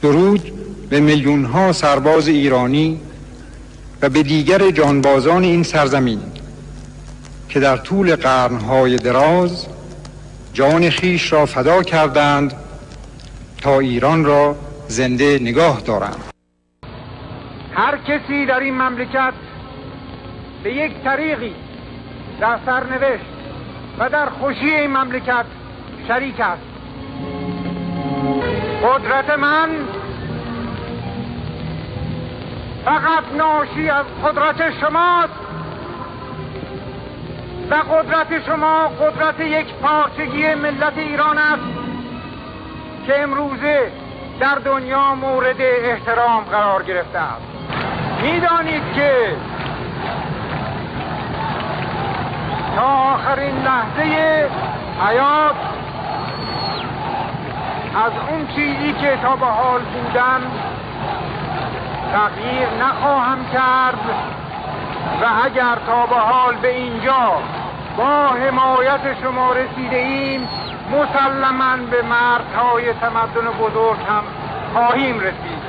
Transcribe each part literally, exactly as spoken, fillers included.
درود به میلیون ها سرباز ایرانی و به دیگر جانبازان این سرزمین که در طول قرنهای دراز جان خیش را فدا کردند تا ایران را زنده نگاه دارند. هر کسی در این مملکت به یک طریقی در سرنوشت و در خوشی این مملکت شریک است. قدرت من فقط ناشی از قدرت شماست و قدرت شما قدرت یک پارچگی ملت ایران است که امروزه در دنیا مورد احترام قرار گرفته است. میدانید که تا آخرین لحظه حیات از اون چیزی که تا به حال بودم تغییر نخواهم کرد و اگر تا به حال به اینجا با حمایت شما رسیده ایم مسلماً به مردهای تمدن بزرگ هم خواهیم رسید.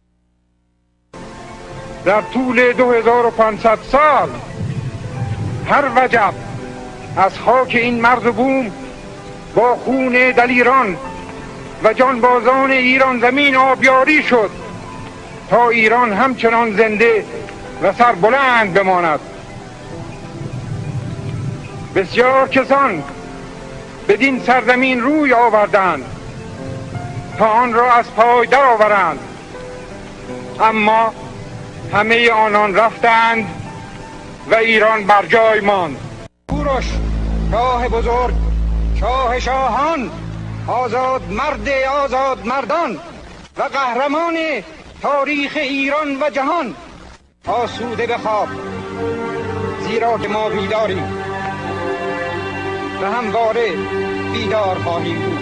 در طول دو هزار و پانصد سال هر وجب از خاک این مرز و بوم با خون دلیران و جانبازان ایران زمین آبیاری شد تا ایران همچنان زنده و سربلند بماند. بسیار کسان بدین سرزمین روی آوردند تا آن را از پای درآورند، اما همه آنان رفتند و ایران بر جای ماند. کوروش شاه بزرگ، شاه شاهان، آزاد مرد آزاد مردان و قهرمان تاریخ ایران و جهان، آسوده بخواب، زیرا که ما بیداریم و همواره بیدار خواهیم بود.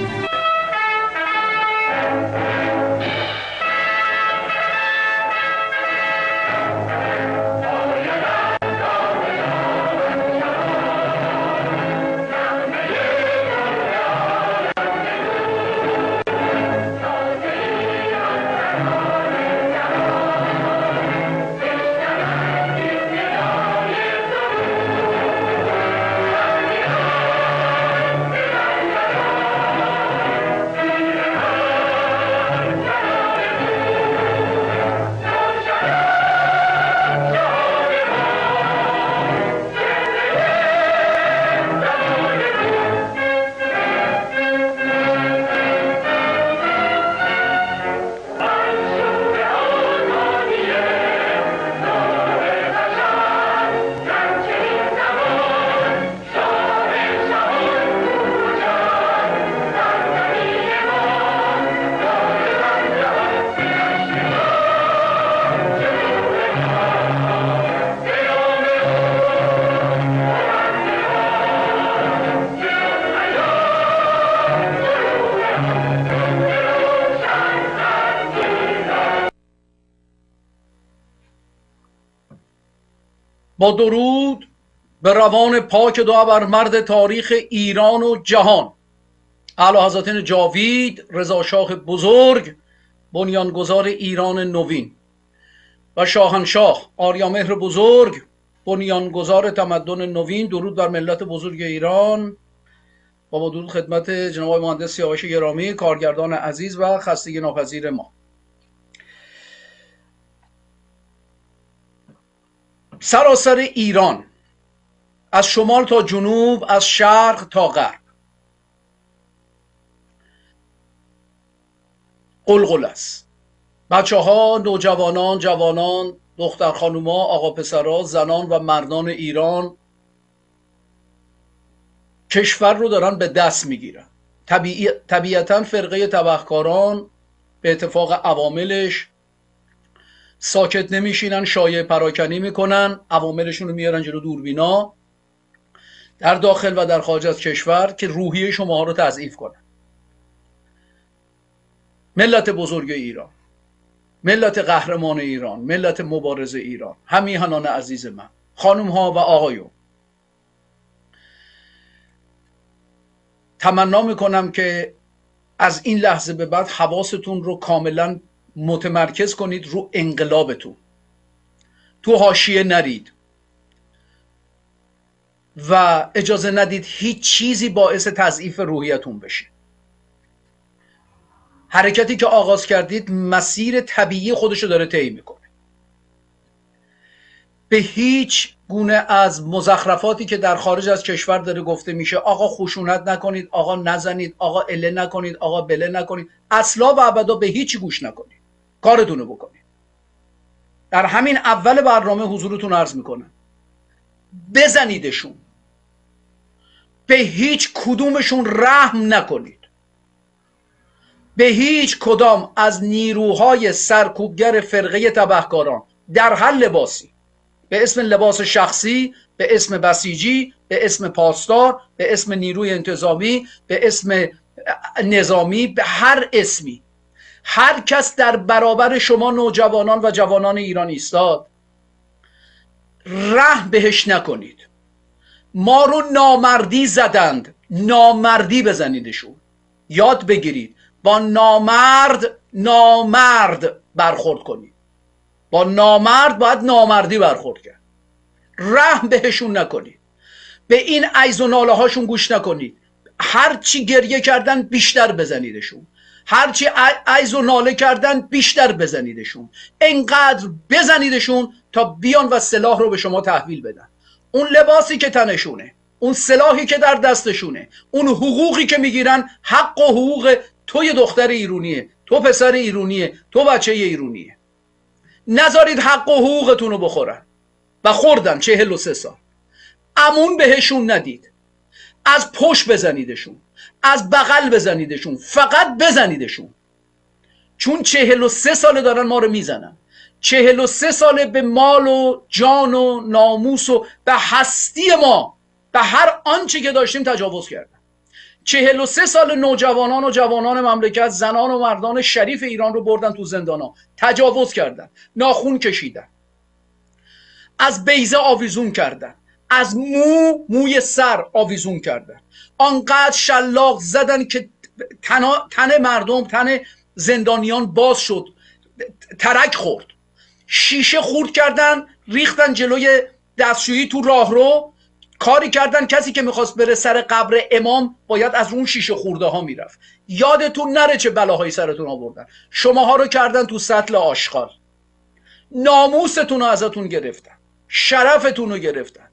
با درود به روان پاک دو ابرمرد تاریخ ایران و جهان، اعلی حضرت جاوید رضا شاه بزرگ، بنیانگذار ایران نوین، و شاهنشاه آریامهر بزرگ، بنیانگذار تمدن نوین. درود بر ملت بزرگ ایران و با درود خدمت جناب مهندس سیاوش گرامی، کارگردان عزیز و خستگی ناپذیر ما. سراسر ایران، از شمال تا جنوب، از شرق تا غرب، قلقل است. بچه ها، نوجوانان، جوانان، دختر خانوما، آقا پسرها، زنان و مردان ایران کشور رو دارن به دست میگیرن. طبیعی... طبیعتا فرقه تبهکاران به اتفاق عواملش ساکت نمیشینن، شایعه پراکنی میکنن، عواملشون رو میارن جلو دوربینا در داخل و در خارج از کشور که روحیه شما رو تضعیف کنن. ملت بزرگ ایران، ملت قهرمان ایران، ملت مبارز ایران، همیهنان عزیز من، خانم ها و آقایون، تمنا میکنم که از این لحظه به بعد حواستون رو کاملا متمرکز کنید رو انقلابتون، تو حاشیه نرید و اجازه ندید هیچ چیزی باعث تضعیف روحیتون بشه. حرکتی که آغاز کردید مسیر طبیعی خودشو داره طی میکنه. به هیچ گونه از مزخرفاتی که در خارج از کشور داره گفته میشه، آقا خشونت نکنید، آقا نزنید، آقا اله نکنید، آقا بله نکنید، اصلا و ابدا به هیچی گوش نکنید، کارتونو بکنید. در همین اول برنامه حضورتون عرض میکنم بزنیدشون، به هیچ کدومشون رحم نکنید، به هیچ کدام از نیروهای سرکوبگر فرقه تبهکاران در هر لباسی، به اسم لباس شخصی، به اسم بسیجی، به اسم پاسدار، به اسم نیروی انتظامی، به اسم نظامی، به هر اسمی، هر کس در برابر شما نوجوانان و جوانان ایران ایستاد رحم بهش نکنید. ما رو نامردی زدند، نامردی بزنیدشون. یاد بگیرید با نامرد نامرد برخورد کنید، با نامرد باید نامردی برخورد کرد. رحم بهشون نکنید، به این عیز و ناله هاشون گوش نکنید. هرچی گریه کردن بیشتر بزنیدشون، هرچی عیز و ناله کردن بیشتر بزنیدشون، انقدر بزنیدشون تا بیان و سلاح رو به شما تحویل بدن. اون لباسی که تنشونه، اون سلاحی که در دستشونه، اون حقوقی که میگیرن حق و حقوق توی دختر ایرونیه، تو پسر ایرونیه، تو بچه ایرونیه. نذارید حق و حقوقتون رو بخورن و خوردن چهل و سه سال. امون بهشون ندید، از پشت بزنیدشون، از بغل بزنیدشون، فقط بزنیدشون. چون چهل و سه ساله دارن ما رو میزنن، چهل و سه ساله به مال و جان و ناموس و به هستی ما، به هر آنچه که داشتیم تجاوز کردن. چهل و سه سال نوجوانان و جوانان مملکت، زنان و مردان شریف ایران رو بردن تو زندانا، تجاوز کردن، ناخون کشیدن، از بیضه آویزون کردن، از مو موی سر آویزون کردن، آنقدر شلاق زدن که تن, تن مردم، تن زندانیان باز شد، ترک خورد، شیشه خورد کردن، ریختن جلوی دستشویی تو راهرو، کاری کردن کسی که میخواست بره سر قبر امام باید از اون شیشه خورده ها میرفت. یادتون نره چه بلاهایی سرتون آوردن. شماها رو کردن تو سطل آشغال، ناموستون رو ازتون گرفتن، شرفتون رو گرفتن،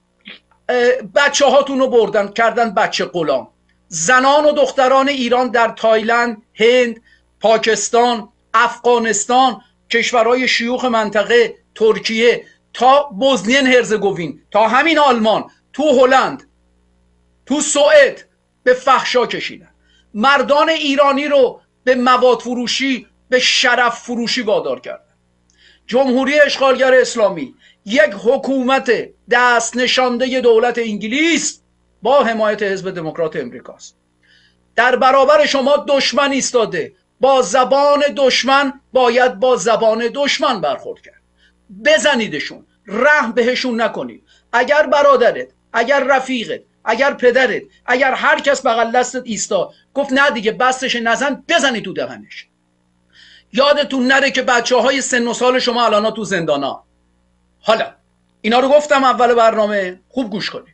بچه هاتون رو بردن کردن بچه غلام. زنان و دختران ایران در تایلند، هند، پاکستان، افغانستان، کشورهای شیوخ منطقه، ترکیه تا بوسنین هرزگوین، تا همین آلمان، تو هلند، تو سوئد به فحشا کشیدن. مردان ایرانی رو به مواد فروشی، به شرف فروشی وادار کردن. جمهوری اشغالگر اسلامی یک حکومت دست نشانده دولت انگلیس با حمایت حزب دموکرات امریکاست. در برابر شما دشمن ایستاده، با زبان دشمن باید با زبان دشمن برخورد کرد. بزنیدشون، رحم بهشون نکنید. اگر برادرت، اگر رفیقت، اگر پدرت، اگر هر کس بغل دستت ایستا گفت نه دیگه بستش نزن، بزنی تو دهنش. یادتون نره که بچه های سن و سال شما الان تو زندانا. حالا اینا رو گفتم اول برنامه، خوب گوش کنید.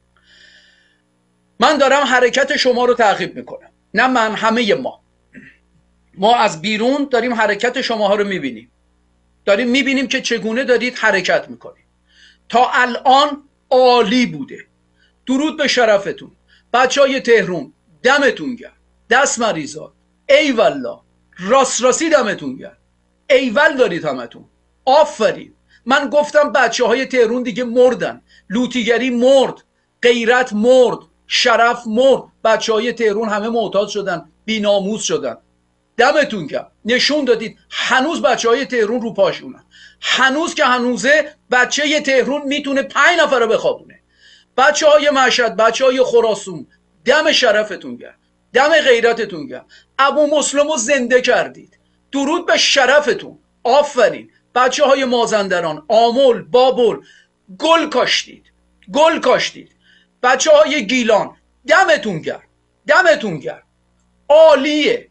من دارم حرکت شما رو تعقیب میکنم، نه من، همه ما ما از بیرون داریم حرکت شماها رو میبینیم، داریم میبینیم که چگونه دارید حرکت میکنید. تا الان عالی بوده. درود به شرفتون بچه های تهرون، دمتون گرم، دست مریضا، ای والله، راست راستی دمتون گرم، ایول دارید همتون، آفرین. من گفتم بچه های تهرون دیگه مردن، لوتیگری مرد، غیرت مرد، شرف مرد، بچه های تهرون همه معتاد شدن، بی ناموس شدن. دمتون گرم، نشون دادید هنوز بچه های تهرون رو پاشونن. هنوز که هنوزه بچه تهرون میتونه پنج نفر رو بخوابونه. بچه های مشهد، بچه های خراسان، دم شرفتون گرم، دم غیرتتون گرم. ابو مسلم رو زنده کردید، درود به شرفتون، آفرین. بچه های مازندران، آمل، بابل، گل کاشتید، گل کاشتید. بچه های گیلان، دمتون گرم، دمتون گرم، عالیه.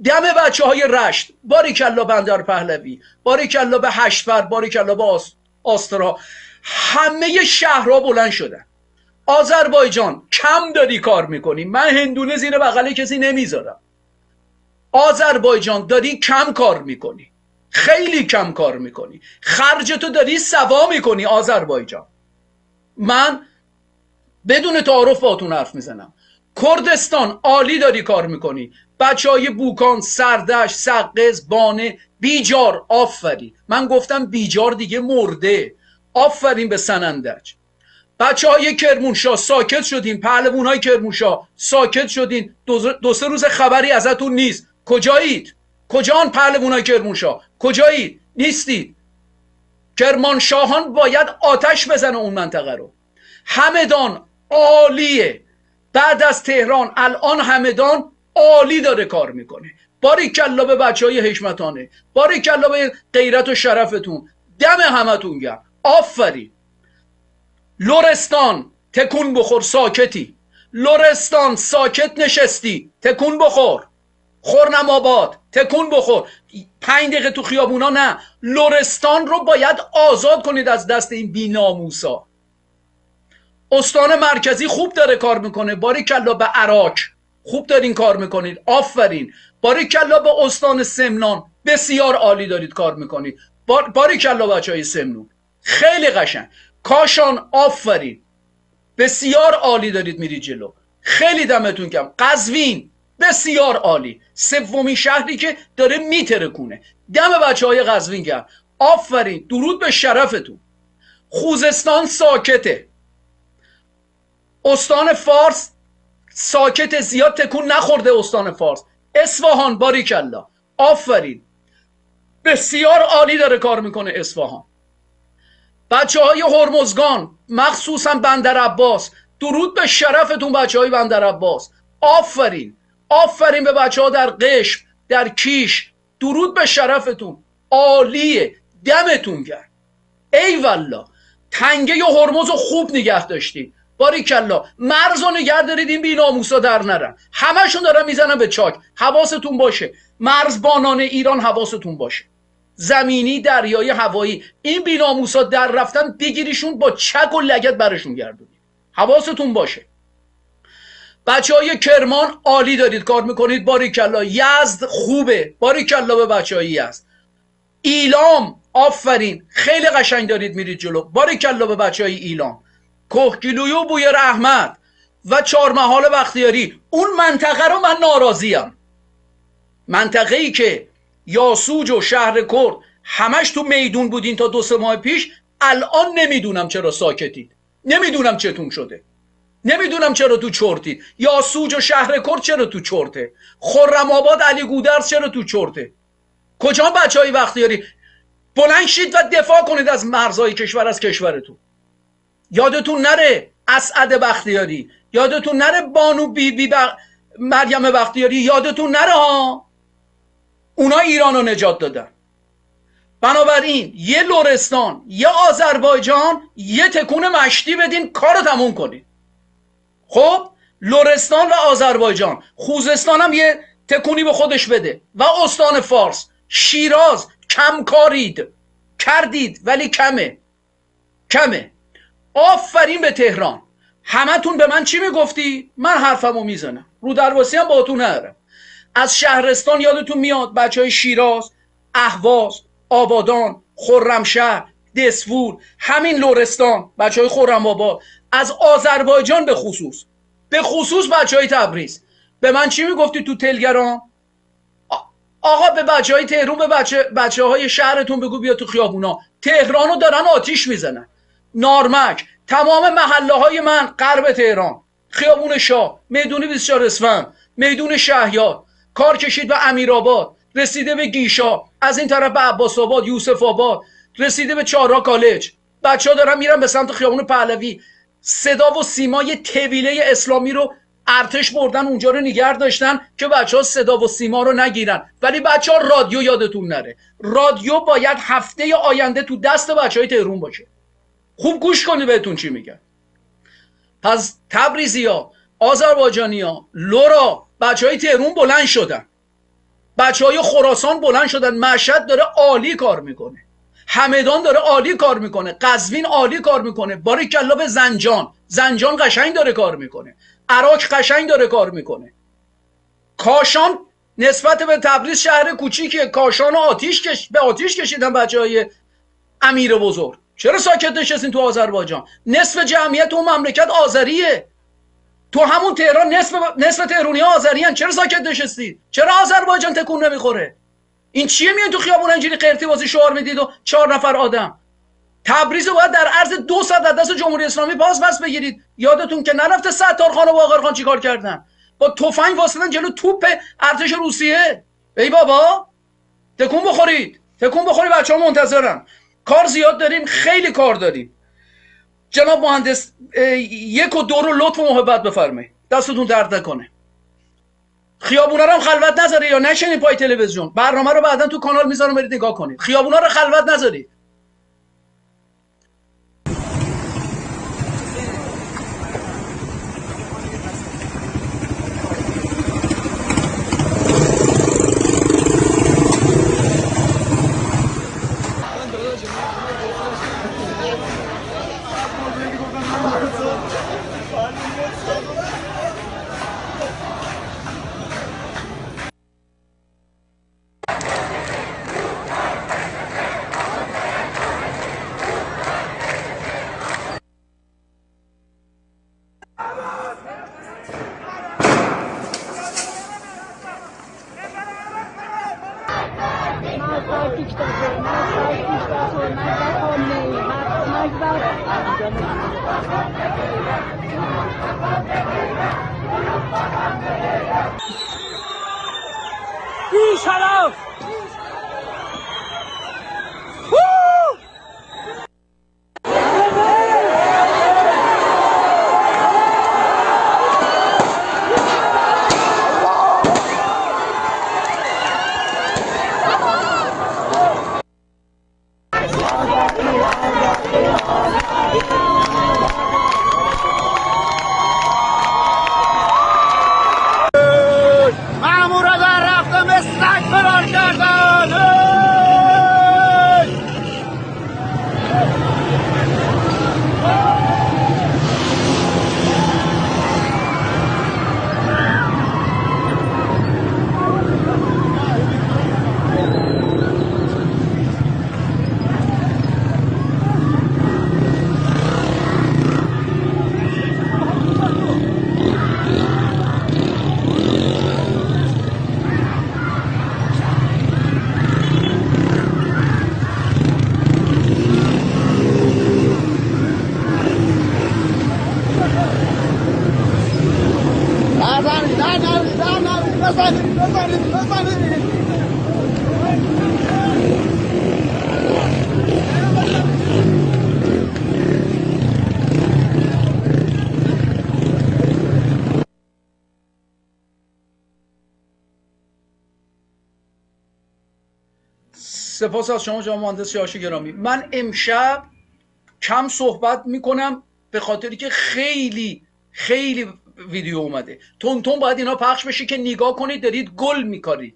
دم بچه های رشت، باریکلا بندر پهلوی، باریکلا به هشتفر، باریکلا به آس... آسترا، همه شهرها بلند شدن. آذربایجان کم داری کار میکنی، من هندونه زیر بغل کسی نمیذارم. آذربایجان داری کم کار میکنی، خیلی کم کار میکنی، خرجتو داری سوا میکنی. آذربایجان، من بدون تعارف باتون حرف میزنم. کردستان عالی داری کار میکنی، بچه های بوکان، سردشت، سقز، بانه، بیجار، آفرین. من گفتم بیجار دیگه مرده، آفرین به سنندج. بچه های کرمانشاه ساکت شدین، پهلوان های کرمانشاه ساکت شدین، دو, دو سه روز خبری ازتون نیست. کجایید؟ کجان پهلوان های کرمانشاه؟ کجایید؟ نیستید. کرمانشاهان باید آتش بزنه اون منطقه رو. همدان عالیه، بعد از تهران الان همدان عالی داره کار میکنه. باریکلا به بچه های حشمتانه، باریکلا به غیرت و شرفتون، دم همتون گرم، آفرین. لرستان تکون بخور، ساکتی. لرستان ساکت نشستی، تکون بخور. خرم آباد تکون بخور، پنج دقیقه تو خیابونا نه. لرستان رو باید آزاد کنید از دست این بی‌ناموسا. استان مرکزی خوب داره کار میکنه، باریکلا به عراق، خوب دارین کار میکنید، آفرین. باریکلا به استان سمنان، بسیار عالی دارید کار میکنید، باریکلا بچه های سمنون، خیلی قشنگ. کاشان، آفرین، بسیار عالی دارید میرید جلو، خیلی دمتون گرم. قزوین بسیار عالی، سومین شهری که داره میترکونه، دم بچه های قزوین گرم، آفرین، درود به شرفتون. خوزستان ساکته، استان فارس ساکت، زیاد تکون نخورده استان فارس. اصفهان باریکلا، آفرین، بسیار عالی داره کار میکنه اصفهان. بچه های هرمزگان، مخصوصا بندر عباس، درود به شرفتون بچه های بندر عباس، آفرین. آفرین به بچه ها در قشم، در کیش، درود به شرفتون، عالیه، دمتون گرم، ای والله. تنگه ی هرمز رو خوب نگه داشتید، باریکلا. مرز رو نگه دارید این بی‌ناموسا در نرن، همشون دارن میزنن به چاک، حواستون باشه. مرزبانان ایران حواستون باشه، زمینی، دریایی، هوایی، این بی‌ناموسا در رفتن بگیریشون با چک و لگد برشون گردونید، حواستون باشه. بچه های کرمان عالی دارید کار میکنید، باریکلا. یزد خوبه، باریکلا به بچه های یزد. ایلام، آفرین، خیلی قشنگ دارید میرید جلو، باریکلا به بچه های ایلام. کهگیلوی و بوی رحمت و چهارمحال بختیاری، اون منطقه رو من ناراضیم. منطقه ای که یاسوج و شهر کرد همش تو میدون بودین تا دو سه ماه پیش، الان نمیدونم چرا ساکتید، نمیدونم چتون شده، نمیدونم چرا تو چرتید. یاسوج و شهر کرد چرا تو چرته؟ خرم آباد، علی گودرز چرا تو چرته؟ کجا بچه های بختیاری؟ بلند شید و دفاع کنید از مرزهای کشور، از کشورتون. یادتون نره اسعد بختیاری، یادتون نره بانو بی بی بخ... مریم بختیاری، یادتون نره ها، اونا ایران رو نجات دادن. بنابراین یه لرستان، یه آذربایجان، یه تکون مشتی بدین، کارو تموم کنید. خب لرستان و آذربایجان، خوزستان هم یه تکونی به خودش بده، و استان فارس، شیراز، کم کارید، کردید ولی کمه، کمه. آفرین به تهران. همتون به من چی میگفتی؟ من حرفمو میزنم، رو درواسی هم باهاتون ندارم. از شهرستان یادتون میاد بچه های شیراز، اهواز، آبادان، خرمشهر، دسفول، همین لرستان، بچه های خرم آباد. از آذربایجان به خصوص، به خصوص بچه های تبریز، به من چی میگفتی تو تلگرام؟ آقا به بچه های تهران، به بچه, بچه های شهرتون بگو بیا تو خیابونا، تهرانو دارن آتیش میزنن. نارمک، تمام محله های من غرب تهران، خیابون شاه، میدون بیست و چهار اسفند، میدون شهیار، کار کشید به امیرآباد، رسیده به گیشا، از این طرف به عباس آباد، یوسف آباد، رسیده به چهارراه کالج. بچه ها دارن میرن به سمت خیابون پهلوی. صدا و سیمای طویله اسلامی رو ارتش بردن اونجا رو نگه داشتن که بچه ها صدا و سیما رو نگیرن. ولی بچه ها رادیو یادتون نره، رادیو باید هفته آینده تو دست بچه های تهران باشه. خوب گوش کنید بهتون چی میگن. پس تبریزی ها، آذربایجانی ها، لورا، بچه های تهران بلند شدن، بچه های خراسان بلند شدن، مشهد داره عالی کار میکنه، همدان داره عالی کار میکنه، قزوین عالی کار میکنه، باریکلا به زنجان، زنجان قشنگ داره کار میکنه، عراق قشنگ داره کار میکنه. کاشان نسبت به تبریز شهر کوچیکه، کاشان آتیش کش... به آتیش کشیدن بچه های امیر بزرگ. چرا ساکت نشستین تو آذربایجان؟ نصف جمعیت اون مملکت آذریه، تو همون تهران نصف نصف تهرانی آذری ان، چرا ساکت نشستید؟ چرا آذربایجان تکون نمیخوره؟ این چیه میان تو خیابون اینجوری قرتی واسه شعار میدید و چهار نفر آدم؟ تبریز رو باید در عرض دو ساعت از دست جمهوری اسلامی باز پس بگیرید. یادتون که نرفته ستارخان و باقرخان چیکار کردن؟ با تفنگ واسطن جلو توپ ارتش روسیه. ای بابا تکون بخورید، تکون بخورید، بچه‌ها منتظرن. کار زیاد داریم، خیلی کار داریم. جناب مهندس یک و دو رو لطف و محبت بفرمایید، دستتون درد نکنه. خیابونا رو هم خلوت نذارید یا نشینید پای تلویزیون. برنامه رو بعدا تو کانال میذارم برید نگاه کنید. خیابونا رو خلوت نذارید. بی شرف سپاس از شما جناب مهندس سیاوش گرامی. من امشب کم صحبت میکنم به خاطری که خیلی خیلی ویدیو اومده. تون تون باید اینا پخش بشه که نگاه کنید دارید گل میکارید.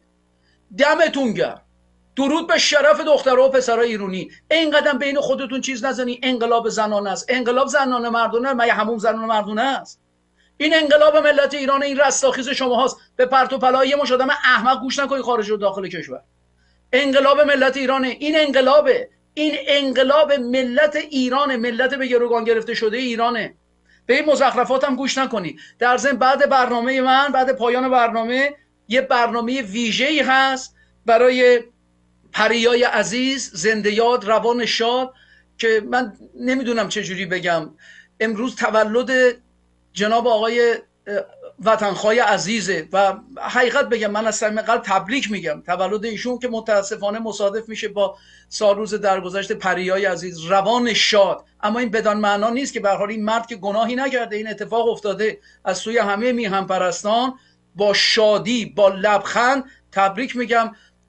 دمتون گرم. درود به شرف دخترها و پسرای ایرانی. اینقدر بین خودتون چیز نزنی. انقلاب زنانه است. انقلاب زنانه مردانه، مگه همون زنانه مردانه است؟ این انقلاب ملت ایران، این رستاخیز شما هاست. به پرت و پلای یه مش آدم احمق گوش نکنید خارج و داخل کشور. انقلاب ملت ایرانه. این انقلابه، این انقلاب ملت ایرانه، ملت به گروگان گرفته شده ایرانه. به این مزخرفات هم گوش نکنی. در ضمن بعد برنامه من، بعد پایان برنامه، یه برنامه ویژه‌ای هست برای پریای عزیز، زنده یاد، روان شاد، که من نمیدونم چجوری بگم. امروز تولد جناب آقای وطنخواه عزیزه و حقیقت بگم من از صمیم قلب تبریک میگم تولد ایشون، که متاسفانه مصادف میشه با سالروز درگذشت پریای عزیز. روان شاد. اما این بدان معنا نیست که به هر حال این مرد که گناهی نکرده، این اتفاق افتاده از سوی همه میهن پرستان. با شادی، با لبخند تبریک میگم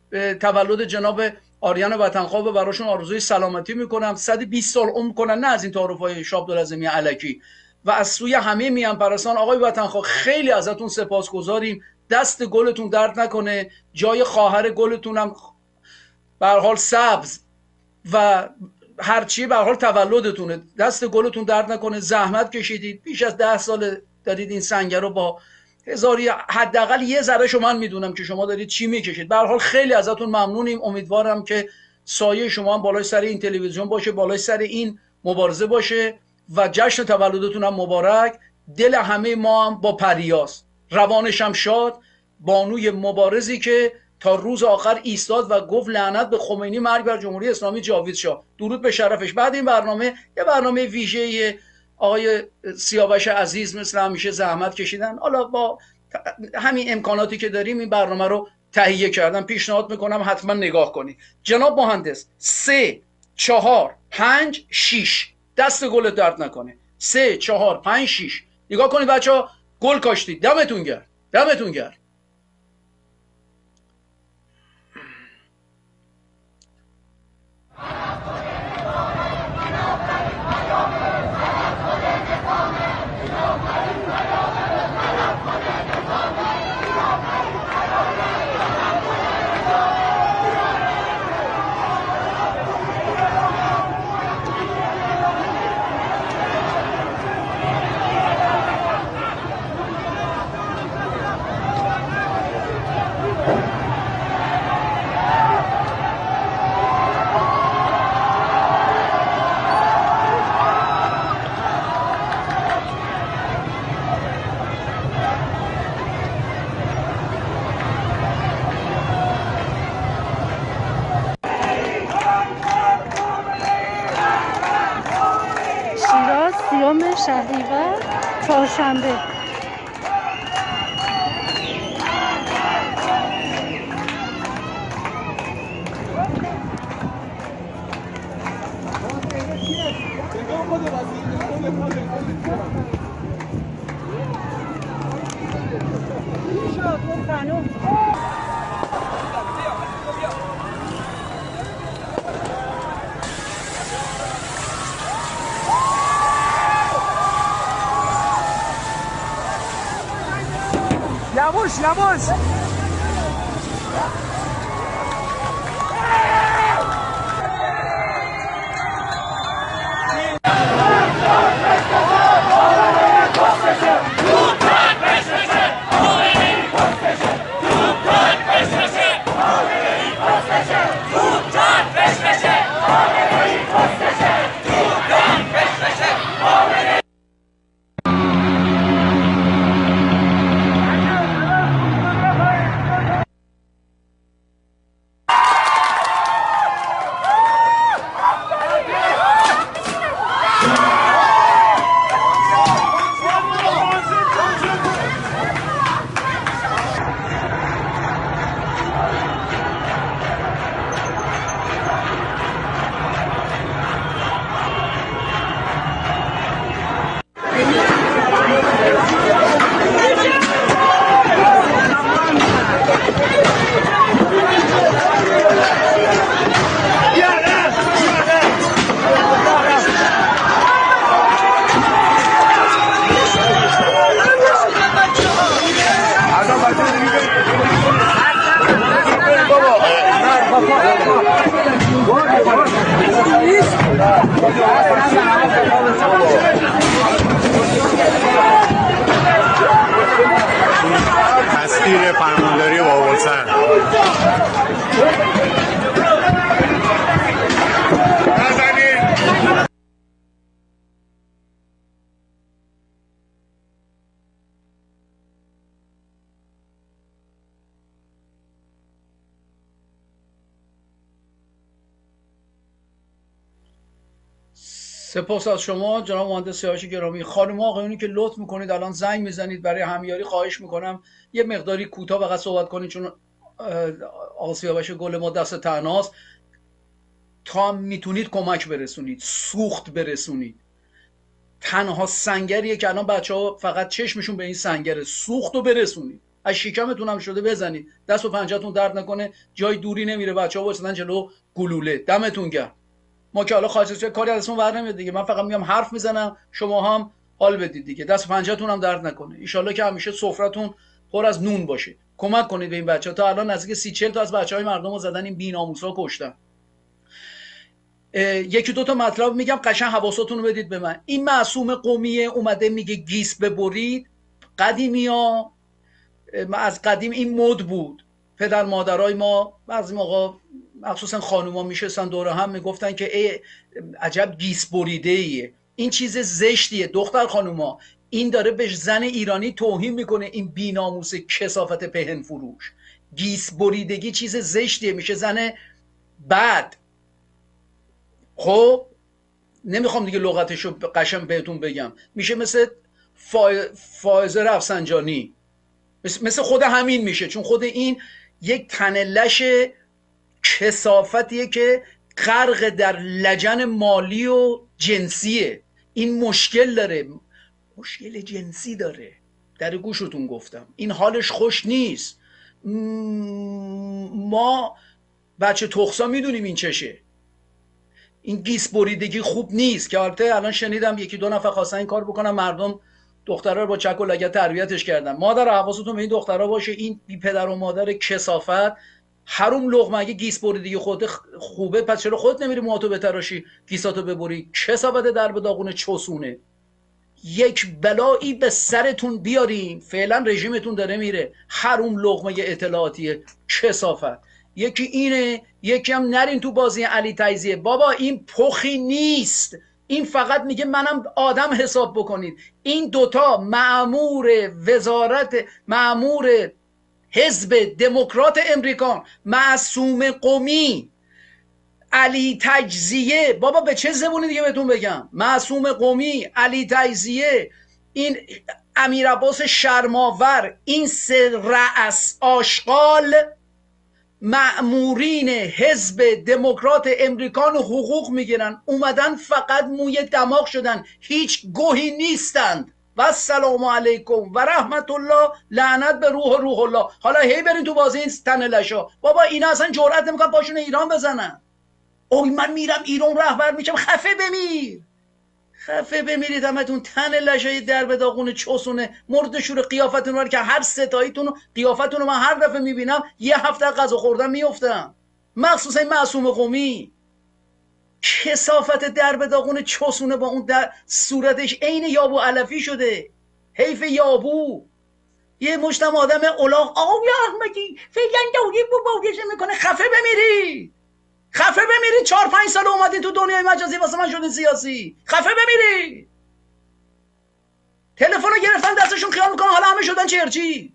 تولد جناب آریان وطنخواه و براشون آرزوی سلامتی میکنم. صد و بیست سال عمر کنن، نه از این تعارف‌های شاه عبدالعظیمی الکی. و از سوی همه میهن پرستان، آقای وطنخواه خیلی ازتون سپاسگزاریم. دست گلتون درد نکنه، جای خواهر گلتون هم به هر حال سبز و هرچی به هر حال تولدتونه، دست گلتون درد نکنه. زحمت کشیدید، بیش از ده سال دارید این سنگر رو با هزاری، حداقل یه ذره شما من میدونم که شما دارید چی میکشید. به هر حال خیلی ازتون ممنونیم. امیدوارم که سایه شما هم بالای سر این تلویزیون باشه، بالای سر این مبارزه باشه و جشن تولدتون هم مبارک. دل همه ما هم با پریاست، روانش هم شاد. بانوی مبارزی که تا روز آخر ایستاد و گفت لعنت به خمینی، مرگ بر جمهوری اسلامی جاوید شاه. درود به شرفش. بعد این برنامه یه برنامه ویژه آقای سیاوش عزیز مثل همیشه زحمت کشیدن، حالا با همین امکاناتی که داریم این برنامه رو تهیه کردم. پیشنهاد میکنم حتما نگاه کنید. جناب مهندس، سه چهار پنج شیش، دست گل درد نکنه. سه چهار پنج شیش، نگاه کنید بچه ها، گل کاشتید. دمتون گرم، دمتون گرم. شهریور چهارشنبه. یواش یواش تصویر فرمانداری باورسن سپاس از شما جناب مهندس سیاوش گرامی. خانم ها آقایونی که لطف میکنید الان زنگ میزنید برای همیاری، خواهش میکنم یه مقداری کوتاه فقط صحبت کنید، چون آقا سیاوش گل ما دست تنهاست. تا میتونید کمک برسونید، سوخت برسونید. تنها سنگریه که الان بچه ها فقط چشمشون به این سنگره، سوخت رو برسونید. از شکمتون هم شده بزنید، دست و پنجه‌تون درد نکنه، جای دوری نمیره، بچه ها وایسادن جلو گلوله. دمتون گرم. ما که حالا خواهش کاری ازتون ور نمیاد دیگه، من فقط میام حرف میزنم، شما هم حال بدید دیگه. دست پنجه‌تون هم درد نکنه. ان شاءالله که همیشه سفرتون پر از نون باشه. کمک کنید به این بچه ها. تا الان نزدیک سی چهل تا از بچه های مردم رو زدن، این بی‌ناموسا کشتن. یکی دو تا مطلب میگم قشنگ حواستون رو بدید به من. این معصوم قومیه اومده میگه گیس ببرید. قدیمی ها از قدیم این مد بود، پدر مادرای ما بعضی موقع مخصوصا خانوما میشستن دور هم میگفتن که ای عجب گیس بریده ایه، این چیز زشتیه. دختر خانوما این داره به زن ایرانی توهین میکنه، این بی‌ناموس کثافت پهن فروش. گیس بریدگی چیز زشتیه، میشه زن بد. خب نمیخوام دیگه لغتشو قشنگ بهتون بگم، میشه مثل فائزه رفسنجانی، مثل خود همین میشه، چون خود این یک تنلش کثافتیه که غرق در لجن مالی و جنسیه. این مشکل داره، مشکل جنسی داره، در گوشتون گفتم. این حالش خوش نیست. ما بچه تخصا میدونیم این چشه. این گیس بریدگی خوب نیست که البته الان شنیدم یکی دو نفر خواستن این کار بکنن، مردم دخترها رو با چک و لگد تربیتش کردن. مادر حواستون به این دخترها باشه، این بی پدر و مادر کثافت حروم لقمه. اگه گیس بریدگی خودت خوبه پس چرا خودت نمیری موهاتو بتراشی گیساتو ببری؟ کثافت در به داغون چوسونه. یک بلایی به سرتون بیاریم، فعلا رژیمتون داره میره. حروم لقمه اطلاعاتی کثافت. یکی اینه، یکی هم نرین تو بازی علی تجزیه. بابا این پخی نیست، این فقط میگه منم آدم حساب بکنید. این دوتا مأمور وزارت، مأمور حزب دموکرات امریکان، معصوم قمی، علی تجزیه، بابا به چه زبونی دیگه بهتون بگم؟ معصوم قمی، علی تجزیه، این امیر عباس شرماور، این سه رأس آشغال مأمورین حزب دموکرات امریکان حقوق میگیرن، اومدن فقط موی دماغ شدن، هیچ گوهی نیستند. و السلام علیکم و رحمت الله، لعنت به روح روح الله. حالا هی برین تو بازی این تنلشا. بابا اینا اصلا جرئت نمیکنن پاشون ایران بزنن. اوی من میرم ایران رهبر میشم. خفه بمیر، خفه بمیرید همتون. تنلشای در به داغون چوسونه مرد شور قیافتون رو که هر ستاییتون قیافتون رو من هر دفعه میبینم یه هفته غذا خوردن میافتم، مخصوصا این معصوم قمی. کثافت در به داغون چوسونه با اون در صورتش عین یابو علفی شده. حیف یابو. یه مجتمع آدم الاغ آقا یا احمدی فعلا دوری بو باگشه میکنه. خفه بمیری، خفه بمیری. چهار پنج سال اومدی تو دنیای مجازی واسه من شدین سیاسی. خفه بمیری. تلفن رو گرفتن دستشون خیال میکنن حالا همه شدن چرچی.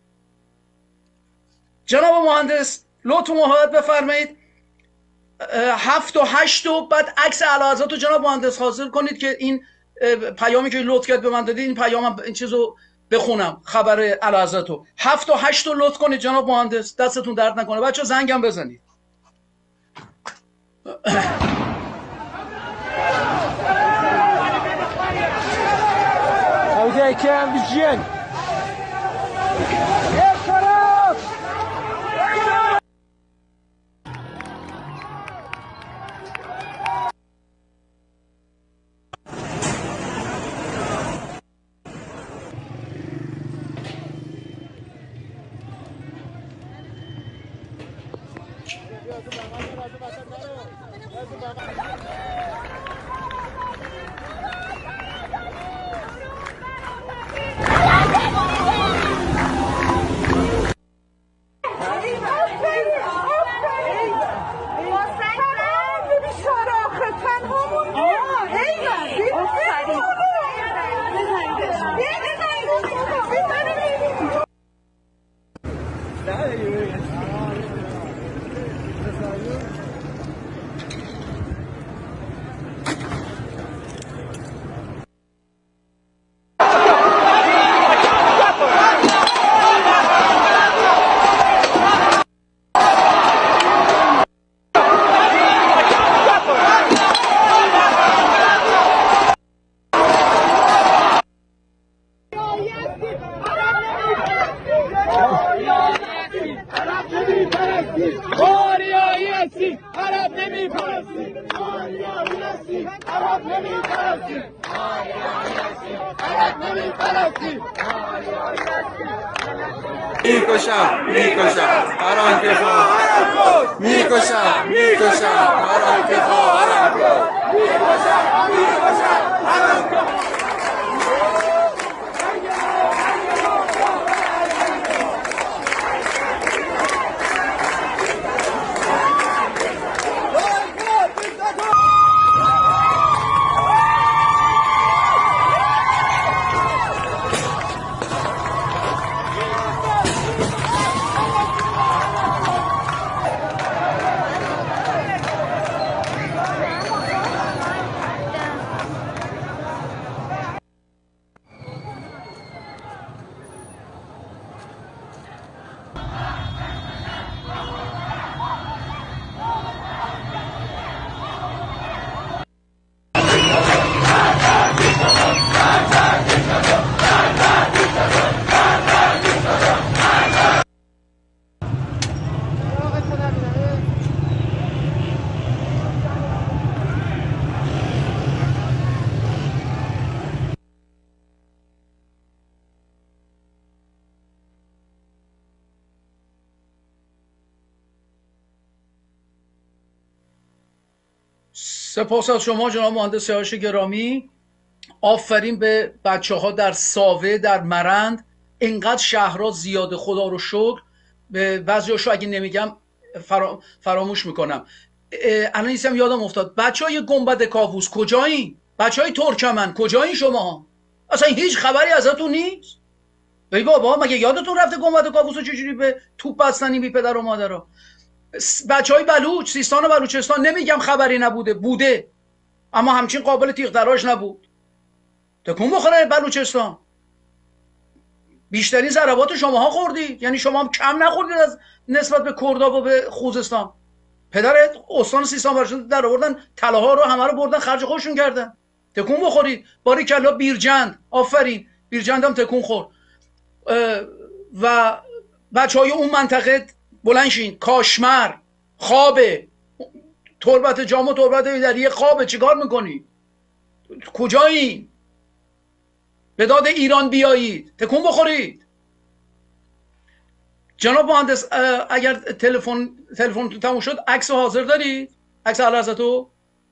جناب مهندس لطف محبت بفرمایید هفت و هشت و بعد عکس اعلیحضرت رو جناب مهندس حاضر کنید که این پیامی که لطف کرد به من دادید این پیام این چیزو بخونم، خبر اعلیحضرت رو. هفت و هشت رو لطف کنید جناب مهندس، دستتون درد نکنه. بچه زنگم بزنید. Howdy, Cam Vision. آریایی هستی عرب نمی پرستی آریایی هستی عرب نمی پرستی آریایی هستی عرب نمی پرستی میکشم میکشم هر آنکه خواهرم میکشم میکشم هر آنکه خواهرم میکشم میکشم هر آنکه سپاس از شما جناب مهندس سیاوش گرامی. آفرین به بچه ها در ساوه، در مرند، اینقدر شهرها زیاده، خدا رو شکر. به بعضیاشو اگه نمیگم فرا... فراموش میکنم. الان نیستم یادم افتاد، بچه های گنبد کاووس کجایین؟ بچه های ترکمن کجایین شما؟ اصلا هیچ خبری ازتون نیست؟ ای بابا مگه یادتون رفته گنبد کاووس رو چجوری به توپ بستنی بی پدر و مادرها؟ بچه های بلوچ، سیستان و بلوچستان، نمیگم خبری نبوده، بوده، اما همچین قابل تیغ دراش نبود. تکون بخوره بلوچستان. بیشترین ضربات شماها خوردید، یعنی شما هم کم نخوردید از نسبت به کرداب و به خوزستان. پدر استان سیستان بلوچستان در آوردن، طلاها رو همه رو بردن خرج خودشون کردن. تکون بخورید. باریکلا بیرجند، آفرین، بیرجند هم تکون خورد. و بچه های اون منطقه بلند شین. کاشمر، خوابه، تربت جام و تربت ایدریه خوابه. چیکار میکنید؟ کجایین؟ به داد ایران بیایید، تکون بخورید. جناب مهندس اگر تلفن تلفنتون تموم شد عکس حاضر دارید؟ عکس اعلیحضرتو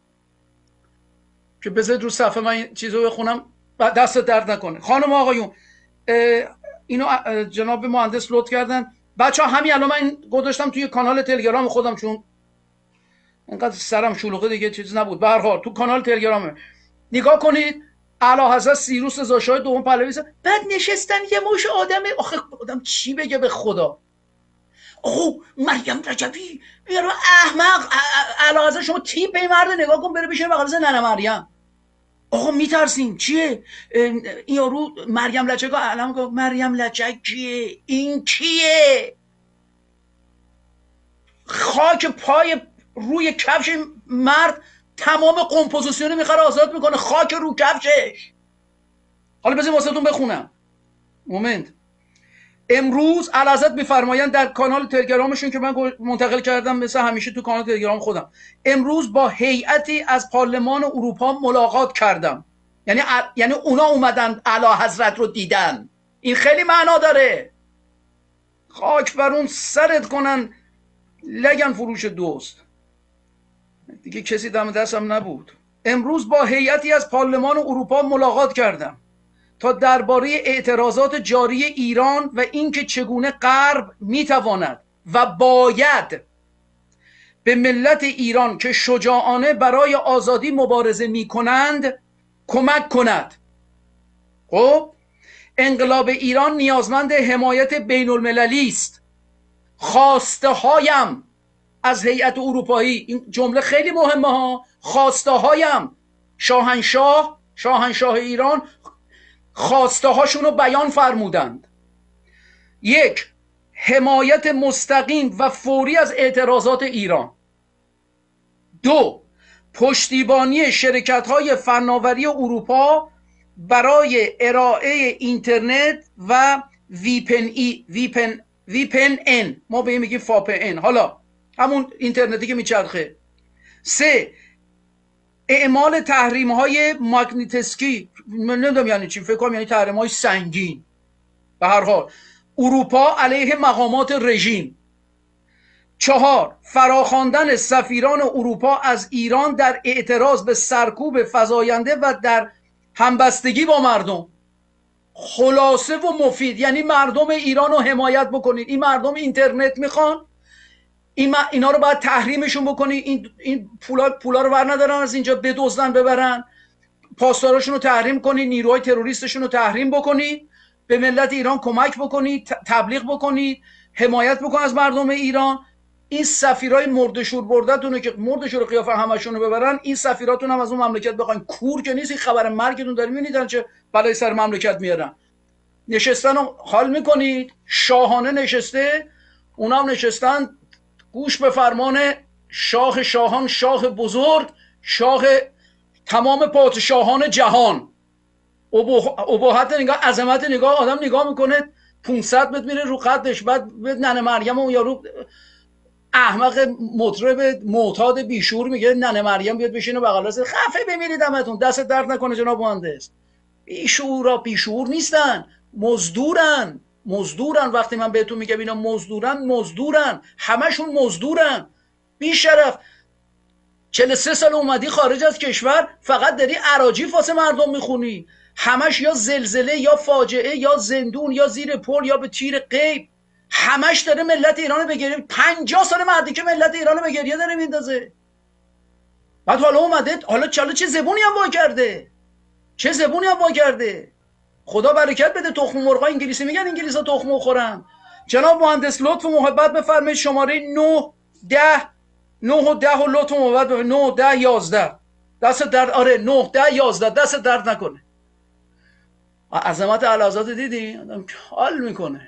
که بذارید رو صفحه، من این چیزو بخونم دست درد نکنه. خانم آقایون، اینو جناب مهندس لطف کردن. بچه ها همین الان من گذاشتم توی کانال تلگرام خودم، چون انقدر سرم شلوغه دیگه چیز نبود. به هر حال تو کانال تلگرامه، نگاه کنید. اعلیحضرت سیروس رضا شاه دوم پهلوی، بعد نشستن یه مش آدم، آخه آدم چی بگه به خدا. اوه مریم رجبی یارو احمق. اعلیحضرت شما تیپ این مرد نگاه کن، بره بشه بغل ننه مریم. آقا میترسیم چیه این یارو؟ مریم لچک علم گفت مریم لچک کیه؟ این کیه؟ خاک پای روی کفش مرد تمام کمپوزیسیون میخواد آزاد میکنه، خاک رو کفشش. حالا بذارید واسهتون بخونم. مومنت. امروز اعلیحضرت میفرمایند در کانال تلگرامشون که من منتقل کردم مثل همیشه تو کانال تلگرام خودم، امروز با هیئتی از پارلمان اروپا ملاقات کردم. یعنی یعنی اونا اومدن اعلیحضرت رو دیدن. این خیلی معنا داره. خاک بر اون سرت کنن لگن فروش دوست. دیگه کسی دم دستم نبود. امروز با هیئتی از پارلمان اروپا ملاقات کردم تا درباره اعتراضات جاری ایران و اینکه چگونه غرب میتواند و باید به ملت ایران که شجاعانه برای آزادی مبارزه میکنند کمک کند. خب انقلاب ایران نیازمند حمایت بین المللی است. خواسته هایم از هیئت اروپایی، این جمله خیلی مهمه ها، خواسته هایم، شاهنشاه شاهنشاه ایران خواسته هاشون رو بیان فرمودند. یک، حمایت مستقیم و فوری از اعتراضات ایران. دو، پشتیبانی شرکت های فناوری اروپا برای ارائه اینترنت و وی پی ان ای وی پی ان وی پی ان ان، ما به این میگیم فاپن. حالا همون اینترنتی که میچرخه. سه، اعمال تحریم های ماگنیتسکی، نمیدونم یعنی چی، فکر کنم یعنی تحریم های سنگین. به هر حال اروپا علیه مقامات رژیم. چهار، فراخواندن سفیران اروپا از ایران در اعتراض به سرکوب فزاینده و در همبستگی با مردم. خلاصه و مفید، یعنی مردم ایران رو حمایت بکنید. این مردم اینترنت میخوان، این اینا رو باید تحریمشون بکنید. این این پولا پولا رو ور ندارن از اینجا بدزدن ببرن، پاسداراشون رو تحریم کنید، نیروهای تروریستشون رو تحریم بکنید، به ملت ایران کمک بکنید، تبلیغ بکنید، حمایت بکنید از مردم ایران. این سفیرای مردشور بردتونه که مردشور قیافه همشون رو ببرن، این سفیراتون هم از اون مملکت بخواین. کور که نیست، این خبر مرگتون داریم میبینید چه بلای سر مملکت میارن. نشستن و حال میکنید، شاهانه نشسته، اونا هم نشستن گوش به فرمان شاه شاهان، شاه بزرگ، شاه تمام پادشاهان جهان. ابهت نگاه، عظمت نگاه، آدم نگاه میکنه پانصد متر میره رو قدش، بعد به ننه مریم اون یارو احمق مطرب معتاد بیشور میگه ننه مریم بیاد بشینه بغل دست خفه بمیرید همتون، دست درد نکنه جناب مهندس. بیشورا بیشور نیستن، مزدورن. مزدورن. وقتی من بهتون میگم اینا مزدورن، مزدورن، همشون مزدورن. بی شرف چهل و سه سال اومدی خارج از کشور، فقط داری اراجیف واسه مردم میخونی. همش یا زلزله یا فاجعه یا زندون یا زیر پل یا به تیر غیب. همش داره ملت ایرانو به گریه، پنجاه سال مردی که ملت ایرانو به گریه داره میندازه. بعد حالا اومده، حالا چاله چه زبونی هم وا کرده، چه زبونی هم وا کرده. خدا برکت بده. تخم مرغا انگلیسی میگن، انگلیسا تخم میخورن. جناب مهندس لطف و محبت بفرمایید شماره نه ده نه و ده و لطف و محبت بفرمایید نه ده یازده. دست درد، آره نه ده یازده، دست درد نکنه. عظمت اعلیحضرت دیدی؟ آدم حال میکنه.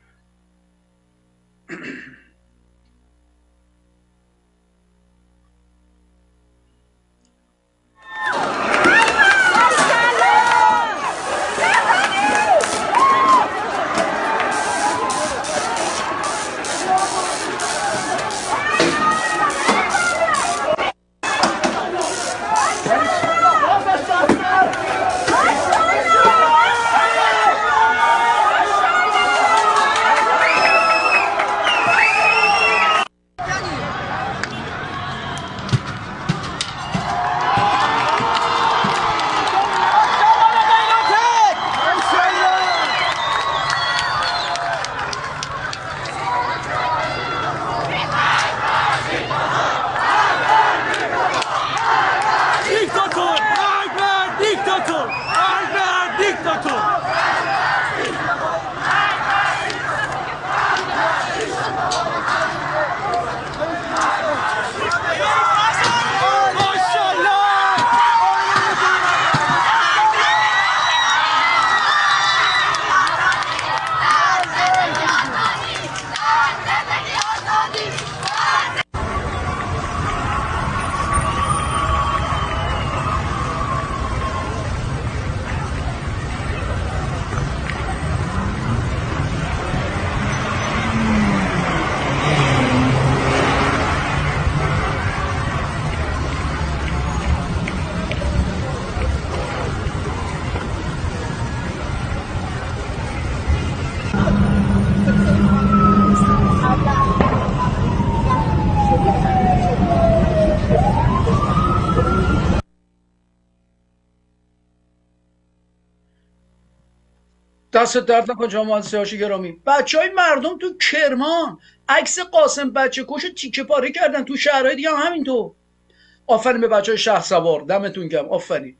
دست درد نکن جناب مهندس هاشمی گرامی. بچهای مردم تو کرمان عکس قاسم بچه کش تیکه پاره کردن، تو شهرهای دیگه هم همینطور. آفرین به بچهای شهرسوار، دمتون گرم، آفرین.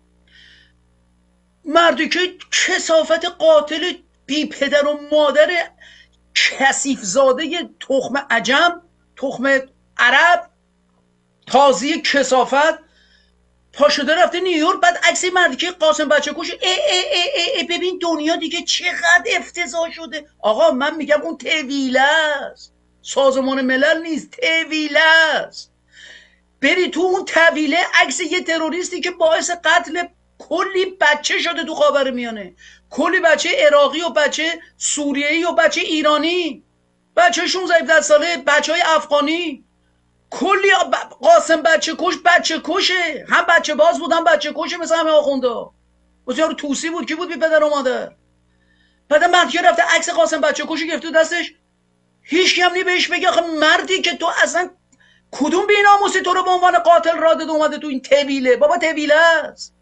مردی که کثافت قاتل بی پدر و مادر کثیف زاده تخم عجم، تخم عرب، تازی کثافت، پا شده رفته نیویورک، بعد عکس مردی که قاسم بچه کش. ای ای ای ای ای ببین دنیا دیگه چقدر افتضاح شده. آقا من میگم اون طویله است، سازمان ملل نیست، طویله است. بری تو اون طویله عکس یه تروریستی که باعث قتل کلی بچه شده تو خاورمیانه، کلی بچه عراقی و بچه سوریه‌ای و بچه ایرانی. بچه شانزده ساله، بچه های افغانی، کلی قاسم بچه کش بچه کشه، هم بچه باز بود هم بچه کشه مثل همه آخوندا. واسه یارو توسی بود، کی بود بی پدر اومده. بعد مردی رفته عکس قاسم بچه کشی گرفته دستش، هیچ کی هم نی بهش بگه آخه مردی که تو اصلا کدوم بی‌ناموسی تو رو به عنوان قاتل را داده اومده تو این طویله؟ بابا طویله است.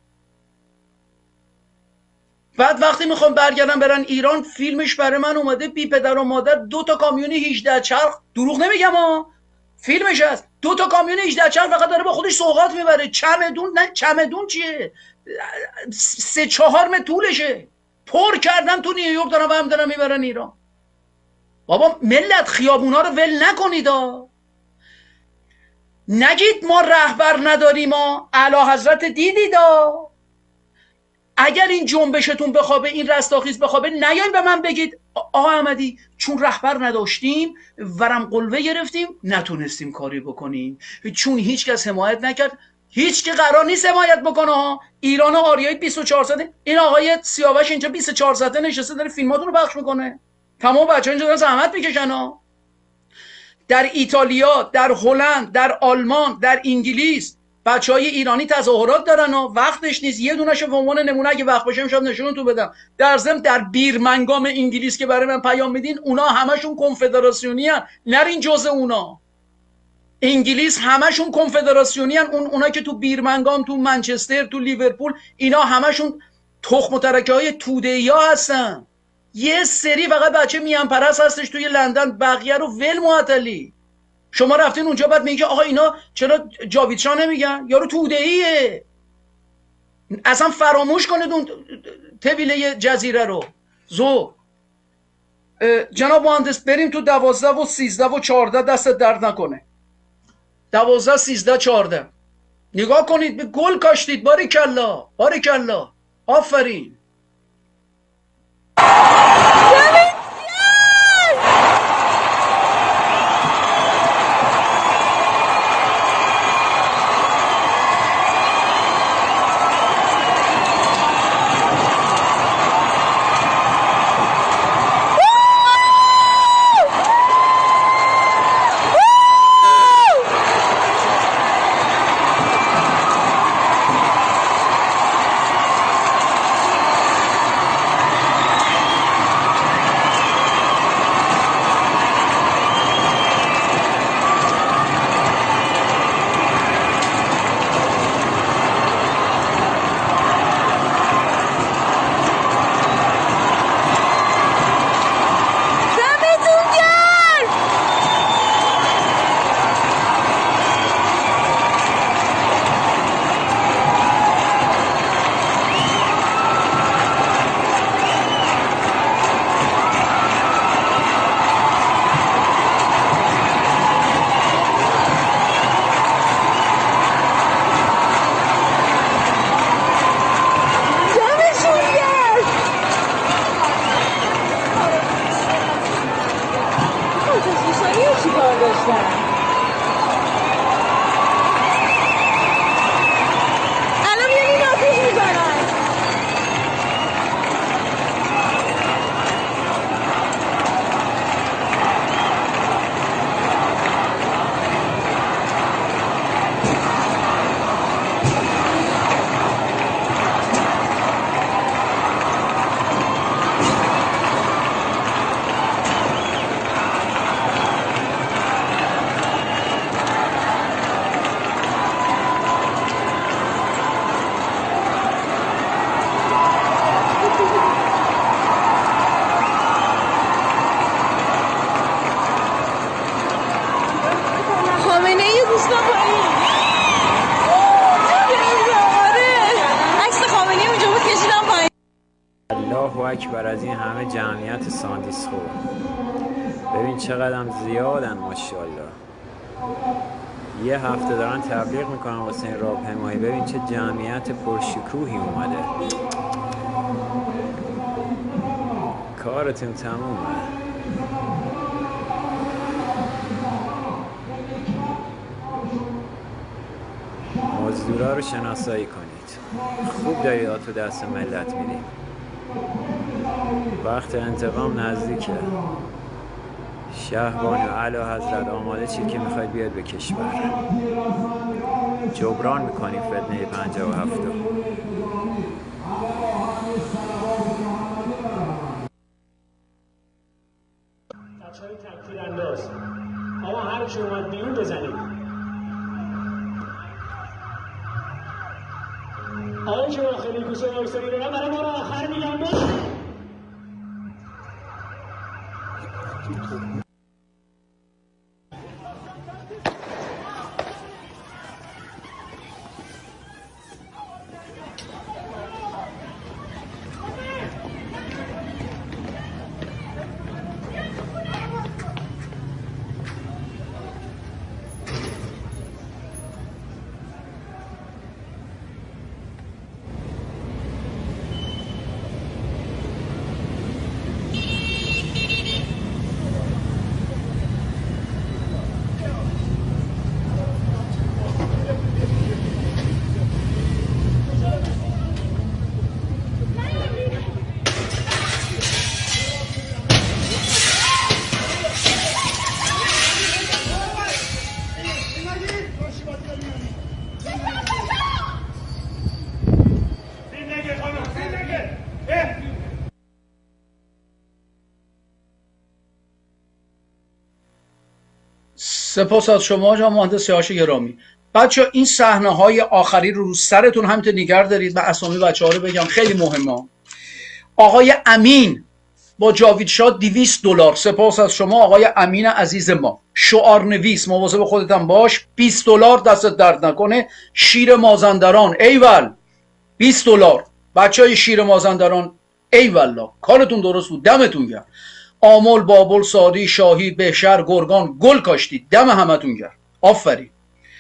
بعد وقتی میخوام برگردم برن ایران، فیلمش برای من اومده بی پدر و مادر، دو تا کامیون هجده چرخ، دروغ نمیگم ها، فیلمش هست، دو تا کامیون هجده چرخ فقط داره با خودش سوغات میبره، چمدون نه چمدون چیه، سه چهار متر طولشه، پر کردن تو نیویورک دارن و هم دارن میبرن ایران. بابا ملت خیابونا رو ول نکنید ها. نگید ما رهبر نداریم ها، اعلی حضرت دیدید ها. اگر این جنبشتون بخوابه، این رستاخیز بخوابه، نیاین به من بگید آقا احمدی چون رهبر نداشتیم ورم قلوه گرفتیم نتونستیم کاری بکنیم، چون هیچ کس حمایت نکرد. هیچ که قرار نیست حمایت بکنه ها. ایران آریایی بیست و چهار ساعته، این آقای سیاوش اینجا بیست و چهار ساعته نشسته داره فیلماتون رو پخش میکنه، تمام بچه‌ها اینجا دارن زحمت میکشن ها. در ایتالیا، در هلند، در آلمان، در انگلیس بچهای ایرانی تظاهرات دارن و وقتش نیست. یه دونهشو به عنوان نمونه اگه وقت باشه میشم نشونتون بدم. در ضمن در بیرمنگام انگلیس که برای من پیام میدین، اونا همشون کنفدراسیونی ان، نرین جزء اونا. انگلیس همشون کنفدراسیونی ان، اون اونا که تو بیرمنگام، تو منچستر، تو لیورپول، اینا همشون تخم و ترکه های توده‌ای ها هستن. یه سری فقط بچه میان پرست هستش توی لندن، بقیه رو ول معطلی. شما رفتین اونجا بعد میگه آقا اینا چرا جاوید شاه نمیگن؟ یارو توده‌ایه. اصلا فراموش کنید اون طویله جزیره رو. زو جناب مهندس بریم تو دوازده و سیزده و چهارده، دست درد نکنه. دوازده سیزده چهارده نگاه کنید، به گل کاشتید. باریکلا باریکلا، آفرین. الله اکبر از این همه جمعیت ساندیسخو. ببین چقدر زیادن ماشاءالله. یه هفته دارن تبلیغ میکنن واسه این راهپیمایی. ببین چه جمعیت پرشکوهی اومده. کارتون تمومه. مزدورا رو شناسایی کنید. خوب دارید آتو دست ملت میدید. وقت انتقام نزدیکه. شهبانو اعلی حضرت آماده چید که میخواید بیاد به کشور جبران میکنیم فتنه پنجاه و هفت. بچه‌های تکتیر انداز آقا هر کی اومد بیرون بزنید. آقای که خیلی کوسه وایساری رو برای ما رو آخر میگم بزنید. سپاس از شما جناب مهندس سیاوش گرامی. بچه این صحنه های آخری رو رو سرتون همینطور نگه دارید و اسامی بچه ها رو بگم خیلی مهمه. آقای امین با جاوید شاه دویست دلار. سپاس از شما آقای امین عزیز ما، شعار نویس، مواظب خودت هم باش. بیست دلار دستت درد نکنه. شیر مازندران ایول بیست دلار. بچهای شیر مازندران ایوالله کارتون درست بود، دمتون گرم. آمل، بابل، سادی، شاهی، بهشهر، گرگان گل کاشتید، دم همتون گرم، آفرین.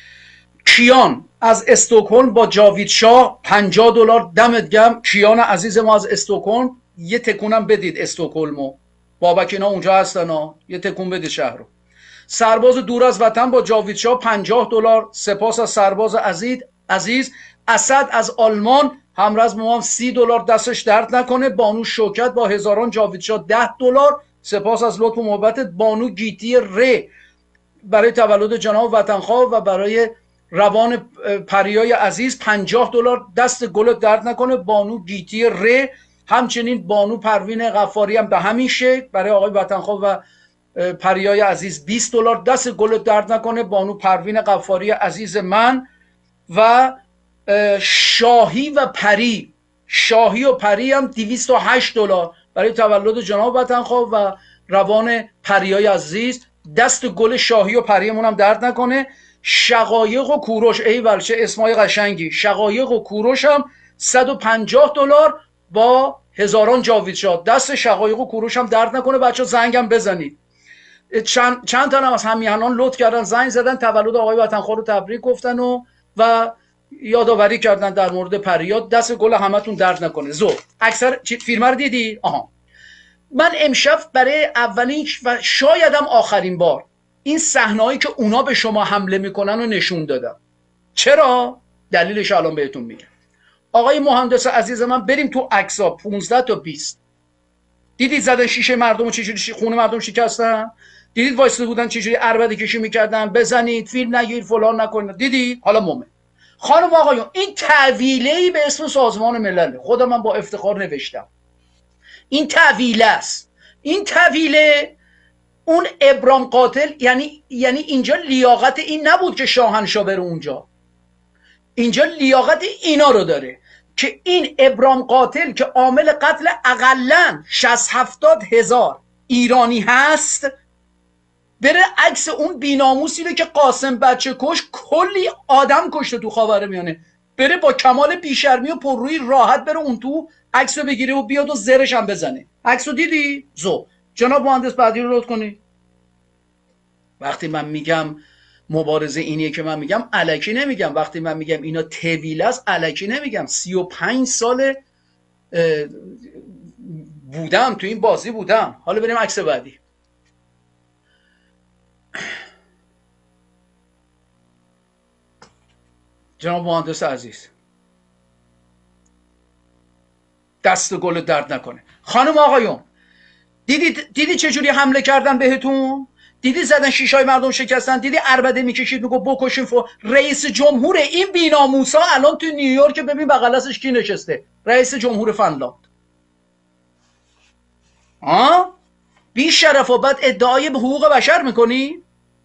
کیان از استکهلم با جاوید شاه پنجاه دلار، دمت گرم کیان عزیز ما از استکهلم. یه تکونم بدید استکهلمو، بابک اینا اونجا هستن ها، یه تکون بدید شهر رو. سرباز دور از وطن با جاوید شاه پنجاه دلار. سپاس از سرباز عزیز عزیز. اسد از آلمان همراز ما هم سی دلار، دستش درد نکنه. بانو شوکت با هزاران جاوید شاه ده دلار. سپاس از لطف و محبتت. بانو گیتی ر برای تولد جناب وطنخواه و برای روان پریای عزیز پنجاه دلار، دست گلت درد نکنه بانو گیتی ر. همچنین بانو پروین غفاری هم به همین شکل برای آقای وطنخواه و پریای عزیز بیست دلار، دست گلت درد نکنه بانو پروین غفاری عزیز من. و شاهی و پری، شاهی و پری هم دویست و هشت دلار برای تولد جناب وطنخواه و روان پریای عزیز، دست گل شاهی و پریمون هم درد نکنه. شقایق و کوروش ایول چه اسمای قشنگی، شقایق و کوروش هم صد و پنجاه دلار با هزاران جاوید شاه، دست شقایق و کوروش هم درد نکنه. بچه زنگم بزنید. چند, چند تا هم از همیهنان لطف کردن زنگ زدن تولد آقای وطنخواه رو تبریک گفتن و و یادآوری کردن در مورد پریاد. دست گل همتون درد نکنه. زو اکثر فیلم رو دیدی؟ آها. من امشب برای اولین و شاید هم آخرین بار این صحنه‌ای که اونا به شما حمله میکنن رو نشون دادم. چرا؟ دلیلش الان بهتون میگم. آقای مهندس عزیز من بریم تو عکس‌ها پانزده تا بیست. دیدید زدن شیشه مردم چجوری خونه مردم شکستن؟ دیدید وایساده بودن چجوری عربده کشی میکردن؟ بزنید فیلم نگیر فلان نکنید. دیدید؟ حالا مومن خانم آقایون این تعویله‌ای به اسم سازمان ملل، خودم من با افتخار نوشتم این تعویله است. این تعویله اون ابرام قاتل، یعنی یعنی اینجا لیاقت این نبود که شاهنشاه بره اونجا، اینجا لیاقت اینا رو داره که این ابرام قاتل که عامل قتل اقلن شصت هفتاد هزار ایرانی هست بره عکس اون بیناموسی رو که قاسم بچه کش کلی آدم کشته تو خاورمیانه، بره با کمال بیشرمی و پررویی راحت بره اون تو عکس رو بگیره و بیاد و زرش هم بزنه. عکس رو دیدی؟ زو جناب مهندس بعدی رو لطف کنی. وقتی من میگم مبارزه اینیه که من میگم الکی نمیگم. وقتی من میگم اینا طویل است الکی نمیگم. سی و پنج سال بودم تو این بازی بودم. حالا بریم عکس بعدی. جناب مهندس عزیز دست گل درد نکنه. خانم آقایون دیدی دیدی چه جوری حمله کردن بهتون؟ دیدی زدن شیشای مردم شکستن؟ دیدی عربده میکشید میگه بکشین فو رئیس جمهور این بیناموسا الان تو نیویورک ببین بغل دستش کی نشسته؟ رئیس جمهور فنلاند. ها؟ بی شرف و بعد ادعای به حقوق بشر میکنی؟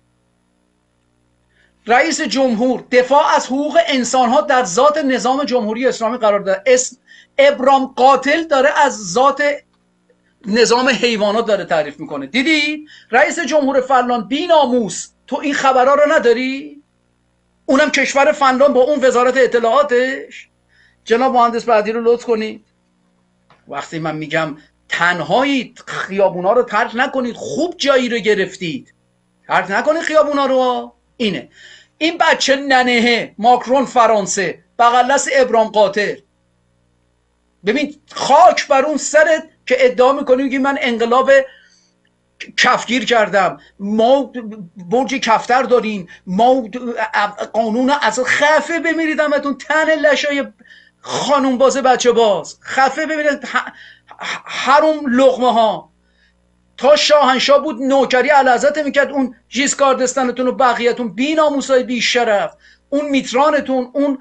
رئیس جمهور دفاع از حقوق انسان ها در ذات نظام جمهوری اسلامی قرار داره. اسم ابرام قاتل داره از ذات نظام حیوانات داره تعریف میکنه. دیدی؟ رئیس جمهور فنلاند بی ناموس. تو این خبرها رو نداری؟ اونم کشور فنلاند با اون وزارت اطلاعاتش. جناب مهندس بعدی رو لطف کنید. وقتی من میگم تنهایید خیابونا رو ترک نکنید، خوب جایی رو گرفتید، ترک نکنید خیابونا رو. اینه این بچه ننهه ماکرون فرانسه بغل دست ابرام قاتل. ببین خاک بر اون سرت که ادعا میکنی میگی من انقلاب کفگیر کردم، ما برج کفتر داریم، ما قانون از خفه بمیرید همتون تن لشای خانوم باز بچه باز خفه بمیرید حروم لقمه ها. تا شاهنشاه بود نوکری علازت میکرد اون ژیسکاردستانتون و بقیهتون بی ناموسای بی شرف، اون میترانتون، اون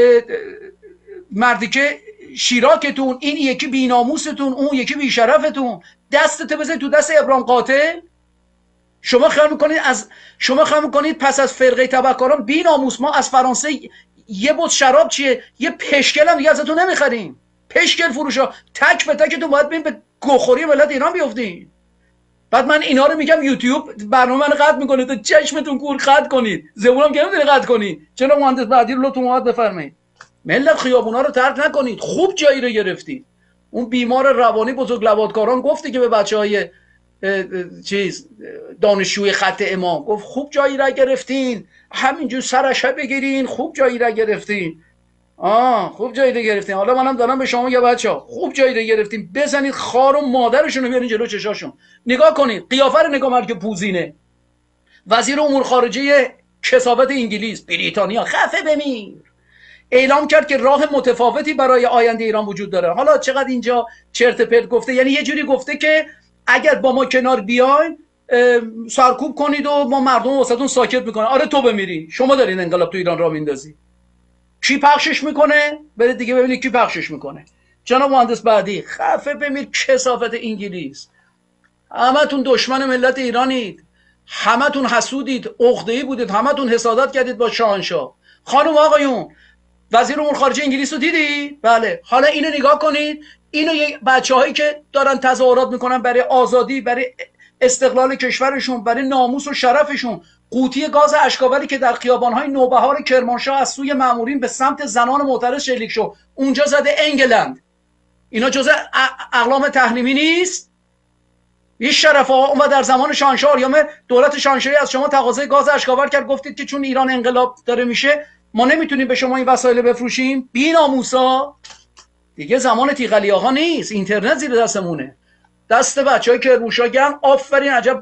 مردی که شیراکتون، این یکی بی ناموستون، اون یکی بی شرفتون. دستت بزنید تو دست ابرام قاتل. شما خیال میکنید از شما خیال میکنید پس از فرقه تبهکاران بی ناموس ما از فرانسه یه بوت شراب چیه یه پشکل هم دیگه ازتون نمیخریم. پشکل فروشا تک به تکتون باید بین به گوخوری ملت ایران بیافتین. بعد من اینا رو میگم یوتیوب برنامه من قطع میکنه تا چشمتون کور قطع کنید. زبونم که نمیدونی قطع کنید. چرا مهندس بعدی رو لطفا اومد بفرمایید. ملت خیابونا رو ترک نکنید. خوب جایی رو گرفتید. اون بیمار روانی بزرگ لواطکاران گفتی که به بچهای چیز دانشجوی خط امام گفت خوب جایی را گرفتین، همینجور سرش بگیرین، خوب جایی را گرفتین. آه خوب جایی رو گرفتین. حالا منم دارم به شما یه بچه‌ها خوب جایی رو گرفتین، بزنید خار و مادرشون رو بیارین جلو چشاشون. نگاه کنید قیافه رو نگاه مرگ پوزینه وزیر امور خارجه کثافت انگلیس بریتانیا خفه بمیر اعلام کرد که راه متفاوتی برای آینده ایران وجود داره. حالا چقدر اینجا چرت پرت گفته، یعنی یه جوری گفته که اگر با ما کنار بیاین سرکوب کنید و ما مردم واسهتون ساکت میکنه. آره تو بمیری، شما دارین انقلاب تو ایران را میندازی. کی پخشش میکنه؟ برید دیگه ببینید کی پخشش میکنه. جناب مهندس بعدی خفه بمیر کثافت انگلیس. همتون دشمن ملت ایرانید، همتون حسودید، عقده‌ای بودید، همتون حسادت کردید با شاهنشاه. خانم آقایون وزیر امور خارجه انگلیس رو دیدی؟ بله. حالا اینو نگاه کنید، اینو یه بچه‌هایی که دارن تظاهرات میکنن برای آزادی، برای استقلال کشورشون، برای ناموس و شرفشون، قوطی گاز اشکاوری که در خیابان‌های نوبهار کرمانشاه از سوی مامورین به سمت زنان معترض شلیک شد، اونجا زده انگلند. اینا جزء اقلام تحریمی نیست؟ این شرف ها اون در زمان شاهنشاه آریام دولت شاهنشاهی از شما تقاضای گاز اشکاور کرد، گفتید که چون ایران انقلاب داره میشه ما نمیتونیم به شما این وسایل بفروشیم. بی ناموسا دیگه زمان تیغلی آقا نیست، اینترنت زیر دستمونه. دست بچهای کرمانشاه گرم، آفرین عجب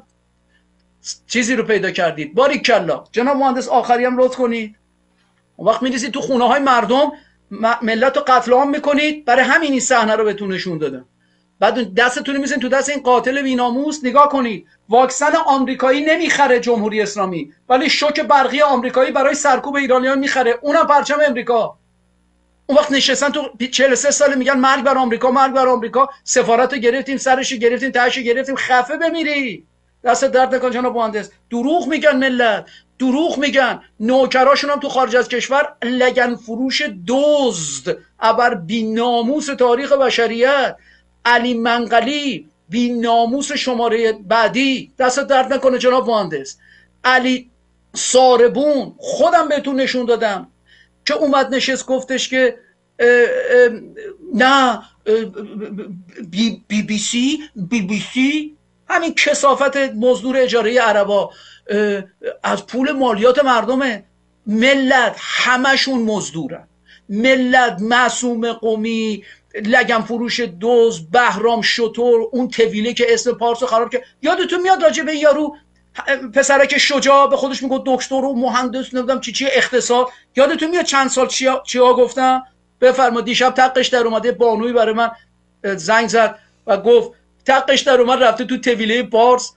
چیزی رو پیدا کردید، باریکلا. جناب مهندس آخری هم لطف کنید. اون وقت می‌ریزید تو خونه های مردم، ملت رو قتل عام میکنید. برای همین این صحنه رو بهتون نشون دادم. بعد دستتون میزنید تو دست این قاتل بی‌ناموس. نگاه کنید، واکسن آمریکایی نمیخره جمهوری اسلامی، ولی شوک برقی آمریکایی برای سرکوب ایرانیان میخره، اونم پرچم امریکا. اون وقت نشستن تو چهل و سه سال میگن مرگ بر آمریکا، مرگ بر آمریکا. سفارت رو گرفتیم، سرش رو گرفتیم، تهش رو گرفتیم. خفه بمیری. دست درد نکن جناب مهندس. دروغ میگن ملت، دروغ میگن. نوکراشون هم تو خارج از کشور لگن فروش دزد، ابر بی‌ناموس تاریخ بشریت. علی منقلی بی‌ناموس شماره بعدی. دست درد نکنه جناب مهندس. علی ساربون خودم بهتون نشون دادم که اومد نشست گفتش که اه اه نه بی, بی بی سی بی بی سی همین کثافت مزدور اجاره عربا از پول مالیات مردمه. ملت همشون مزدورن. ملت معصوم قومی، لگن فروش دوز، بهرام شطور، اون طویله که اسم پارسو خراب کرد. یادتون میاد راجع به یارو پسرک شجاع به خودش میگه دکتر و مهندس نمیدونم چی چی اقتصاد، یادتون میاد چند سال چیا چیا گفتم؟ بفرما. دیشب تقش در اومده، بانوی برای من زنگ زد و گفت تقش در اومد رفته تو طویله پارس،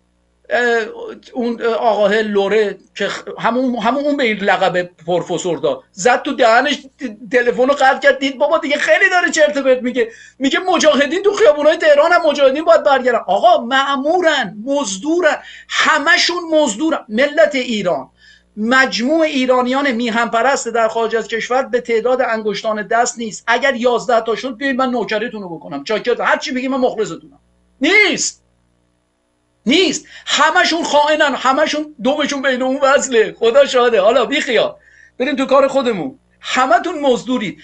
اون آقاه لوره که همون همون اون به این لقب پروفسور داد، زد تو دهنش، تلفن رو قطع کرد. دید بابا دیگه خیلی داره چرت و پرت میگه. میگه مجاهدین تو خیابونای تهران هم مجاهدین باید برگردن. آقا مأمورن، مزدورن، همشون مزدورن. ملت ایران، مجموع ایرانیان میهن پرست در خارج از کشور به تعداد انگشتان دست نیست. اگر یازده تا شد بیاید من نوکریتون رو بکنم، چاکرتون، هر چی بگی من مخلصتونم. نیست نیست همشون خائنن، همشون دومشون بین اون وصله. خدا شاهده. حالا بی خیال بریم تو کار خودمون. همتون مزدورید.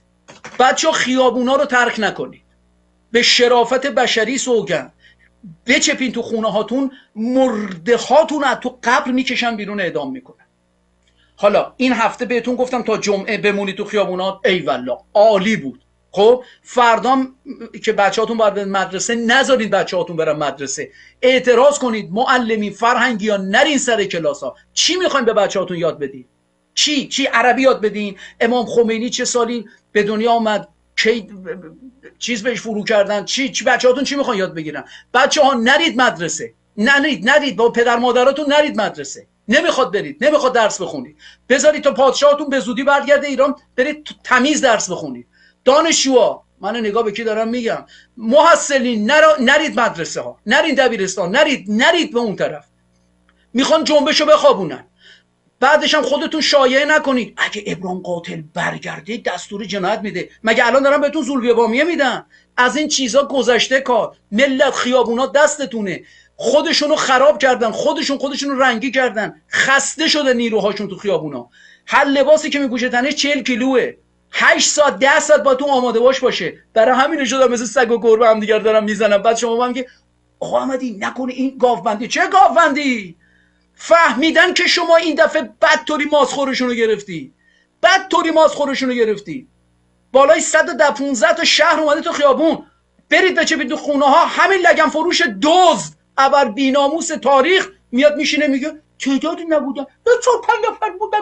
بچه خیابونا رو ترک نکنید. به شرافت بشری سوگند. بچپین تو خونه هاتون، مرده هاتون از تو قبر میکشن بیرون، اعدام میکنن. حالا این هفته بهتون گفتم تا جمعه بمونید تو خیابونات. ای والله عالی بود. خب فردام که بچه‌هاتون باید مدرسه، نذارید بچه‌هاتون برن مدرسه. اعتراض کنید. معلمین فرهنگی ها نرین سر کلاس ها. چی میخواین به بچه‌هاتون یاد بدین؟ چی چی عربی یاد بدین؟ امام خمینی چه سالی به دنیا آمد؟ چی چیز بهش فرو کردن؟ چی چی بچه‌هاتون چی میخوان یاد بگیرن؟ بچه‌ها نرید مدرسه. نرید نرید با پدر مادراتون نرید مدرسه. نمیخواد برید، نمیخواد درس بخونید. بذارید تا پادشاهتون به زودی برگرده ایران، برید تمیز درس بخونید. دانشجوها، من نگاه به کی دارم میگم، محصلین، نرید مدرسه ها، نرید دبیرستان، نرید نرید به اون طرف. میخوان جنبشو بخوابونن. بعدش هم خودتون شایعه نکنید اگه ابراهیم قاتل برگرده دستور جنایت میده. مگه الان دارن بهتون زولبیه بامیه میدن؟ از این چیزا گذشته کار. ملت خیابونا دستتونه. خودشونو خراب کردن، خودشون خودشونو رنگی کردن. خسته شده نیروهاشون تو خیابونا. هر لباسی که میپوشه تنش چهل کیلوه. هشت ساعت ده ساعت با تو آماده باش باشه. برای همین شدم مثل سگ و گربه هم دیگر دارم میزنم. بعد شما هم که آقا احمدی نکنه این گاوبندی. چه گاوبندی؟ فهمیدن که شما این دفعه بدطوری ماسخورشون رو گرفتی. بدطوری ماسخورشون رو گرفتی. بالای صد و پانزده تا شهر اومده تو خیابون. برید بچپید تو خونه ها. همین لگن فروش دزد ابر بیناموس تاریخ میاد میشینه میگه تعدادی نبودن، چون پنج نفر بودن،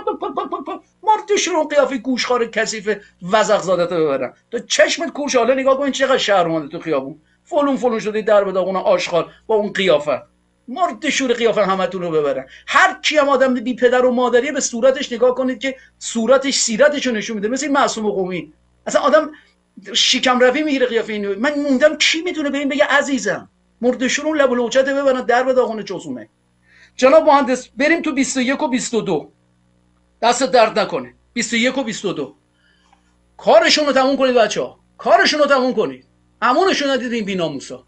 مردش رو قیافه گوشخوار کثیف وزغ زادت رو ببرن. تو چشمت کوش. حالا نگاه کن چقدر شهر اومده تو خیابون. فلون فلون شده در به داغون آشغال با اون قیافه. مرد شور قیافه همتون رو ببرن. هر کی هم آدم بی پدر و مادریه به صورتش نگاه کنید که صورتش سیرتش رو نشون میده. مثل این معصوم قومی. اصلا آدم شکم روی میگیره قیافه اینو. من موندم کی میتونه به این بگه عزیزم؟ مرد شور اون لب و لوچت ببرن در به داغون چوسونه. جناب مهندس بریم تو بیست و یک و بیست و دو. دست درد نکنه. بیست و یک و بیست و دو کارشون رو تموم کنید بچه‌ها. کارشون رو تموم کنید. امونشون ندید این بی‌ناموسا.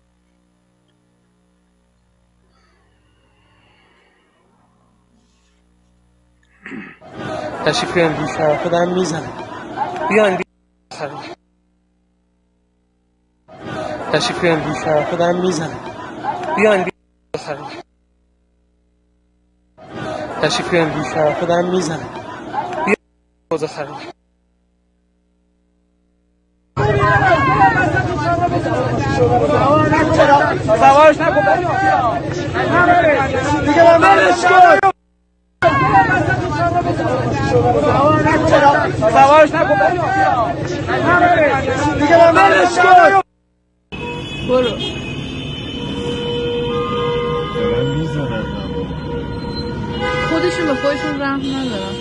تشریف بیان بیشتر خودم میزنم. بیان بیان تشریف بیان بیشتر خودم میزنم. بیان بیان تشریف بیان بیشتر خودم میزنم. بیان روز خرید. سوارش نکن دیگه با منش کن. سوارش نکن دیگه با منش کن. برو خودشون به خودشون رحم ندارن.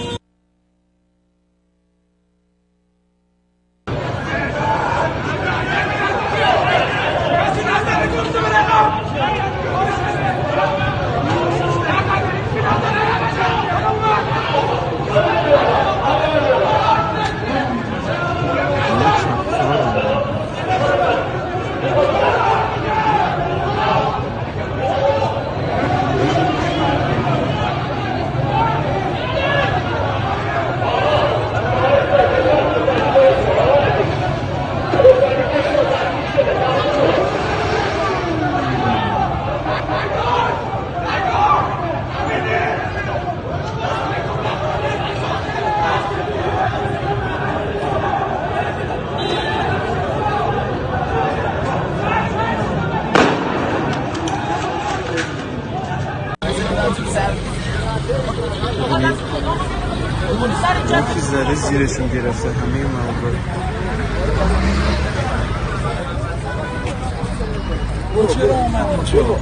یکی زده زیرشون گرفته همه موارد. چرا اومدی؟ چرا؟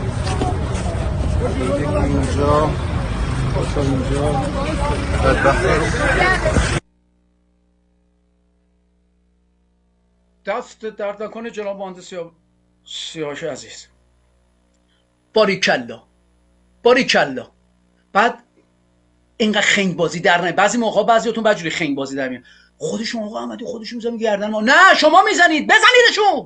اینجا تا اینجا دست درد نکنه جناب مهندس سیاوش عزیز. باریکلا باریکلا. بعد اینقدر خنگ بازی در نه. بعضی موقع بعضیاتون بعضی خنگ بازی در میاد. خودشون آقا احمدی خودشون میزنن گردن ما. نه شما میزنید، بزنیدشون.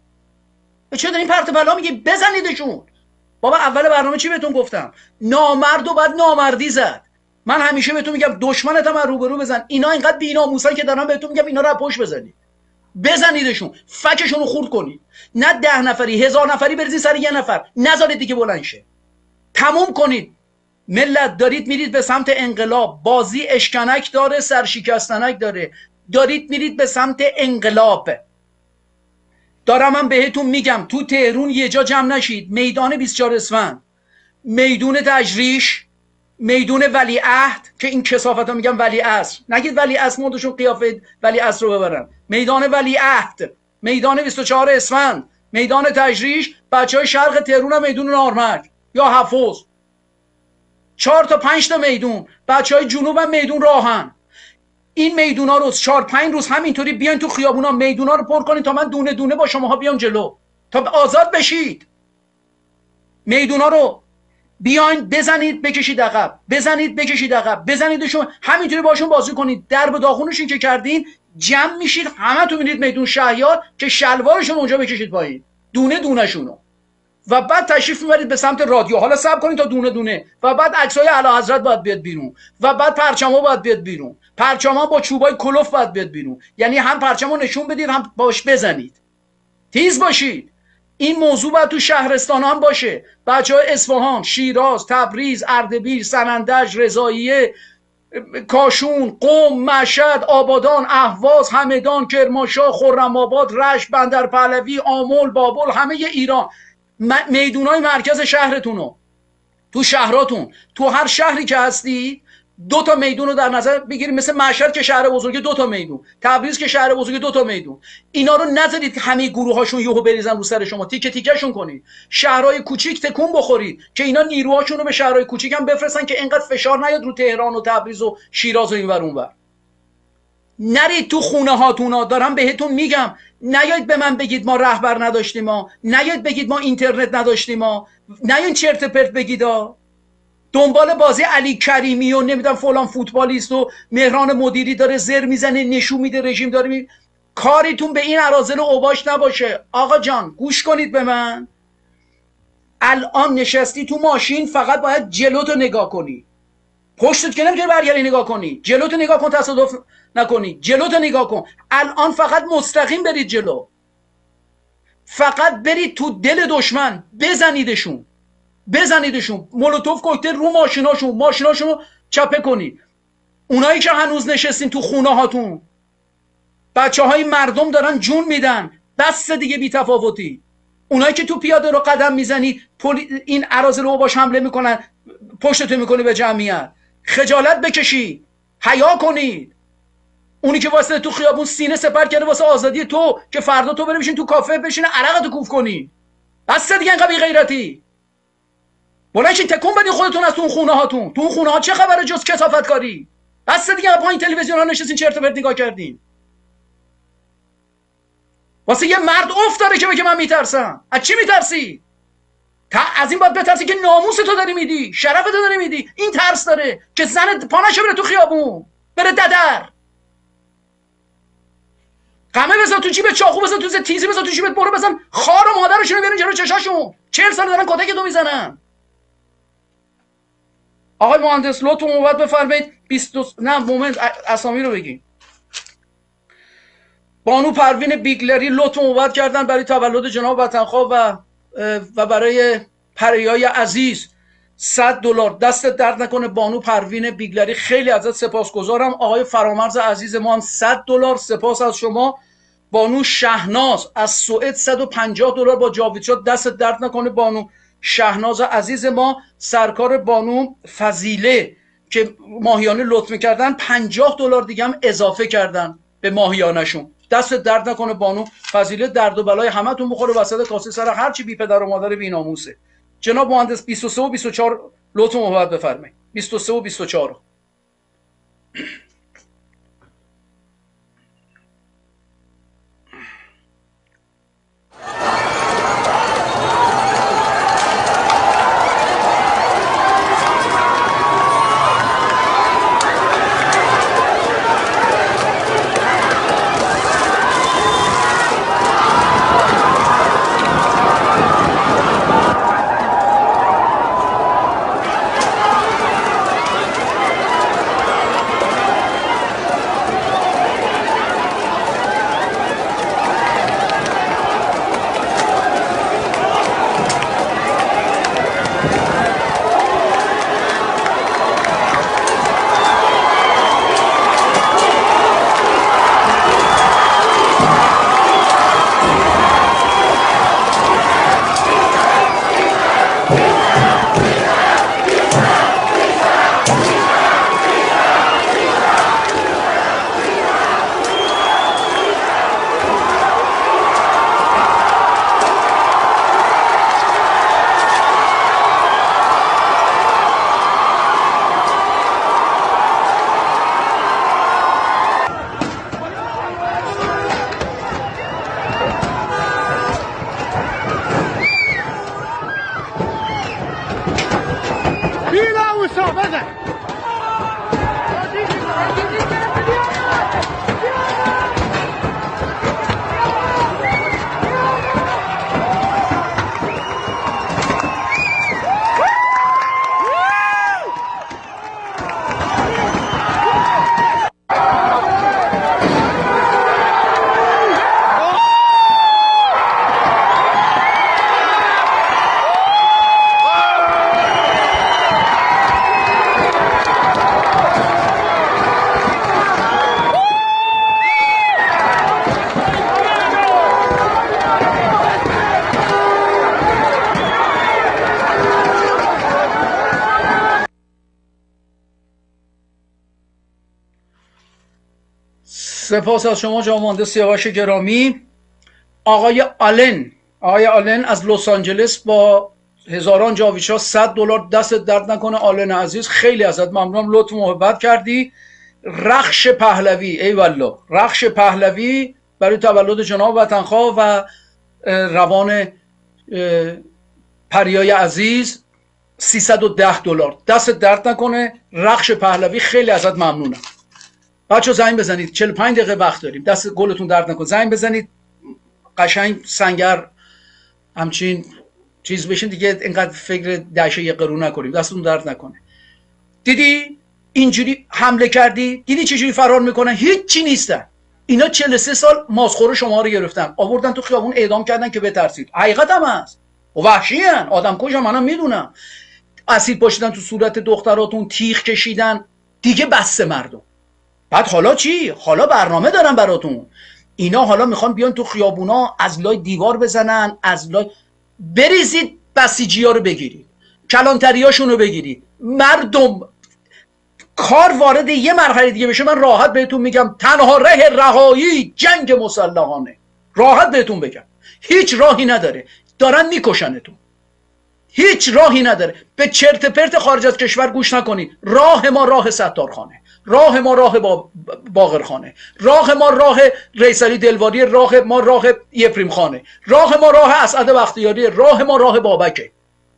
به چه دارین پرت بلا میگی؟ بزنیدشون. بابا اول برنامه چی بهتون گفتم؟ نامرد و بعد نامردی زد. من همیشه بهتون میگم دشمنت هم روبرو بزن. اینا اینقدر بی‌ناموسن که دارن بهتون میگم اینا رو پشت بزنید. بزنیدشون، فکشون رو خورد کنید. نه ده نفری، هزار نفری بریزید سر یه نفر. نذارید دیگه بلند شه. تموم کنید. ملت دارید میرید به سمت انقلاب. بازی اشکنک داره، سرشکستنک داره. دارید میرید به سمت انقلاب. دارم من بهتون میگم تو تهران یه جا جمع نشید. میدان بیست و چهار اسفند، میدون تجریش، میدون ولیعهد که این کثافت ها میگم ولیعصر، نگید ولیعصر مردشون قیافه ولیعصر رو ببرن. میدان ولیعهد، میدان بیست و چهار اسفند، میدان تجریش، بچه های شرق تهران هم میدون نارمک یا حفظ، چهار تا پنج تا میدون. بچه های جنوب هم میدون راهن. این میدونا رو چهار پنج روز همینطوری بیاین تو خیابونا میدونا رو پر کنین تا من دونه دونه با شماها بیام جلو تا آزاد بشید. میدونا رو بیاین بزنید بکشید عقب، بزنید بکشید عقب، بزنیدشون همینطوری باشون بازی کنید. درب داغونشون که کردین جمع میشید همه تو میرید میدون شهیار که شلوارشون اونجا بکشید پایین دونه دونه شونو و بعد تشریف میبرید به سمت رادیو. حالا صبر کنید تا دونه دونه و بعد عکسای اعلی حضرت باید بیاد بیرون و بعد پرچما باید بیاد بیرون. پرچما با چوبای کلوف باید بیاد بیرون. یعنی هم پرچمو نشون بدید هم باش بزنید. تیز باشید. این موضوع باید تو شهرستان هم باشه. بچهای اصفهان، شیراز، تبریز، اردبیل، سنندج، رضاییه، کاشون، قم، مشهد، آبادان، اهواز، همدان، کرمانشاه، خرم‌آباد، رشت، بندرپهلوی، آمل، بابل، همه ایران، میدونای مرکز شهرتونو، تو شهراتون، تو هر شهری که هستی دو تا میدون رو در نظر بگیرید. مثل مشهد که شهر بزرگ دو تا میدون، تبریز که شهر بزرگ دو تا میدون. اینا رو نذارید همه گروه هاشون یهو بریزن رو سر شما، تیکه تیکه‌شون کنید. شهرهای کوچیک تکون بخورید که اینا نیروهاشون رو به شهرهای کوچیک هم بفرستن که اینقدر فشار نیاد رو تهران و تبریز و شیراز و اینور اونور. نرید تو خونه هاتونا. دارم بهتون میگم نیاید به من بگید ما رهبر نداشتیم، ما نیاید بگید ما اینترنت نداشتیم، ما نیاید چرت پرت بگید. دنبال بازی علی کریمی و نمیدونم فلان فوتبالیست و مهران مدیری داره زر میزنه نشون میده رژیم داره می... کاریتون به این اراذل و اوباش نباشه. آقا جان گوش کنید به من. الان نشستی تو ماشین فقط باید جلوتو نگاه کنی، پشتت که نمیتونی برگردی نگاه کنی. جلوتو نگاه کن، تصادف نکنی. جلوتو نگاه کن. الان فقط مستقیم برید جلو، فقط برید تو دل دشمن بزنیدشون، بزنیدشون. مولوتوف کوکتل رو ماشیناشون، ماشیناشون رو چپه کنید. اونایی که هنوز نشستین تو خونه هاتون، بچه های مردم دارن جون میدن، بس دیگه بی تفاوتی. اونایی که تو پیاده رو قدم میزنی این اراذل رو باش حمله میکنن، پشتتو میکنی به جمعیت. خجالت بکشید، حیا کنید. اونی که واسه تو خیابون سینه سپر کرده واسه آزادی تو که فردا تو بری بشین تو کافه بشینه عرقتو کوف کنی. بس دیگه انقدر بی غیرتی. بلنشین تکون بدین خودتون از تو اون خونه هاتون. تو اون خونه ها چه خبره جز کثافت کاری؟ بس دیگه پایین تلویزیون ها نشستین چرت و پرت نگاه کردین. واسه یه مرد افت داره که بگه من میترسم. از چی میترسی؟ تا از این باید بترسی که ناموس تو داری میدی، شرف تو داری میدی. این ترس داره که زن پانشو بره تو خیابون، بره ددر. قمه بزن تو جیبت، چاقو بزن تو تیزی بزن تو جیبت، برو بزن خار و مادرشون بیارین جلو چشاشون. چهل سال دارن کتک تو میزنن. آقای مهندس لطف نوبت بفرمایید. بیست نه مومنت اسامی رو بگیم. بانو پروین بیگلری لطف نوبت کردن برای تولد جناب وطنخواه و و برای پریای عزیز صد دلار. دستت درد نکنه بانو پروین بیگلری، خیلی ازت سپاسگزارم. آقای فرامرز عزیز ما هم صد دلار سپاس از شما. بانو شهناز از سوئد صد و پنجاه دلار با جاوید شد. دستت درد نکنه بانو شهناز عزیز ما. سرکار بانو فضیله که ماهیانه لطف میکردن پنجاه دلار دیگه هم اضافه کردن به ماهیانشون. دست درد نکنه بانو، فضیلت درد و بلای همتون بخوره وسط کاسه سر هر چی بی پدر و مادر بی ناموسه. جناب مهندس بیست و سه و بیست و چهار لطف محبت بفرمایید. بیست و سه و بیست و چهار سپاس از شما جناب مهندس سیاوش گرامی. آقای آلن آقای آلن از لس آنجلس با هزاران جاویدشاه صد دلار. دست درد نکنه آلن عزیز، خیلی ازت ممنونم، لطف محبت کردی. رخش پهلوی، ای والله، رخش پهلوی برای تولد جناب وطنخواه و روان پریای عزیز سیصد و ده دلار. دست درد نکنه رخش پهلوی، خیلی ازت ممنونم. بچه زنگ بزنید، چهل و پنج دقیقه وقت داریم، دست گلتون درد نکنه، زنگ بزنید قشنگ سنگر همچین چیز بشین دیگه، اینقدر فکر دهشه یه قرون نکنیم، دستتون درد نکنه. دیدی اینجوری حمله کردی؟ دیدی چجوری فرار میکنن؟ هیچی نیستن اینا. چهل و سه سال ماسخور شما رو گرفتن، آوردن تو خیابون اعدام کردن که بترسید. حقیقت هم هست، وحشی ان، آدم کش، منم میدونم. اسید پاشیدن تو صورت دختراتون، تیغ کشیدن، دیگه بسته مردم. بعد حالا چی؟ حالا برنامه دارن براتون. اینا حالا میخوان بیان تو خیابونا از لای دیوار بزنن، از لای بریزید بسیجی ها رو بگیرید، کلانتری هاشون رو بگیرید. مردم کار وارد یه مرحله دیگه بشه، من راحت بهتون میگم تنها ره رهایی جنگ مسلحانه. راحت بهتون بگم هیچ راهی نداره، دارن میکشنتون، هیچ راهی نداره. به چرت پرت خارج از کشور گوش نکنید. راه ما راه ستارخانه، راه ما راه با باقرخانه، راه ما راه رئیس علی دلواری، راه ما راه یپریم خانه، راه ما راه اسعد بختیاری، راه ما راه بابکه.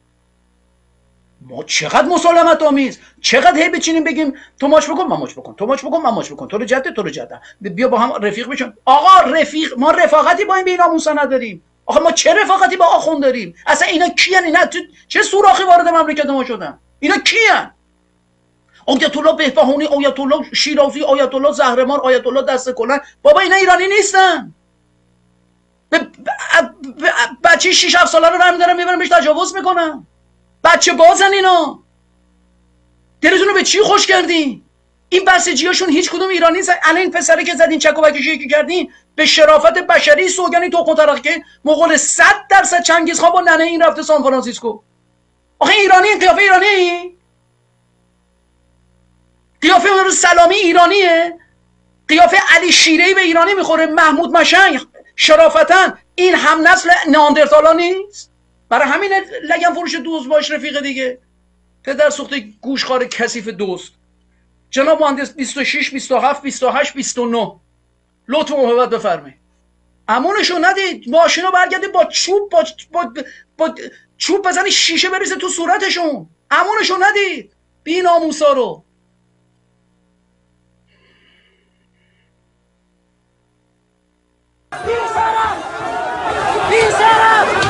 ما چقدر مسالمت آمیز، چقدر هی بچینیم بگیم تو ماچ بکن من ماچ بکن، تو ماچ بکن من ماچ بکن، تو رو جده تو رو جده، بیا با هم رفیق بشیم. آقا رفیق، ما رفاقتی با این بی‌ناموسا نداریم. آخه ما چه رفاقتی با آخوند داریم؟ اصلا اینا کیان؟ اینا چه سوراخی وارد مملکت ما شدن؟ اینا کیان؟ آیت الله بهبهانی، آیت الله شیرازی، آیت الله زهرمان، آیت الله دست کلن. بابا اینا ایرانی نیستن. بچه شش هفت ساله رو برمی دارن میبرن بهش تجاوز میکنن. بچه بازن اینا. دلتون رو به چی خوش کردین؟ این بسیجیاشون هیچ کدوم ایرانی نیستن. الان این پسری که زدین چک و بکشی که کردین به شرافت بشری سوگنی تو ترقی که مغول صد درصد چنگیز خان با ننه این رفته سان فرانسیسکو. آخه ایرانی، این قیافه ایرانی؟ قیافه اون رو سلامی ایرانیه؟ قیافه علی شیره‌ای به ایرانی میخوره. محمود مشنگ شرافتن این هم نسل نئاندرتالا نیست؟ برای همین لگن فروش دوست باش رفیق دیگه، پدر سوخته گوشخوار کثیف دوست. جناب مهندس بیست و شش بیست و هفت بیست و هشت بیست و نه لطف و محبت بفرمایید. امونشو ندید، ماشینو برگرده با چوب با, با, با چوب بزنی شیشه بریزه تو صورتشون. امونشو ندید بی ناموسا رو. بی شرف بی شرف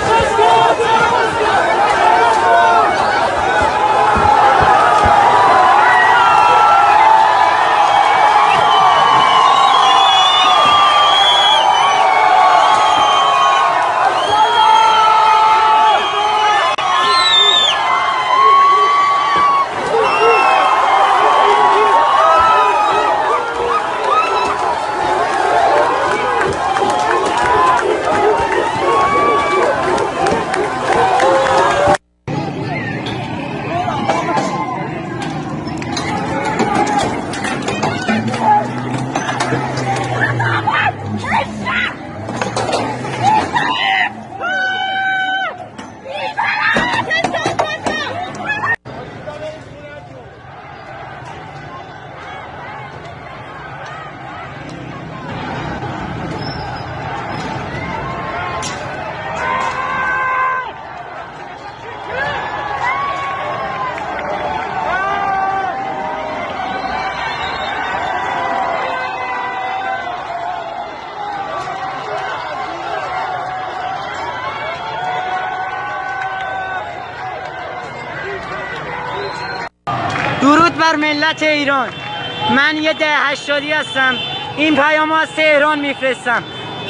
درود بر ملت ایران. من یه ده هشتادی هستم. این پیامو از تهران میفرستم.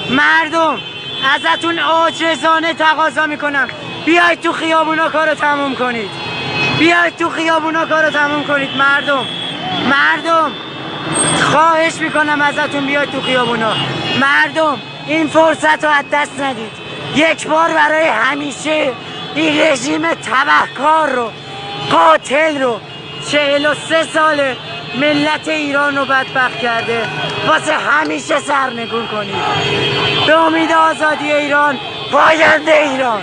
مردم ازتون عاجزانه تقاضا میکنم بیاید تو خیابونا کارو تموم کنید. بیاید تو خیابونا کارو تموم کنید مردم. مردم خواهش میکنم ازتون بیاید تو خیابونا. مردم این فرصت رو از دست ندید. یک بار برای همیشه این رژیم تبهکار رو، قاتل رو، چهل و سه ساله ملت ایران رو بدبخت کرده، واسه همیشه سرنگون کنید. به امید آزادی ایران، پاینده ایران.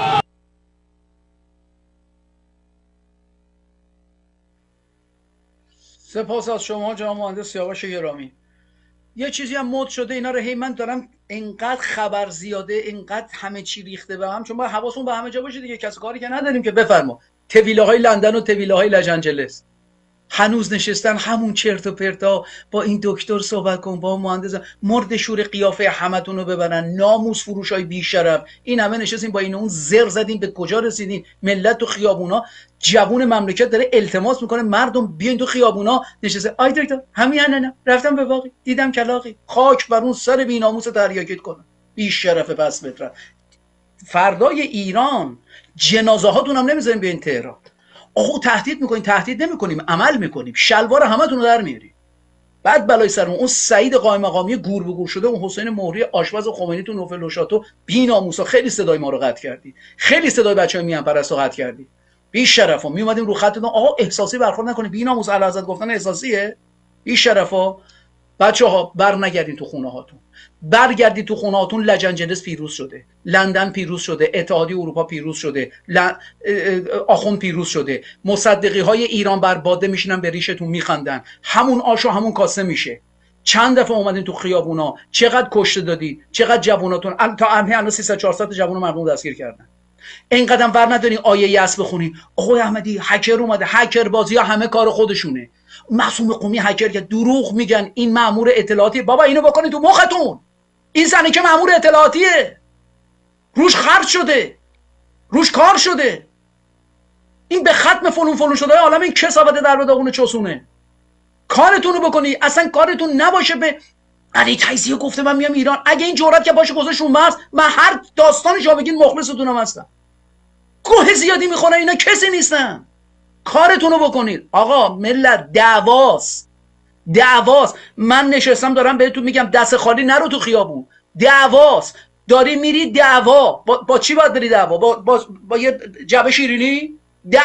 سپاس از شما جناب مهندس سیاوش گرامی. یه چیزی هم مد شده اینا رو هی من دارم انقدر خبر زیاده، انقدر همه چی ریخته به هم، چون ما حواسمون به همه جا باشه دیگه، کس کاری که نداریم که. بفرما طویله های لندن و طویله های لس آنجلس هنوز نشستن همون چرت و پرتا. با این دکتر صحبت کن، با مهندس، مرد شور قیافه همتون رو ببرن. ناموس فروش های بی شرف. این همه نشستیم با این اون زر زدیم، به کجا رسیدین؟ ملت تو خیابونا، جوون مملکت داره التماس میکنه مردم بیاین تو خیابونا. نشسته آی دکتر همین نه رفتم به باقی دیدم کلاغی، خاک بر اون سر بی ناموس تریاکت کنه. بی شرف پس بتر. فردای ایران جنازه هاتون هم نمیذاریم بیاین تهران. آخو تهدید میکنیم، تهدید نمیکنیم، عمل میکنیم. شلوار همتون رو در میاریم. بعد بلای سرمون اون سعید قائم مقامی گور به گور شده، اون حسین مهری آشپز خمینی تو نوفل و شاتو، بی ناموسا خیلی صدای ما رو قطع کردی، خیلی صدای بچهای میان پرستو قطع کردی. بی شرفا می اومدیم رو خطتون، آقا احساسی برخورد نکنید. بی ناموس اعلیحضرت گفتن احساسیه؟ بی شرفا بچه‌ها بر نگردین تو خونه هاتون. برگردید تو خونه هاتون. لس آنجلس پیروز شده، لندن پیروز شده، اتحادیه اروپا پیروز شده، ل... آخوند پیروز شده. مصدقی های ایران بر باده میشینن به ریشتون میخندن. همون آش و همون کاسه میشه. چند دفعه اومدین تو خیابونا، چقدر کشته دادی، چقدر جووناتون تا الان سیصد چهارصد جوون مردم دستگیر کردن. اینقدرم ور نداری آیه یاس بخونی. آقای احمدی هکر اومده، هکر بازی ها همه کار خودشونه. معصوم قومی هکر که دروغ میگن، این مأمور اطلاعاتی. بابا اینو بکنید تو مختون. این زنی که مأمور اطلاعاتیه، روش خرج شده، روش کار شده. این به ختم فلون فلون شده عالم این کسافت در به داغون چسونه. کارتون رو بکنی. اصلا کارتون نباشه به علی تیزیه گفته من میام ایران. اگه این جرأت که باشه گذاشت رو مرز، من هر داستانی جا بگین مخلصتونم هستم. گوه زیادی میخونه اینا کسی نیستن. کارتون رو بکنید. آقا ملت دعواست، دعواست. من نشستم دارم بهتون میگم دست خالی نرو تو خیابون. دعواست. داری میری دعوا. با, با چی باید بری دعوا؟ با, با, با یه جبه شیرینی؟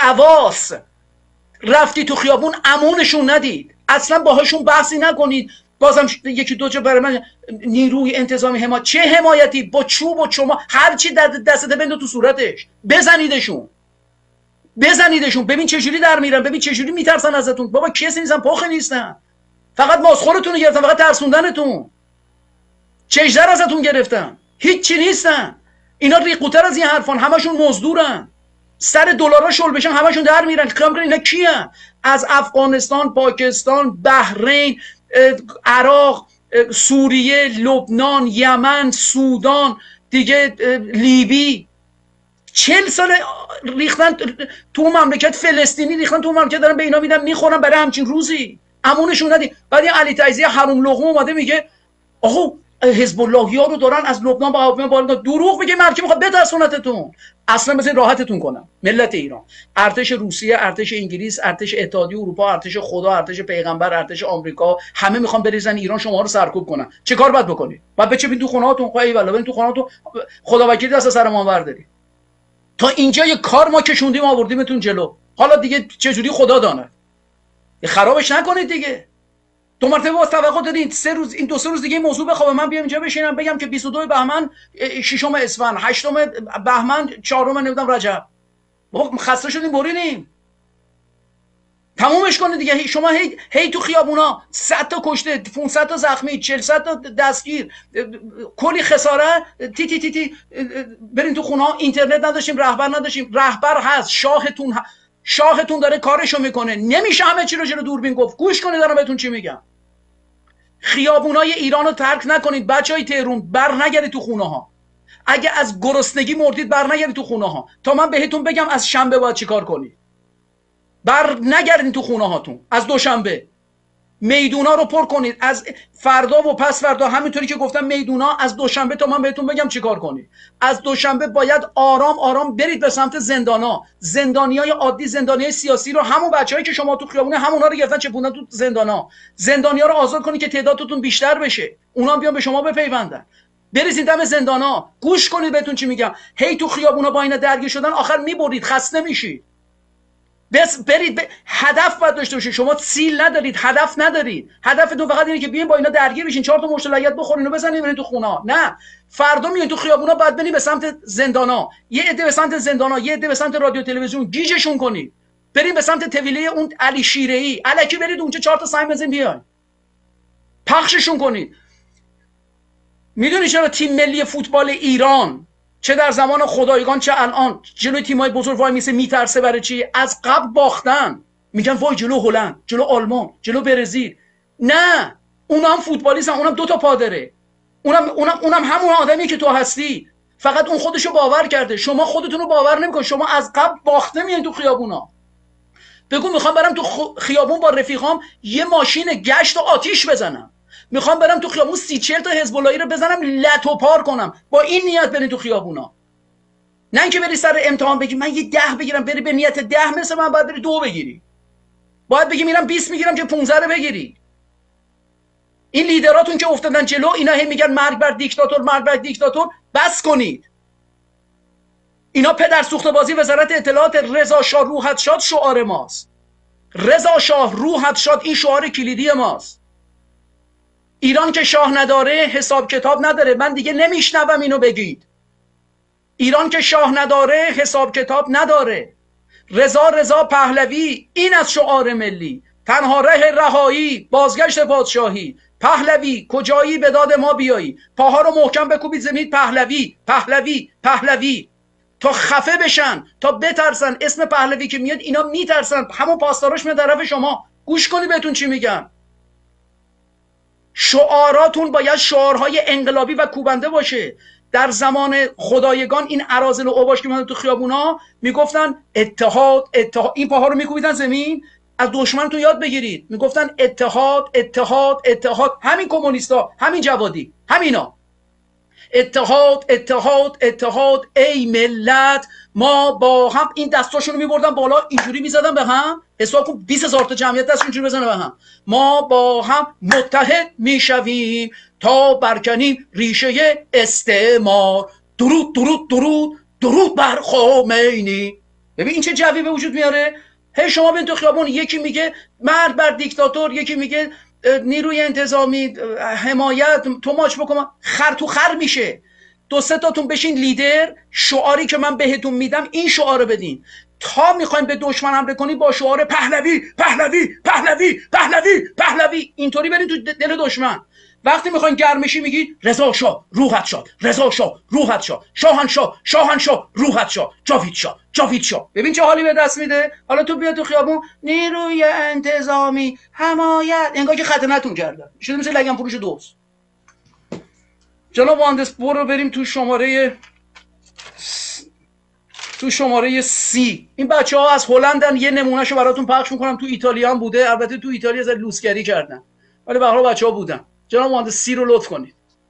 دعواست. رفتی تو خیابون امونشون ندید، اصلا باهاشون بحثی نکنید. بازم یکی دو جا برای من نیروی انتظامی حمایت. چه حمایتی؟ با چوب و چما هر چی در دستته بنده تو صورتش، بزنیدشون بزنیدشون. ببین چه جوری در میرن، ببین چه جوری میترسن ازتون. بابا کسی نیستن، پخه نیستن، فقط ماسخورتون رو گرفتن، فقط ترسوندنتون، چشدر ازتون گرفتن، هیچی نیستن. اینا ریقوتر از این حرفان، همشون مزدورن، سر دلارا شل بشن همشون در میرن. خیام کنن اینا کیان؟ از افغانستان، پاکستان، بحرین، عراق، سوریه، لبنان، یمن، سودان، دیگه لیبی. چل سال ریختن تو مملکت فلسطینی، ریختن تو مملکت، دارن به اینا میدن میخورن برای همچین روزی. امونشون ندی. بعد این علی تایزی حروم لقمه اومده میگه آخو حزب اللهی ها رو دارن از لبنان با هواپیما بالا. دروغ میگه، مرکی میخواد بترسونتتون. اصلا مثل راحتتون کنم ملت ایران. ارتش روسیه، ارتش انگلیس، ارتش اتحادیه اروپا، ارتش خدا، ارتش پیغمبر، ارتش آمریکا، همه میخوان بریزن ایران شما رو سرکوب کنن. چه کار باید بکنید؟ باید بچپین تو خونه‌هاتون. خب ایوالا برین تو خونه‌هاتون، خدا وکیلی دست سر ما برداری. تا اینجا یه کار ما کشوندیم آوردیمتون جلو. حالا دیگه چه جوری خدا داند. خرابش نکنید دیگه. دو مرتبه باز توقع دارین سه روز این دو سه روز دیگه این موضوع بخوابه، من بیام اینجا بشینم بگم که بیست و دو بهمن، ششم اسفند، هشتم بهمن، چهارم نمیدونم رجب. بابا خسته شدیم برینیم. تمومش کنید دیگه. شما هی هی تو خیابونا صد تا کشته، پانصد تا زخمی، چهارصد تا دستگیر، کلی خساره، تی تی تی تی برین تو خونه ها. اینترنت نداشتیم، رهبر نداشتیم. رهبر هست، شاهتون ه... شاهتون داره کارشو میکنه. نمیشه همه چی رو جلو دوربین گفت. گوش کنید دارم بهتون چی میگم. خیابونای ایران رو ترک نکنید. بچهای تهرون، بر نگردید تو خونه ها. اگه از گرسنگی مردید بر نگردید تو خونه ها تا من بهتون بگم از شنبه باید چیکار کنید. بر نگردید تو خونه هاتون. از دوشنبه میدونا رو پر کنید. از فردا و پس فردا همینطوری که گفتم میدونا، از دوشنبه تا من بهتون بگم چیکار کنید. از دوشنبه باید آرام آرام برید به سمت زندانا. زندانیای عادی، زندانیای سیاسی رو، همون بچه‌ای که شما تو خیابونه همونا رو گرفتن چپوندن تو زندانا. زندانیا رو آزاد کنید که تعدادتون بیشتر بشه. اونا هم بیان به شما بپیوندن. بریزید دم زندانا. گوش کنید بهتون چی میگم. هی تو خیابونا با اینا درگیر شدن آخر میبرید، خسته میشید. بس برید ب... هدف باید داشته باشید. شما سیل ندارید، هدف ندارید. هدفتون فقط اینه که بیاین با اینا درگیر بشین، چهار تا مشتلقیت بخورین و بزنین برید تو خونه. نه، فردا میاین تو خیابونا، بعد برید به سمت زندانا. یه عده به سمت زندانا، یه عده به سمت رادیو تلویزیون، گیجشون کنید. برید به سمت طویله اون علی شیره‌ای. الکی برید اونجا چهار تا سنگ بزنین بیاین. پخششون کنید. میدونی چرا تیم ملی فوتبال ایران چه در زمان خدایگان چه الان جلوی تیم‌های بزرگ وای میسه میترسه؟ برای چی؟ از قبل باختن. میگن وای جلو هلند، جلو آلمان، جلو برزیل. نه، اونم هم فوتبالیستن، اونم دو تا پا داره. اونم اونم اونم همون آدمی که تو هستی، فقط اون خودشو باور کرده. شما خودتون رو باور نمیکنید. شما از قبل باخته میایین تو خیابونا. بگو میخوام برم تو خیابون با رفیقام یه ماشین گشت و آتیش بزنم. میخوام برم تو خیابون سی چهل تا حزب اللهی رو بزنم لت و پار کنم. با این نیت برید تو خیابونا. نه اینکه بری سر امتحان بگی من یه ده بگیرم، بری به نیت ده مثل من باید بری دو بگیری. باید بگی میرم بیست میگیرم که پانزده رو بگیری. این لیدراتون که افتادن جلو، اینا هم میگن مرگ بر دیکتاتور، مرگ بر دیکتاتور. بس کنید. اینا پدر سوخته بازی وزارت اطلاعات. رضا شاه روحت شاد شعار ماست. رضا شاه روحت شاد این شعار کلیدی ماست. ایران که شاه نداره حساب کتاب نداره. من دیگه نمیشنوم اینو بگید. ایران که شاه نداره حساب کتاب نداره. رضا رضا پهلوی این از شعار ملی. تنها ره رهایی بازگشت پادشاهی. پهلوی کجایی به داد ما بیایی. پاها رو محکم بکوبید زمین. پهلوی پهلوی پهلوی تا خفه بشن، تا بترسن. اسم پهلوی که میاد اینا میترسن. همون پاسداراش میاد طرف شما. گوش کنی بهتون چی میگم. شعاراتون باید شعارهای انقلابی و کوبنده باشه. در زمان خدایگان این اراذل و اوباش که میادن تو خیابونا میگفتن اتحاد اتحاد. این پاها رو میکوبیدن زمین. از دشمنتون یاد بگیرید. میگفتن اتحاد اتحاد اتحاد. همین کمونیستا، همین جوادی، همینا. اتحاد اتحاد اتحاد ای ملت ما با هم. این دستاشون رو میبردن بالا اینجوری میزدن به هم. حساب کن بیست هزار تا جمعیت دستشون اینجوری بزنه به هم. ما با هم متحد میشویم تا برکنیم ریشه استعمار. درود درود درود درود بر خمینی. ببین این چه جوی به وجود میاره. هی شما ببین تو خیابون یکی میگه مرگ بر دیکتاتور، یکی میگه نیروی انتظامی حمایت توماچ بکنم، خر تو خر میشه. دو سه تاتون بشین لیدر، شعاری که من بهتون میدم این شعار بدین. تا میخوایم به دشمن حمله کنید با شعار پهلوی پهلوی پهلوی پهلوی پهلوی اینطوری برید تو دل دشمن. وقتی میخواین گرمشی میگید رضا شاه روحت شاد، رضا شاه روحت شاد، شاهنشاه شاهنشاه روحت شاد، جاوید شاه جاوید شاه. ببین چه حالی به دست میده. حالا تو بیا تو خیابون نیروی انتظامی حمایت، انگار که خطنتون کردن، شده مثل لگن فروش دوست. جناب مهندس برو بریم تو شماره تو شماره سی. این بچه ها از هلندن، یه نمونهشو براتون پخش میکنم. تو ایتالیا هم بوده، البته تو ایتالیا زد لوسگری کردن ولی به هر حال بچه ها بودن. جناب مهندس سی رو لطف کنید.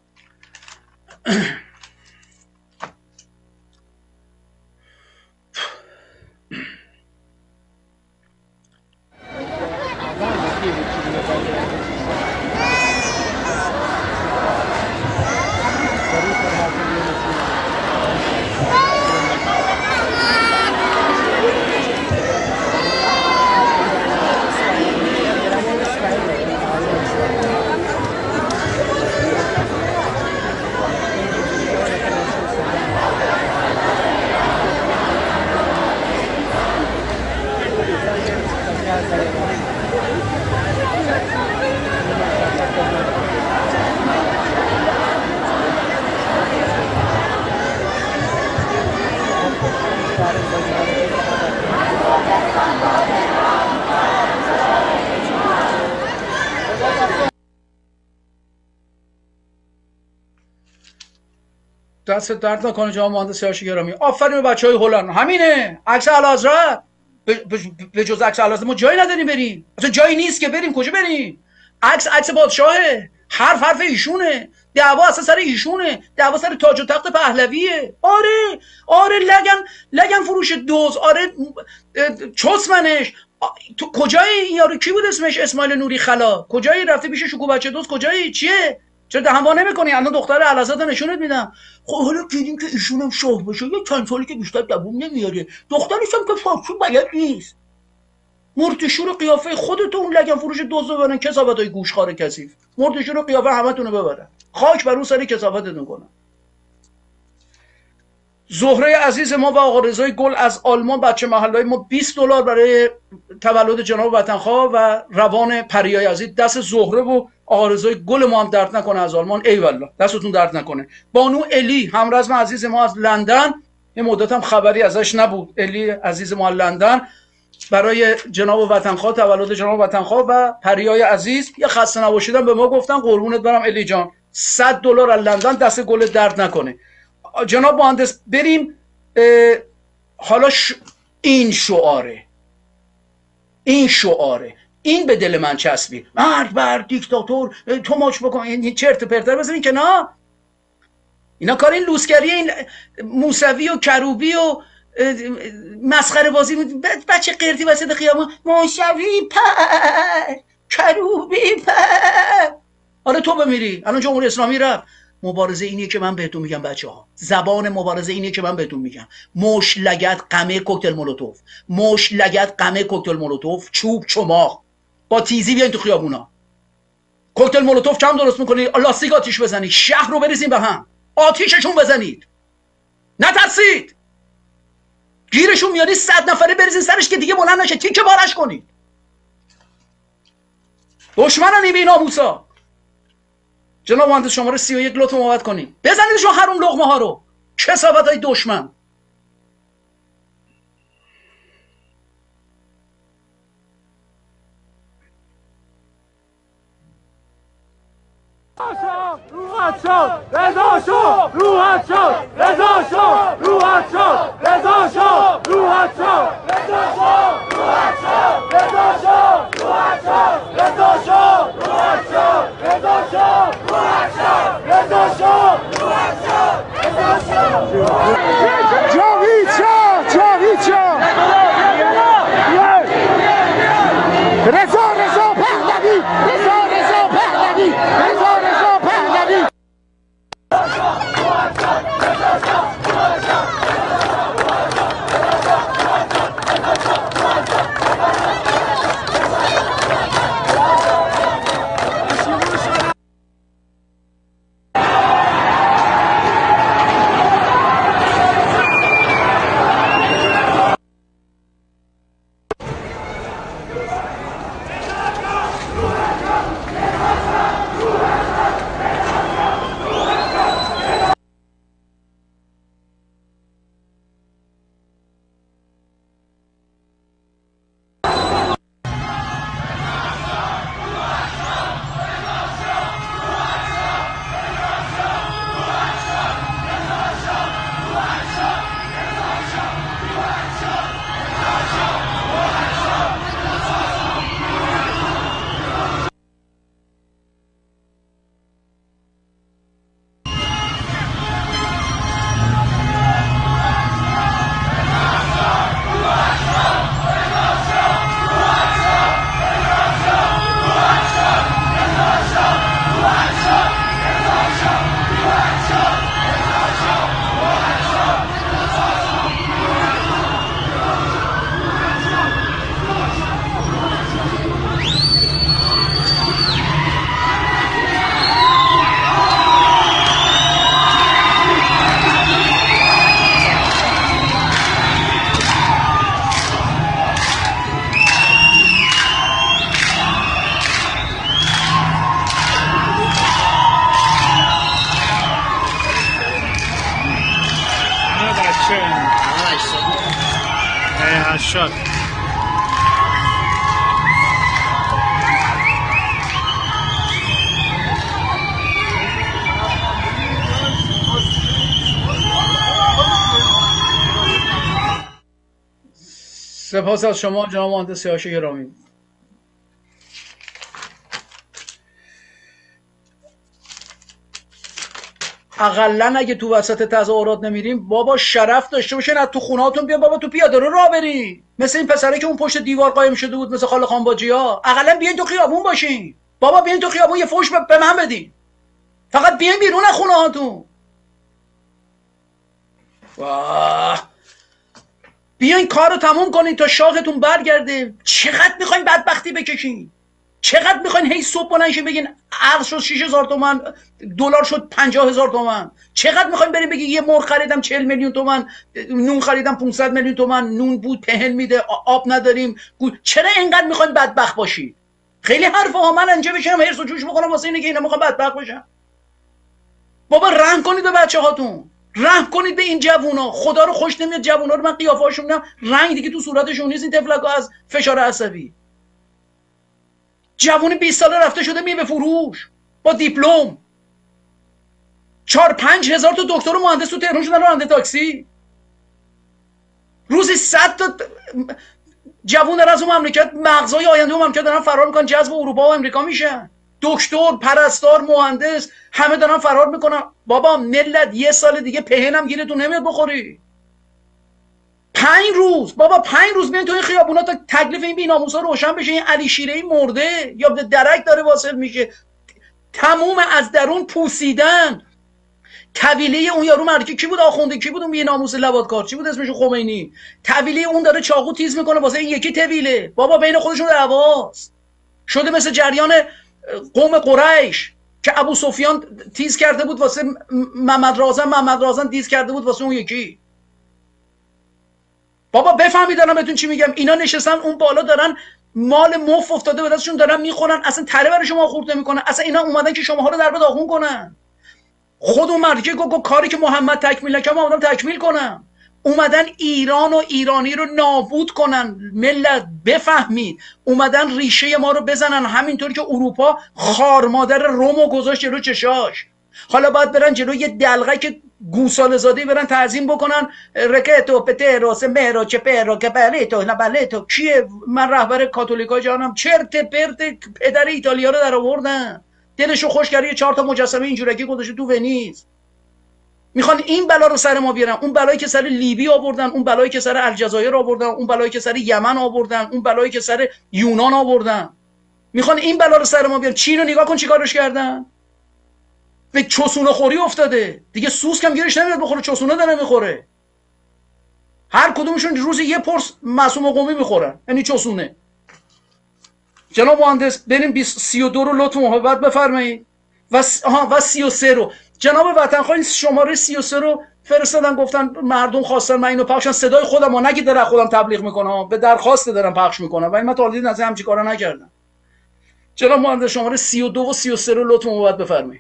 دست درد نکنه جناب مهندس سیاوش گرامی. آفرین به بچهای هلند. همینه، عکس اعلیحضرت. به جز عکس اعلیحضرت ما جایی نداریم بریم، اصلا جایی نیست که بریم. کجا بریم؟ عکس عکس پادشاهه، حرف حرف ایشونه، دعوا اصلا سر ایشونه، دعوا سر تاج و تخت پهلویه. آره آره لگن لگن فروش دوز، آره چسمنش. تو کجایی؟ یارو کی بود اسمش؟ اسماعیل نوری خلا. کجایی؟ رفته پیش شکو بچه دوز. کجایی؟ چیه؟ چرا دهن وا نمی‌کنی؟ الان دختر اعلیحضرت نشونت میدم. خب حالا دیدیم که ایشون هم شاه بشه، یه چند سالی که بیشتر دووم نمیاره، دخترش هم که فارسی بلد نیست. مرتشور قیافه خودتون اون لگن فروش دوز ببرن، کثافتای گوشخوار کثیف. مرتشور قیافه همتون رو ببرن، خاک بر اون سر کثافتتون کنن. زهره عزیز ما و آقا رضای گل از آلمان، بچه محلای ما، بیست دلار برای تولد جناب وطنخواه و روان پریای عزیز. دست زهره و آقا رضای گل ما هم درد نکنه از آلمان. ای والله دستتون درد نکنه. بانو الی همرزم عزیز ما از لندن، یه مدت هم خبری ازش نبود. الی عزیز ما از لندن برای جناب وطنخواه، تولد جناب وطنخواه و پریای عزیز یه خسته نباشیدن به ما گفتن. قربونت برم الی جان. صد دلار از لندن، دست گل درد نکنه. جناب مهندس بریم. حالا ش... این شعاره این شعاره این به دل من چسبید. مرد بر دیکتاتور توماچ بکن، این چرت پرتر بزنین که نه. اینا کار این لوسگری، این موسوی و کروبی و مسخره بازی. بچه قرتی وسط خیابون موسوی پر کروبی پر. آره تو بمیری. الان جمهوری اسلامی رفت. مبارزه اینیه که من بهتون میگم بچه ها. زبان مبارزه اینیه که من بهتون میگم. مش لگد قمه کوکتل مولوتوف، مش لگد قمه کوکتل مولوتوف، چوب چماق با تیزی بیاین تو خیابونا. کوکتل مولوتوف کم درست میکنید، لاستیک آتیش بزنید، شهر رو بریزین به هم، آتیششون بزنید، نترسید. گیرشون میاری صد نفره بریزین سرش که دیگه بلند نشه، تیکه بارش کنید. دشمنن بی ناموسا. جناب مهندس شماره سی و یک لطف محبت کنید، بزنیدشون حروم لقمه ها رو، کثافت های دشمن. روحت شد رضا شاه، روحت شد رضا شاه، روحت شد رضا شاه، روحت شد رضا شاه، روحت شد رضا شاه، روحت شد رضا شاه، روحت شد رضا شاه، روحت شد رضا شاه، روحت شد رضا شاه. جاوید شاه، جاوید شاه، رضا رضا پهلوی، رضا رضا پهلوی، رضا رضا پهلوی. ارشاد. سپاس از شما جناب مهندس سیاوش گرامی. اقلا اگه تو وسط تظاهرات نمیریم بابا شرف داشته باشین از تو خونهاتون بیان بابا تو پیاده رو راه برین، مثل این پسره که اون پشت دیوار قایم شده بود مثل خاله خانباجی ها. اقلا بیاین تو خیابون باشین بابا، بیاین تو خیابون یه فوش به من بدین، فقط بیاین بیرون از خونه هاتون. واه بیاین کارو تموم کنین تا شاختون برگرده. چقدر میخواین بدبختی بکشین؟ چقدر میخواین هی صبح بلند شین بگین ارز شد شش هزار تومان، دلار شد پنجاه هزار تومان؟ چقدر میخواین بریم بگین یه مرغ خریدم چهل میلیون تومان، نون خریدم پانصد میلیون تومان، نون بود پهن میده، آب نداریم؟ چرا اینقدر میخواین بدبخت باشید؟ خیلی حرفا ها. من انجا بشم هرس و جوش بخورم واسه اینه که اینا میخوان بدبخت باشن. بابا رحم کنید به بچه هاتون، رحم کنید به این جوونا. خدا رو خوش نمیاد جوونا رو، من قیافه هاشون میبینم رنگ دیگه تو صورتشون نیست، این تفلکا از فشار عصبی. جوون بیست ساله رفته شده میه به فروش با دیپلم، چهار پنج هزار تا دکتر و مهندس تو تهران شدن راننده تاکسی. روزی صد تا جوون در از اون مملکت مغزای آینده اون مملکت دارن فرار میکنن، جذب اروپا و امریکا میشن. دکتر، پرستار، مهندس همه دارن فرار میکنن. بابا ملت یه سال دیگه پهنم گیرتون نمیاد بخوری. پنج روز بابا پنج روز بیاین تو این خیابونا تا تکلیف این بی‌ناموسا روشن بشه. این علی شیره‌ای مرده یا به درک داره واصل میشه، تموم از درون پوسیدن. طویله اون یارو مرکه کی بود؟ آخونده کی بود اون بی‌ناموس لواطکار؟ چی بود اسمش؟ خمینی. طویله اون داره چاقو تیز میکنه واسه این یکی طویله. بابا بین خودشون دعواست. شده مثل جریان قوم قریش که ابو سفیان تیز کرده بود واسه محمد رازن، محمد رازن تیز کرده بود واسه اون یکی. بابا بفهمید دارم بهتون چی میگم. اینا نشستن اون بالا دارن مال مف افتاده به دستشون دارن میخورن، اصلا تره برای شما خورد نمیکنن. اصلا اینا اومدن که شماها رو در به داغون کنن. خود اون مرکه گفت کاری که محمد تکمیل نکرد من اومدم تکمیل کنم. اومدن ایران و ایرانی رو نابود کنن. ملت بفهمید، اومدن ریشه ما رو بزنن، همینطور که اروپا خار مادر رومو گذاشت جلو چشاش. حالا باید برن جلو یه دلغه که گوساله زاده برن تعظیم بکنن رکتو پترو سمرو چپرو کپلیتو نبلیتو. کیه؟ من رهبر کاتولیکا جانم. چرت پرت پدر ایتالیا رو در آوردن، دلشو خوش کرده، چهار تا مجسمه اینجورکی گذاشته تو ونیز. میخوان این بلا رو سر ما بیارن، اون بلایی که سر لیبی آوردن، اون بلایی که سر الجزایر آوردن، اون بلایی که سر یمن آوردن، اون بلایی که سر یونان آوردن. میخوان این بلا رو سر ما بیارن. چین رو نگاه کن چیکارش کردن. به چسونه خوری افتاده دیگه، سوسک هم گیرش نمیاد بخوره، چسونه داره میخوره. هر کدومشون روزی یه پرس معصوم قومی میخورن، یعنی چسونه. جناب مهندس بریم سی و دو رو لطف محبت بفرمایید و آها و سی و سه رو. جناب وطنخواه شماره سی و سه رو فرستادن، گفتن مردم خواستن من اینو پخشن. صدای خودم و نگید در خودم تبلیغ میکنم، به درخواست دارم پخش میکنم و این من تا حالا نظر همچین کارا نکردم. جناب مهندس شماره سی و دو و سی و سه رو لطف محبت بفرمایید.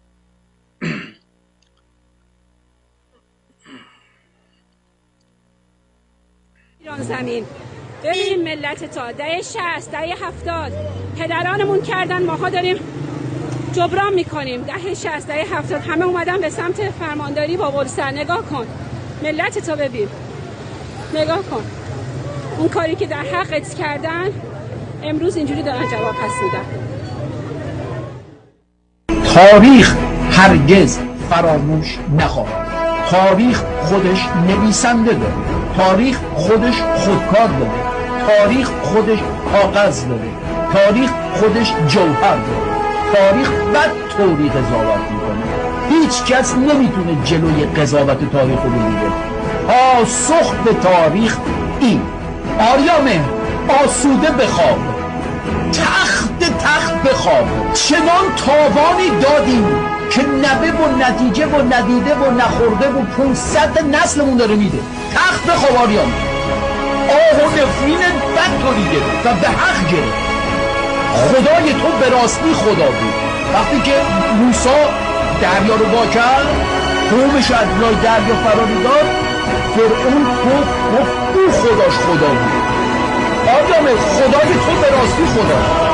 ایران زمین ببین ملت تا دهه شصت دهه هفتاد پدرانمون کردن، ماها داریم جبران میکنیم. دهه شصت دهه هفتاد همه اومدن به سمت فرمانداری با بولسر. نگاه کن ملت تا ببین، نگاه کن اون کاری که در حقت کردن امروز اینجوری دارن جواب پس میدن. تاریخ هرگز فراموش نخواهد. تاریخ خودش نویسنده داره، تاریخ خودش خودکار داره، تاریخ خودش کاغذ داره، تاریخ خودش جوهر داره. تاریخ بد طوری قضاوت میکنه، هیچ کس نمیتونه جلوی قضاوت تاریخ رو بگیره. پاسخ به تاریخ این: آریامه آسوده بخواب، تخت تخت بخواب. چنان تاوانی دادیم که نبه و نتیجه و ندیده و نخورده و پونصد نسلمون داره میده. تخت بخواب آریامه. آه و نفرین بد تو دیگه و به حق گرفت. خدای تو به راستی خدا بود. وقتی که موسی دریا رو وا کرد، قومش از لای دریا فراری داد، فرعون گفت او خداش خدا بود. آدم خدای تو به راستی خدا.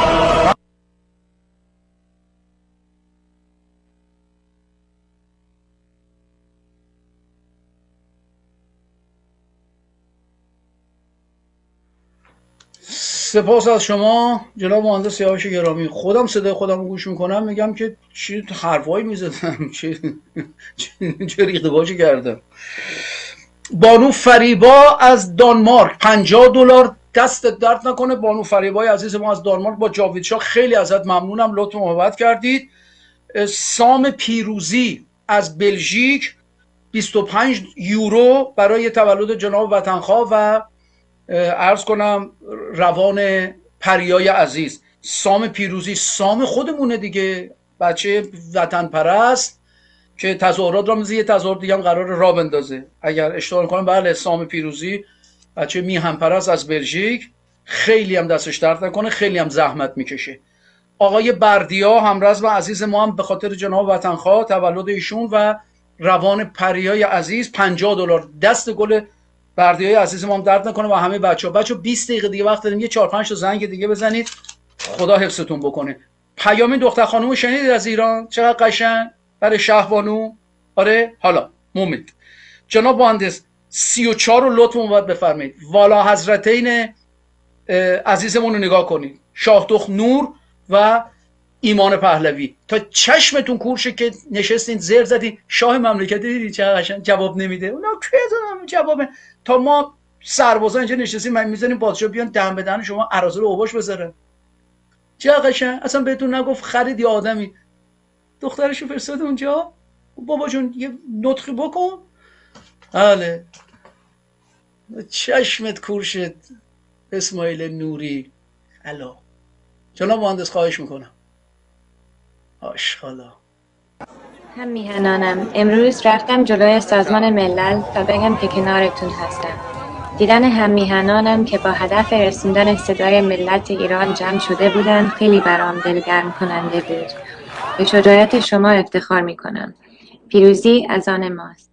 سپاس از شما جناب مهندس سیاوش گرامی. خودم صدای خودم رو گوش میکنم میگم که چی حرفایی میزدم، چه چه ریخته باشی کردم. بانو فریبا از دانمارک پنجاه دلار، دست درد نکنه. بانو فریبای عزیز ما از دانمارک، با جاوید شاه خیلی ازت ممنونم، لطف محبت کردید. سام پیروزی از بلژیک بیست و پنج یورو برای تولد جناب وطنخواه و عرض کنم روان پریای عزیز. سام پیروزی سام خودمونه دیگه، بچه وطن پرست که تظاهرات را میزه، یه تظاهرات دیگه هم قرار را بندازه اگر اشتباه نکنم. بله سام پیروزی بچه میهن پرست از بلژیک، خیلی هم دستش درد نکنه، خیلی هم زحمت میکشه. آقای بردیا همرز و عزیز ما هم به خاطر جناب وطنخواه تولد ایشون و روان پریای عزیز پنجاه دلار. دست گل بردیای عزیز ما هم درد نکنه و همه بچه‌ها. بچه‌ها بیست دقیقه دیگه وقت داریم، یه چهار پنج تا زنگ دیگه بزنید، خدا حفظتون بکنه. پیام دختر خانومو شنیدید از ایران؟ چقدر قشنگ برای شهبانو. آره حالا مومن جناب مهندس سی و چهار رو لطف موبت بفرمایید. والا حضرتین عزیزمون رو نگاه کنید، شاه دخت نور و ایمان پهلوی. تا چشمتون کورشه که نشستین زر زدین شاه مملکت دیدی چقدر قشنگ جواب نمیده. اونا کی جوابه؟ تا ما سربازا اینجا نشستیم من میذاریم پادشاه بیان دم به دهن شما اراذل اوباش بذاره. چقدر قشنگ. اصلا بهتون نگفت خرید یا آدمی. دخترشو فرستاد اونجا، بابا جون یه نطقی بکن. بله چشمت کورشت اسماعیل نوری. الا جناب مهندس خواهش میکنم. آشغالا. هم میهنانم امروز رفتم جلوی سازمان ملل تا بگم که کنارتون هستم. دیدن هم میهنانم که با هدف رسوندن صدای ملت ایران جمع شده بودند خیلی برام دلگرم کننده بود. به شجاعت شما افتخار میکنم. پیروزی از آن ماست.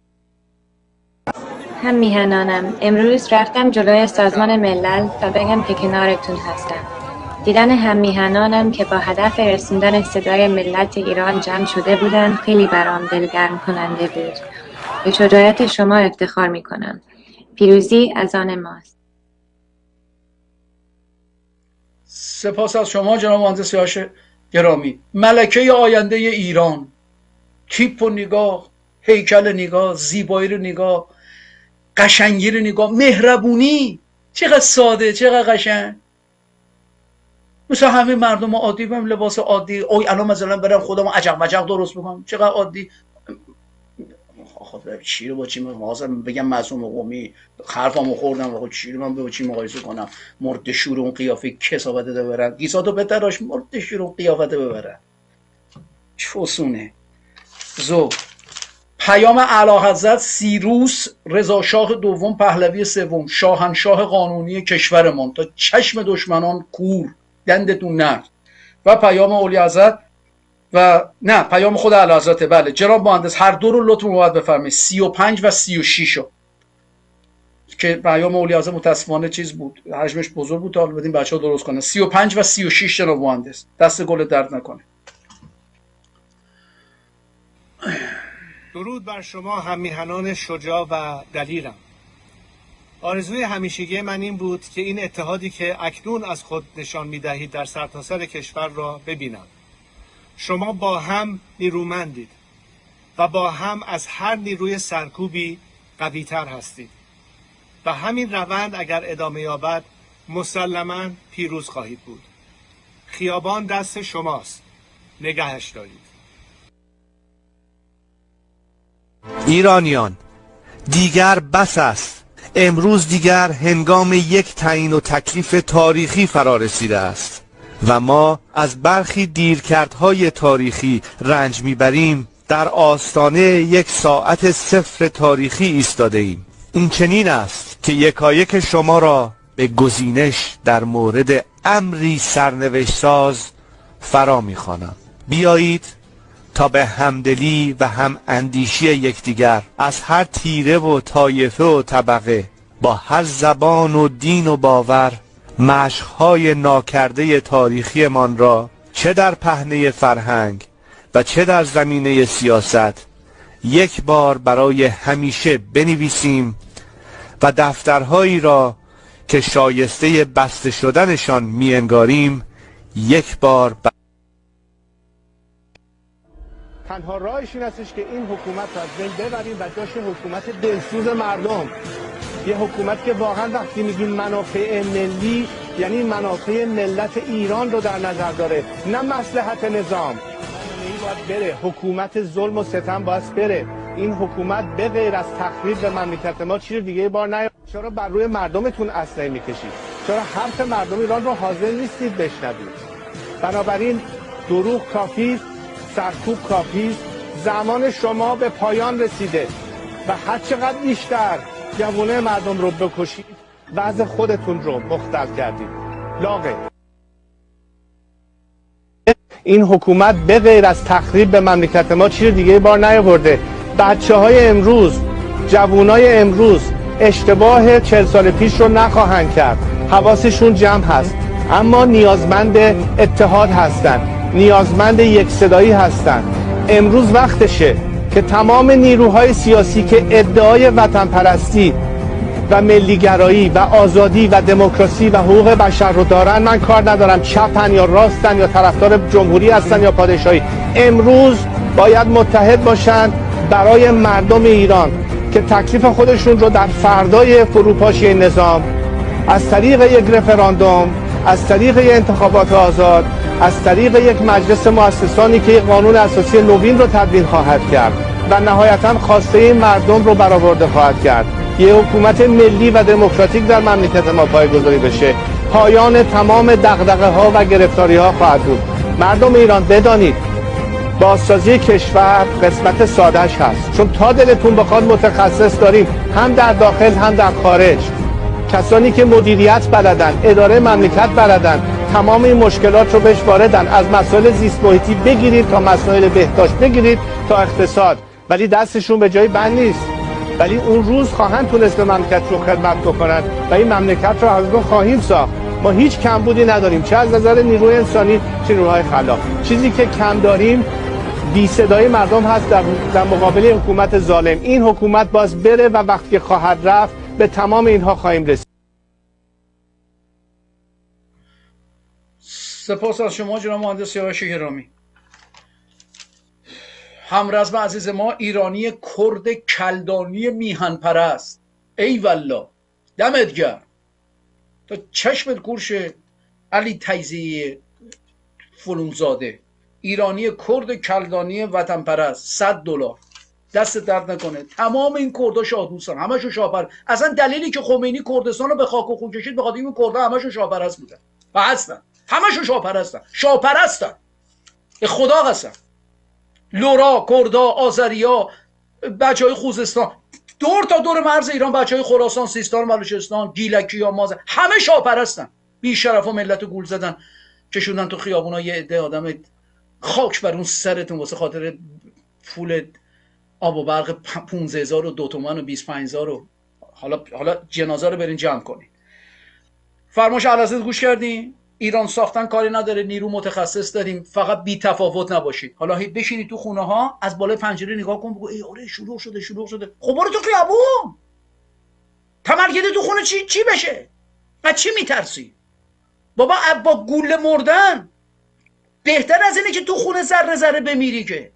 هم میهنانم امروز رفتم جلوی سازمان ملل تا بگم که کنارتون هستم. دیدن هم میهنانم که با هدف رسوندن صدای ملت ایران جمع شده بودند خیلی برام دلگرم کننده بود. به شجاعت شما افتخار میکنم. پیروزی از آن ماست. سپاس از شما جناب مهندس سیاوش گرامی. ملکه آینده ایران، تیپ و نگاه، هیکل نگاه، زیبایی رو نگاه، قشنگی رو نگاه، مهربونی، چقدر ساده، چقدر قشنگ. مثل همه مردم عادی، بهم لباس عادی، اوی الان مثلا برم خودمو عجق مجق درست بکنم، چقدر عادی. خب چی رو با چی مغازم بگم معصوم قومی حرفامو خوردم، خب چی رو من با چی مقایسه کنم؟ مرد شور اون قیافه کسافت ده ببرن، گیساتو بتراش مرد شور اون قیافت ببرن. چوسونه زو. پیام اعلیحضرت سیروس رضا شاه دوم پهلوی سوم، شاهنشاه قانونی کشورمان، تا چشم دشمنان کور، دندتون نرد. و پیام اولی حضرت و نه پیام خود اعلیحضرت. بله جناب مهندس هر دو رو لطف موبت بفرمایید، سی و پنج و سی و شش رو که پیام اولی حضرت متاسفانه چیز بود، حجمش بزرگ بود، تا بدین بچه‌ها درست کنن. سی و پنج و سی و شش جناب مهندس، دست گل درد نکنه. درود بر شما هم میهنان شجاع و دلیرم. آرزوی همیشگی من این بود که این اتحادی که اکنون از خود نشان می‌دهید در سرتاسر کشور را ببینم. شما با هم نیرومندید و با هم از هر نیروی سرکوبی قوی‌تر هستید و همین روند اگر ادامه یابد مسلماً پیروز خواهید بود. خیابان دست شماست، نگهش دارید. ایرانیان، دیگر بس است. امروز دیگر هنگام یک تعیین و تکلیف تاریخی فرا رسیده است و ما از برخی دیرکردهای تاریخی رنج میبریم. در آستانه یک ساعت صفر تاریخی ایستاده ایم. این چنین است که یکایک شما را به گزینش در مورد امری سرنوشت ساز فرا میخوانم. بیایید تا به همدلی و هم اندیشی یکدیگر از هر تیره و طایفه و طبقه با هر زبان و دین و باور مشق‌های ناکرده تاریخیمان را چه در پهنه فرهنگ و چه در زمینه سیاست یک بار برای همیشه بنویسیم و دفترهایی را که شایسته بسته شدنشان می‌انگاریم یک بار ب... تنها راهش این هستش که این حکومت را از بین ببریم و جاش حکومت دلسوز مردم، یه حکومت که واقعا وقتی میگیم منافع ملی یعنی منافع ملت ایران رو در نظر داره، نه مصلحت نظام. این باید بره، حکومت ظلم و ستم باید بره. این حکومت به غیر از تخریب به مملکت ما چیز دیگه بار نیاد. چرا بر روی مردمتون اسلحه میکشید؟ چرا حرف مردم ایران رو حاضر نیستید بشنوید؟ بنابراین دروغ کافی، سرکوب کافی، زمان شما به پایان رسیده و هر چقدر بیشتر جوانه مردم رو بکشید وضع خودتون رو مختل کردید. لاغه این حکومت به غیر از تخریب به مملکت ما چیز دیگه بار نیاورده. بچه های امروز، جوانای امروز اشتباه چهل سال پیش رو نخواهند کرد، حواسشون جمع هست، اما نیازمند اتحاد هستند، نیازمند یک صدایی هستند. امروز وقتشه که تمام نیروهای سیاسی که ادعای وطن پرستی و ملیگرایی و آزادی و دموکراسی و حقوق بشر رو دارن، من کار ندارم چپن یا راستن یا طرفدار جمهوری هستن یا پادشاهی، امروز باید متحد باشن برای مردم ایران که تکلیف خودشون رو در فردای فروپاشی نظام از طریق یک رفراندوم، از طریق یک انتخابات آزاد، از طریق یک مجلس مؤسسانی که یک قانون اساسی نوین رو تدوین خواهد کرد و نهایتاً خواسته این مردم رو برآورده خواهد کرد، یک حکومت ملی و دموکراتیک در مملکت ما پایه‌گذاری بشه، پایان تمام دغدغه ها و گرفتاری ها خواهد بود. مردم ایران بدانید بازسازی کشور قسمت سادهش هست، چون تا دلتون بخواد متخصص داریم هم در داخل هم در خارج، کسانی که مدیریت بلدن، اداره مملکت بلدن، تمام این مشکلات رو بهش واردن، از مسائل زیست محیطی بگیرید تا مسائل بهداشت بگیرید تا اقتصاد، ولی دستشون به جای بند نیست. ولی اون روز خواهند تونست به مملکت رو خدمت بکنن و این مملکت رو از اون خواهیم ساخت. ما هیچ کمبودی نداریم، چه از نظر نیروی انسانی چه نیروهای خلاق. چیزی که کم داریم بی صدای مردم هست در, در مقابل حکومت ظالم. این حکومت باز بره و وقتی که خواهد رفت به تمام اینها خواهیم رسید. سپاس از شما جناب مهندس سیاوش گرامی. همرزم عزیز ما ایرانی کرد کلدانی میهن پرست، ای والله دمت گرم، تا چشمت گورش علی تیزی فلونزاده، ایرانی کرد کلدانی وطن پرست، صد دلار دست درد نکنه. تمام این کردها شاهدوستان، همشون شاهپرست. اصلا دلیلی که خمینی کردستان رو به خاک و خون کشید بخاطر این کردها همشون شاهپرست بودن و هستن، همشون شاهپرستن، شاهپرستن به خدا قسم. لورا، کردا، آذریا، بچهای خوزستان، دور تا دور مرز ایران، بچهای خراسان، سیستان، بلوچستان، گیلکیا، مازن، همه شاهپرستن. بی شرفا ملت گول زدن، کشوندن تو خیابونا. یه عده آدم خاک بر اون سرتون واسه خاطر پول آب و برق پانزده هزار و دو تومن و بیست و پنج هزار و حالا حالا جنازه رو برین جمع کنین. فرمایش اعلیحضرت گوش کردین؟ ایران ساختن کاری نداره، نیرو متخصص داریم، فقط بی تفاوت نباشید. حالا بشینید تو خونه ها، از بالای پنجره نگاه کن، بگو ای آره شروع شده شروع شده. خب برو تو خیابون، تمرگده تو خونه چی چی بشه؟ از چی میترسی؟ بابا با گوله مردن بهتر از اینه که تو خونه ذره ذره بمیری. که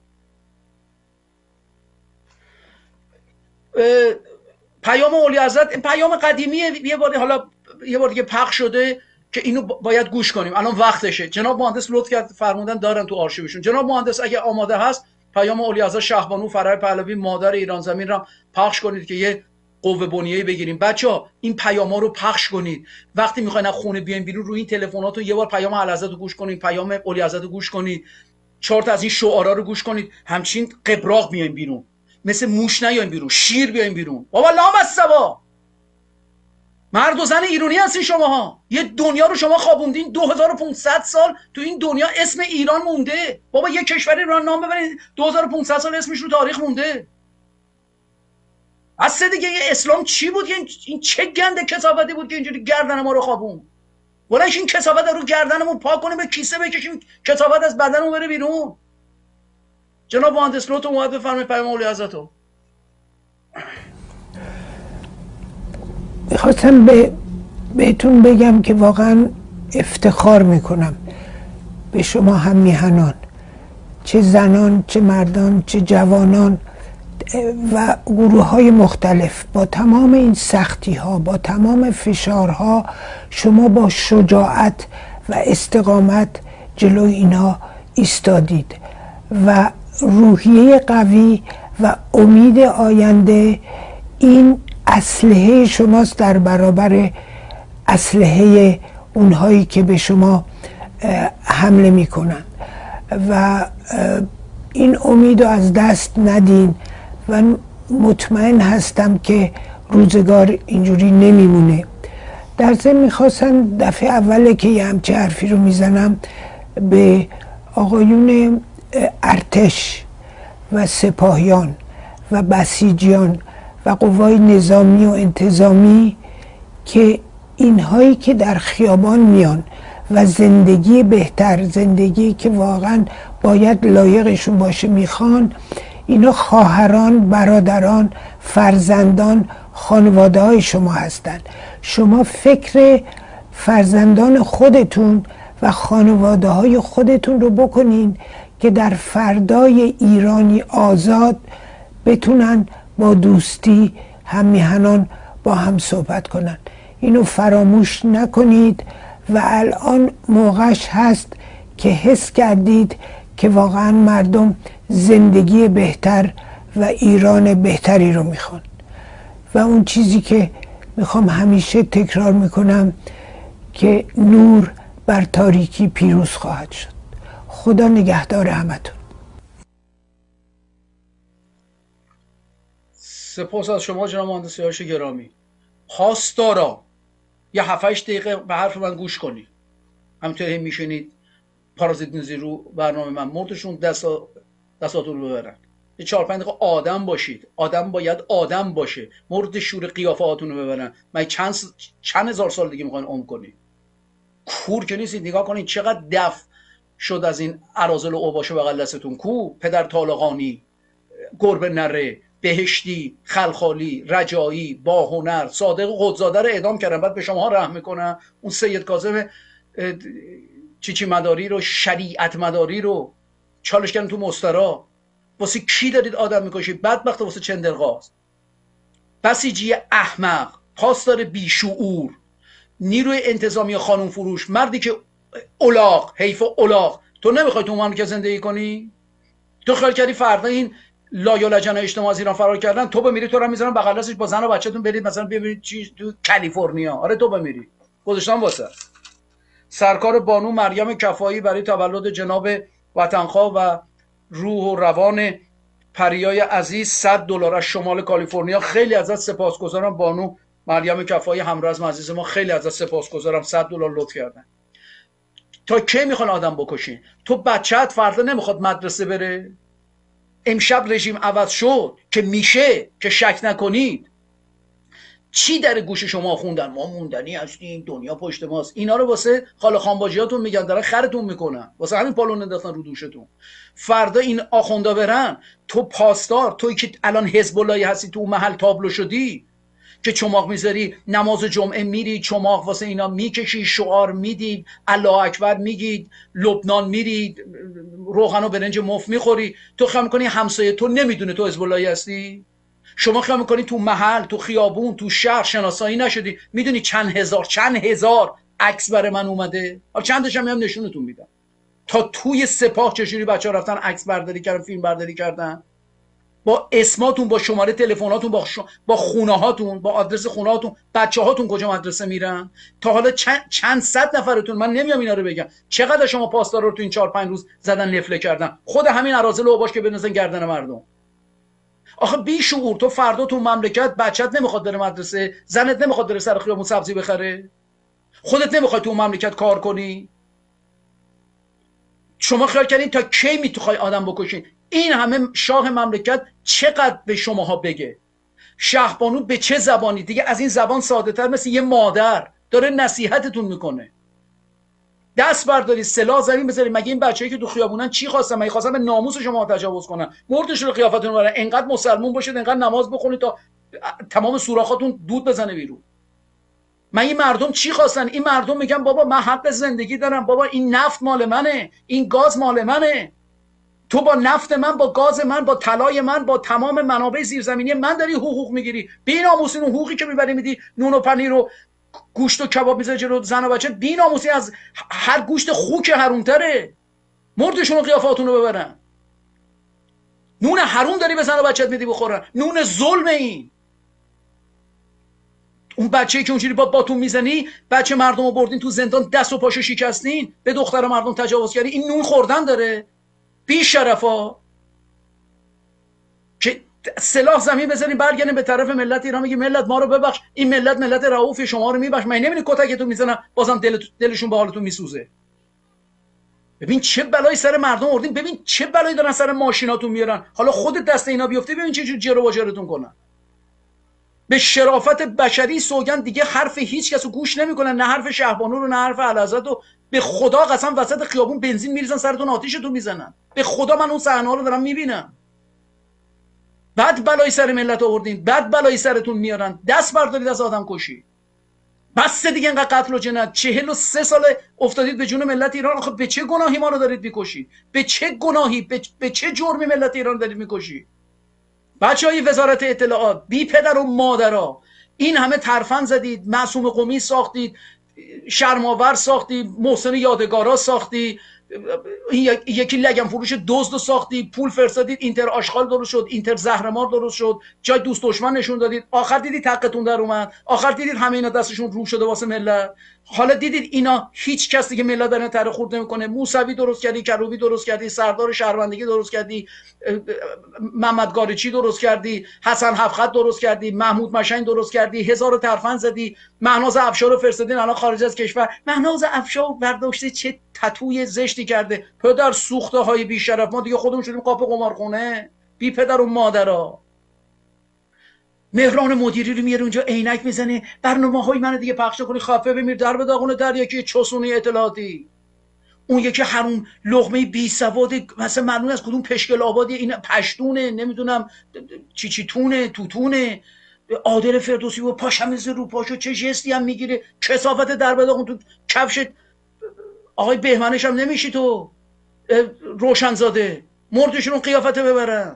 پیام اولی حضرت پیام قدیمیه، یه بار حالا یه بار دیگه پخش شده که اینو باید گوش کنیم، الان وقتشه. جناب مهندس لطف کرد فرمودن دارن تو آرشیوشون. جناب مهندس اگه آماده هست پیام اولی حضرت شهبانو فرح پهلوی مادر ایران زمین را پخش کنید که یه قوه بنیه‌ای بگیریم. بچه‌ها این پیاما رو پخش کنید. وقتی میخواین از خونه بیاین بیرون، روی این تلفناتون یه بار پیام اعلیحضرت رو گوش کنید، پیام اولی حضرت رو گوش کنید، چهار تا از این شعارا رو گوش کنید. همچین قبراق بیاین بیرون، مثل موش نیاین بیرون، شیر بیاین بیرون. بابا لام السوا مرد و زن ایرانی هستین شماها. یه دنیا رو شما خوابوندین. دو هزار و پانصد سال تو این دنیا اسم ایران مونده. بابا یه کشوری رو نام ببرید دو هزار و پانصد سال اسمش رو تاریخ مونده. اصلا دیگه اسلام چی بود؟ این چه گنده کثافتی بود که اینجوری گردن ما رو خوابون؟ ولش این کثافت رو گردنمون پاک کنیم، به کیسه بکشیم کثافت از بدنمون بره بیرون. جناب مهندس لطف اومد بفرمایید پیام اولی حضرتو. میخواستم به بهتون بگم که واقعا افتخار میکنم به شما هم میهنان، چه زنان چه مردان چه جوانان و گروه های مختلف، با تمام این سختی ها، با تمام فشارها، شما با شجاعت و استقامت جلوی اینا ایستادید و روحیه قوی و امید آینده این اسلحه شماست در برابر اسلحه اونهایی که به شما حمله میکنن و این امید رو از دست ندین و مطمئن هستم که روزگار اینجوری نمیمونه. در ضمن میخواستم دفعه اوله که یه همچه حرفی رو میزنم به آقایون ارتش و سپاهیان و بسیجیان و قوای نظامی و انتظامی که اینهایی که در خیابان میان و زندگی بهتر، زندگی که واقعا باید لایقشون باشه میخوان، اینا خواهران، برادران، فرزندان، خانواده های شما هستند. شما فکر فرزندان خودتون و خانواده های خودتون رو بکنین که در فردای ایرانی آزاد بتونن با دوستی هم میهنان با هم صحبت کنن. اینو فراموش نکنید و الان موقعش هست که حس کردید که واقعا مردم زندگی بهتر و ایران بهتری رو میخوان و اون چیزی که میخوام همیشه تکرار میکنم که نور بر تاریکی پیروز خواهد شد. خدا نگهدار همتون. سپاس از شما جناب مهندس سیاوش گرامی. پاسدارا یه هفت هشت دقیقه به حرف من گوش کنید. همینطوری میشنید پارازیت نیزی رو برنامه من مردشون دستا دستاتون رو ببرن. یه چهار پنج دقیقه آدم باشید. آدم باید آدم باشه. مورد شور قیافه هاتون رو ببرن. من چند چند هزار سال دیگه میخواین عمر کنید. کور که نیستید. نگاه کنید چقدر دف شد از این اراذل و اوباش بغل دستتون. کو پدر طالقانی، گربه نره، بهشتی، خلخالی، رجایی، با هنر، صادق قدزاده رو اعدام کردن. بعد به شما رحم میکنن. اون سید کاظم چیچی مداری رو، شریعت مداری رو چالش کردن تو مسترا. واسه کی دارید آدم میکشید؟ بدبخت واسه چندرغاز. بسیجی احمق، پاسدار بیشعور، نیروی انتظامی خانم فروش، مردی که الاغ، حیف الاغ. تو نمیخوای تو مملکت زندگی کنی؟ تو خیال کردی فردا این لایا لجن اجتماع از ایران فرار کردن تو بمیری تو رو میذارن بغل دستش با زن و بچه‌تون برید مثلا ببینید چی تو کالیفرنیا. آره تو بمیری. گذاشتم واسه سرکار بانو مریم کفایی برای تولد جناب وطنخواه و روح و روان پریای عزیز صد دلار از شمال کالیفرنیا. خیلی ازت سپاسگزارم بانو مریم کفایی همرزم عزیز ما. خیلی ازت سپاسگزارم. صد دلار لطف کردن. تا کی میخوان آدم بکشین؟ تو بچه‌ت فردا نمیخواد مدرسه بره؟ امشب رژیم عوض شد که میشه که شک نکنید. چی در گوش شما خوندن؟ ما موندنی هستیم، دنیا پشت ماست. اینا رو واسه خاله خانباجیاتون میگن، دارن خرتون میکنن. واسه همین پالون انداختن رو دوشتون. فردا این آخوندا برن، تو پاسدار، توی که الان حزب اللهی هستی، تو محل تابلو شدی که چماق میذاری، نماز جمعه میری چماق واسه اینا میکشی، شعار میدی، الله اکبر میگید، لبنان میری، روغن و برنج مفت میخوری. تو خیال میکنی همسایه تو نمیدونه تو حزب اللهی هستی؟ شما خیال میکنی تو محل، تو خیابون، تو شهر شناسایی نشدی؟ میدونی چند هزار چند هزار عکس برای من اومده؟ حالا چندش هم نشونتون میدم. تا توی سپاه چجوری بچه‌ها رفتن عکس برداری کردن، فیلم برداری کردن، با اسماتون، با شماره تلفناتون، با ش... با خونه هاتون، با آدرس خونه هاتون. بچه هاتون کجا مدرسه میرن؟ تا حالا چند, چند صد نفرتون، من نمیام اینا رو بگم، چقدر شما پاسدارا رو تو این چهار پنج روز زدن نفله کردن؟ خود همین اراذل و اوباش که بنزن گردن مردم. آخه بی شعور، تو فردا تو مملکت بچت نمیخواد بره مدرسه، زنت نمیخواد بره سر خیابون سبزی بخره، خودت نمیخوای تو مملکت کار کنی؟ شما خیال کردین تا کی میتوخوای آدم بکشین؟ این همه شاه مملکت چقدر به شماها بگه؟ شهبانو به چه زبانی دیگه از این زبان ساده تر مثل یه مادر داره نصیحتتون میکنه. دست برداری سلاح زمین بذاری. مگه این بچه‌ای که تو خیابونن چی خواستن؟ مگه خواستن به ناموس شما تجاوز کنن؟ مردش رو قیافتون برن. انقدر مسلمون باشید، انقدر نماز بخونید تا تمام سوراخاتون دود بزنه بیرون. من این مردم چی خواستن؟ این مردم میگن بابا من حق زندگی دارم، بابا این نفت مال منه، این گاز مال منه، تو با نفت من، با گاز من، با طلای من، با تمام منابع زیرزمینی من داری حقوق میگیری. بی‌ناموسی اون حقوقی که میبری میدی نون و پنیر و گوشت و کباب میذاری جلو زن و بچه، بی‌ناموسی از هر گوشت خوک حرومتره. مردشون رو قیافاتون رو ببرن. نون حروم داری به زن و بچت میدی بخورن، نون ظلم. این اون بچه‌ای که اونجوری با باتون میزنی، بچه مردم رو بردین تو زندان، دست و پاشو شکستین، به دختر مردم تجاوز کردی، این نون خوردن داره؟ بی شرفا که سلاح زمین بزنین برگردین به طرف ملت ایران، میگه ملت ما رو ببخش، این ملت ملت رؤوف، شما رو میبخش. من نمیبینی کتکتون میزنن بازم دل دلشون به حالتون میسوزه. ببین چه بلایی سر مردم آوردین، ببین چه بلایی دارن سر ماشیناتون میارن. حالا خودت دست اینا بیفته ببین چه جور جر و واجرتون کنن. به شرافت بشری سوگند دیگه حرف هیچ کس رو گوش نمیکنن، نه حرف شهبانو رو، نه حرف اعلیحضرت رو. به خدا قسم وسط خیابون بنزین میریزن سرتون، آتیشتون میزنن. به خدا من اون صحنه رو دارم میبینم. بعد بلایی سر ملت آوردین، بعد بلایی سرتون میارن. دست بردارید از آدم کشی. بس دیگه اینقدر قتل و جنایت. چهل و سه سال افتادید به جون ملت ایران. آخه به چه گناهی ما رو دارید میکشید؟ به چه گناهی، به, به چه جرمی ملت ایران دارید میکشید؟ بچهای وزارت اطلاعات، بی پدر و مادرها، این همه ترفند زدید، معصوم قمی ساختید، شرماور ساختی، محسن یادگارا ساختی، یکی لگن فروش دزد ساختی، پول فرستادید، اینتر آشغال درست شد، اینتر زهرمار درست شد، جای دوست دشمن نشون دادید. آخر دیدید حقتون در اومد، آخر دیدید همه اینا دستشون رو شده واسه ملت. حالا دیدید اینا هیچ کس دیگه ملت در تره خورد نمیکنه. موسوی درست کردی، کروبی درست کردی، سردار شهروندگی درست کردی، محمد گارچی درست کردی، حسن هفخط درست کردی، محمود مشنگ درست کردی، هزار ترفند زدی، مهناز افشار رو فرستادین الان خارج از کشور. مهناز افشار برداشته چه تتوی زشتی کرده، پدر سوخته های بی شرف. ما دیگه خودمون شدیم قاپ قمارخونه، بی پدر و مادرها. مهران مدیری رو میاره اونجا عینک میزنه، برنامه‌های منو دیگه پخش کنی، خفه بمیر در به داغون در. یکی چسونی اطلاعاتی، اون یکی حروم لقمه بی سواد مثلا معلوم از کدوم پشکل آبادی، این پشتونه، نمیدونم چی چی تونه توتونه. عادل فردوسی و پاش میزه رو پاشو، چه جستی هم میگیره، کثافت در به داغون تو کفشت. آقای بهمنش هم نمیشی تو روشنزاده، مردشون قیافت ببرن.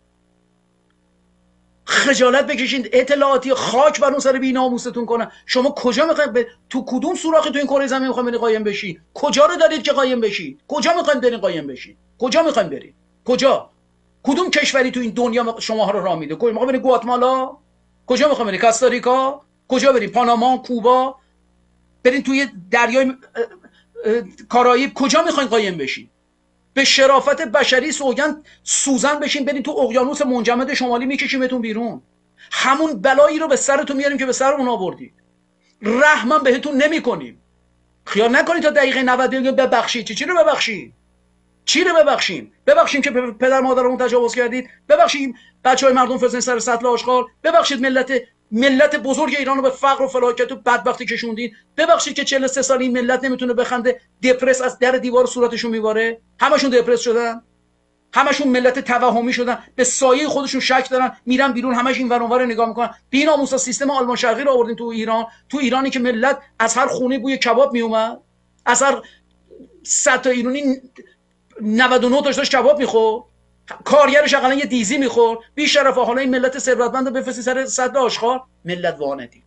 خجالت بکشین. اطلاعاتی خاک بر اون سر بی‌ناموستون کنن. شما کجا میخواین ب... تو کدوم سوراخی تو این کره زمین میخواین برین قایم بشین؟ کجا رو دارید که قایم بشین؟ کجا میخواین برین قایم بشین؟ کجا میخواین برین؟ کجا؟ کدوم کشوری تو این دنیا شما ها رو راه میده؟ کجا میخواین برین؟ گواتمالا؟ کجا میخواین برین؟ کاستاریکا؟ کجا برین؟ پاناما، کوبا؟ برین توی دریای کارائیب؟ کجا میخواین قایم بشین؟ به شرافت بشری سوگند سوزن بشین برین تو اقیانوس منجمد شمالی، میکشیمتون بیرون. همون بلایی رو به سرتون میاریم که به سر اون آوردید. رحمم بهتون نمیکنیم. خیال نکنید تا دقیقه نود ببخشید. چی چی رو ببخشید؟ چی رو ببخشیم؟ ببخشیم که پدر مادرمون تجاوز کردید؟ ببخشیم بچهای مردم فرستادین سر سطل آشغال؟ ببخشید ملت ملت بزرگ ایران رو به فقر و فلاکت و بدبختی کشوندین؟ ببخشید که چهل و سه سال این ملت نمیتونه بخنده، دپرس از در دیوار صورتشون میباره؟ همشون دپرس شدن، همشون ملت توهمی شدن، به سایه خودشون شک دارن، میرن بیرون همش این ور اون ور نگاه میکنن. بی‌ناموسا سیستم آلمان شرقی رو آوردین تو ایران، تو ایرانی که ملت از هر خونه بوی کباب میومد، از هر صد تا ایرانی نود و نه تاش داشت کباب میخورد، کارگرش اقلا یه دیزی میخورد. بی شرفا حالا این ملت ثروتمند رو بفرستی سر صد آشغال؟ ملت واندید.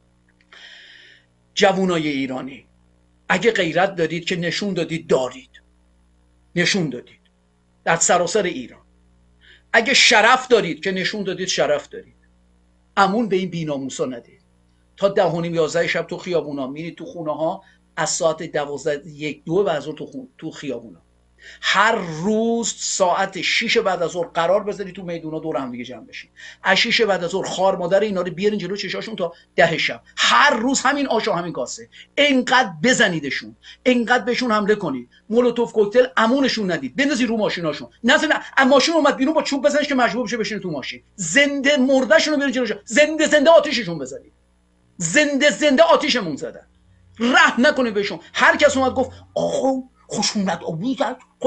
جوانای ایرانی اگه غیرت دارید که نشون دادید دارید، نشون دادید در سراسر ایران. اگه شرف دارید که نشون دادید شرف دارید. امون به این بی‌ناموسا ندید. تا ده و نیم یازده شب تو خیابونا میرید، تو خونه ها از ساعت دوازده یک دو بعضا تو خون تو خیابونا هر روز ساعت شش بعد از ظهر قرار بذارید تو میدونا دور هم دیگه جمع بشین. از شش بعد از ظهر خار مادر اینا رو بیارین جلو چشاشون تا ده شب. هر روز همین آشو همین کاسه. اینقدر بزنیدشون، اینقدر بهشون حمله کنید. مولوتوف کوکتل امونشون ندید. بندازید رو ماشیناشون. نزن ماشین اومد بیرون با چوب بزنش که مجبور بشه بشینه تو ماشین. زنده مردهشون رو بیارین جلوش. زنده زنده آتیششون بزنید. زنده زنده آتیشمون زدن. رحم نکنید بهشون. هر کس اومد گفت آقا خشونت آمیز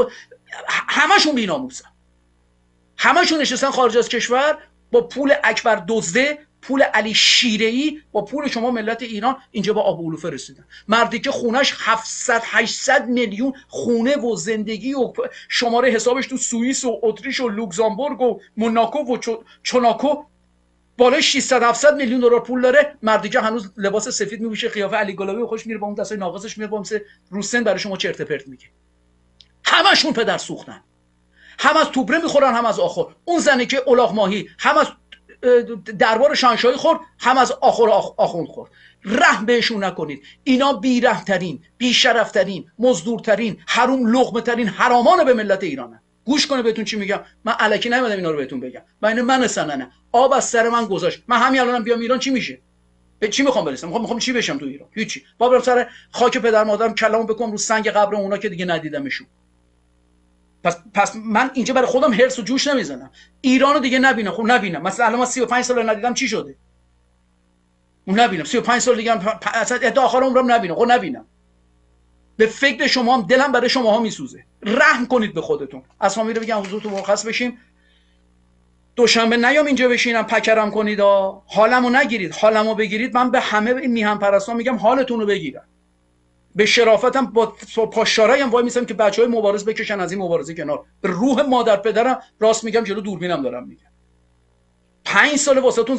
همشون بی‌ناموسن. همشون نشستن خارج از کشور با پول اکبر دزده، پول علی شیره‌ای، با پول شما ملت ایران اینجا با آب و علوفه رسیدن. مردی که خونش هفتصد هشتصد میلیون خونه و زندگی و شماره حسابش تو سوئیس و اتریش و لوکزامبورگ و موناکو و چوناکو بالای ششصد هفتصد میلیون دلار پول داره، مردی که هنوز لباس سفید میپوشه، قیافه علی گلابی خوش میره، با اون دستای ناقصش میره، با مثل روسن برای شما چرت پرت میگه. همشون پدر سوختن. هم از توبره میخورن، هم از آخر. اون زنی که الاغ ماهی هم از دربار شانشاهی خورد، هم از آخر آخوند خورد. رحم بهشون نکنید. اینا بی‌رحم‌ترین، بی‌شرف‌ترین، مزدورترین، حروم لقمه‌ترین حرامان به ملت ایرانن. گوش کنه بهتون چی میگم. من الکی نمیدم اینا رو بهتون بگم. من من سننه آب از سر من گذاشت. من همین الانم بیام ایران چی میشه؟ به چی میخوام برسم؟ میخوام میخوام چی بشم تو ایران؟ هیچی. با برم سر خاک پدر مادرم کلامو بکنم رو سنگ قبر اونا که دیگه ندیدمشون. پس پس من اینجا برای خودم هرس و جوش نمیزنم. ایرانو دیگه نبینم. خب نبینم. مثلا الان ما سی و پنج سال ندیدم چی شده؟ اون نبینم. سی و پنج سال دیگه هم اصلا تا آخر عمرم نبینم. خب نبینم. به فکر شما هم دلم برای شماها میسوزه. رحم کنید به خودتون. از فامیل بگم حضورتون مرخص بشیم. دوشنبه نیام اینجا بشینم پکرم کنید ها. حالمو نگیرید. حالمو بگیرید. من به همه این میهن پرستان میگم حالتون رو بگیرن. به شرافتم با پاشارایم وای میسم که بچهای مبارز بکشن از این مبارزه کنار. به روح مادر پدرم راست میگم، جلو دوربینم دارم میگم. پنج سال واسهتون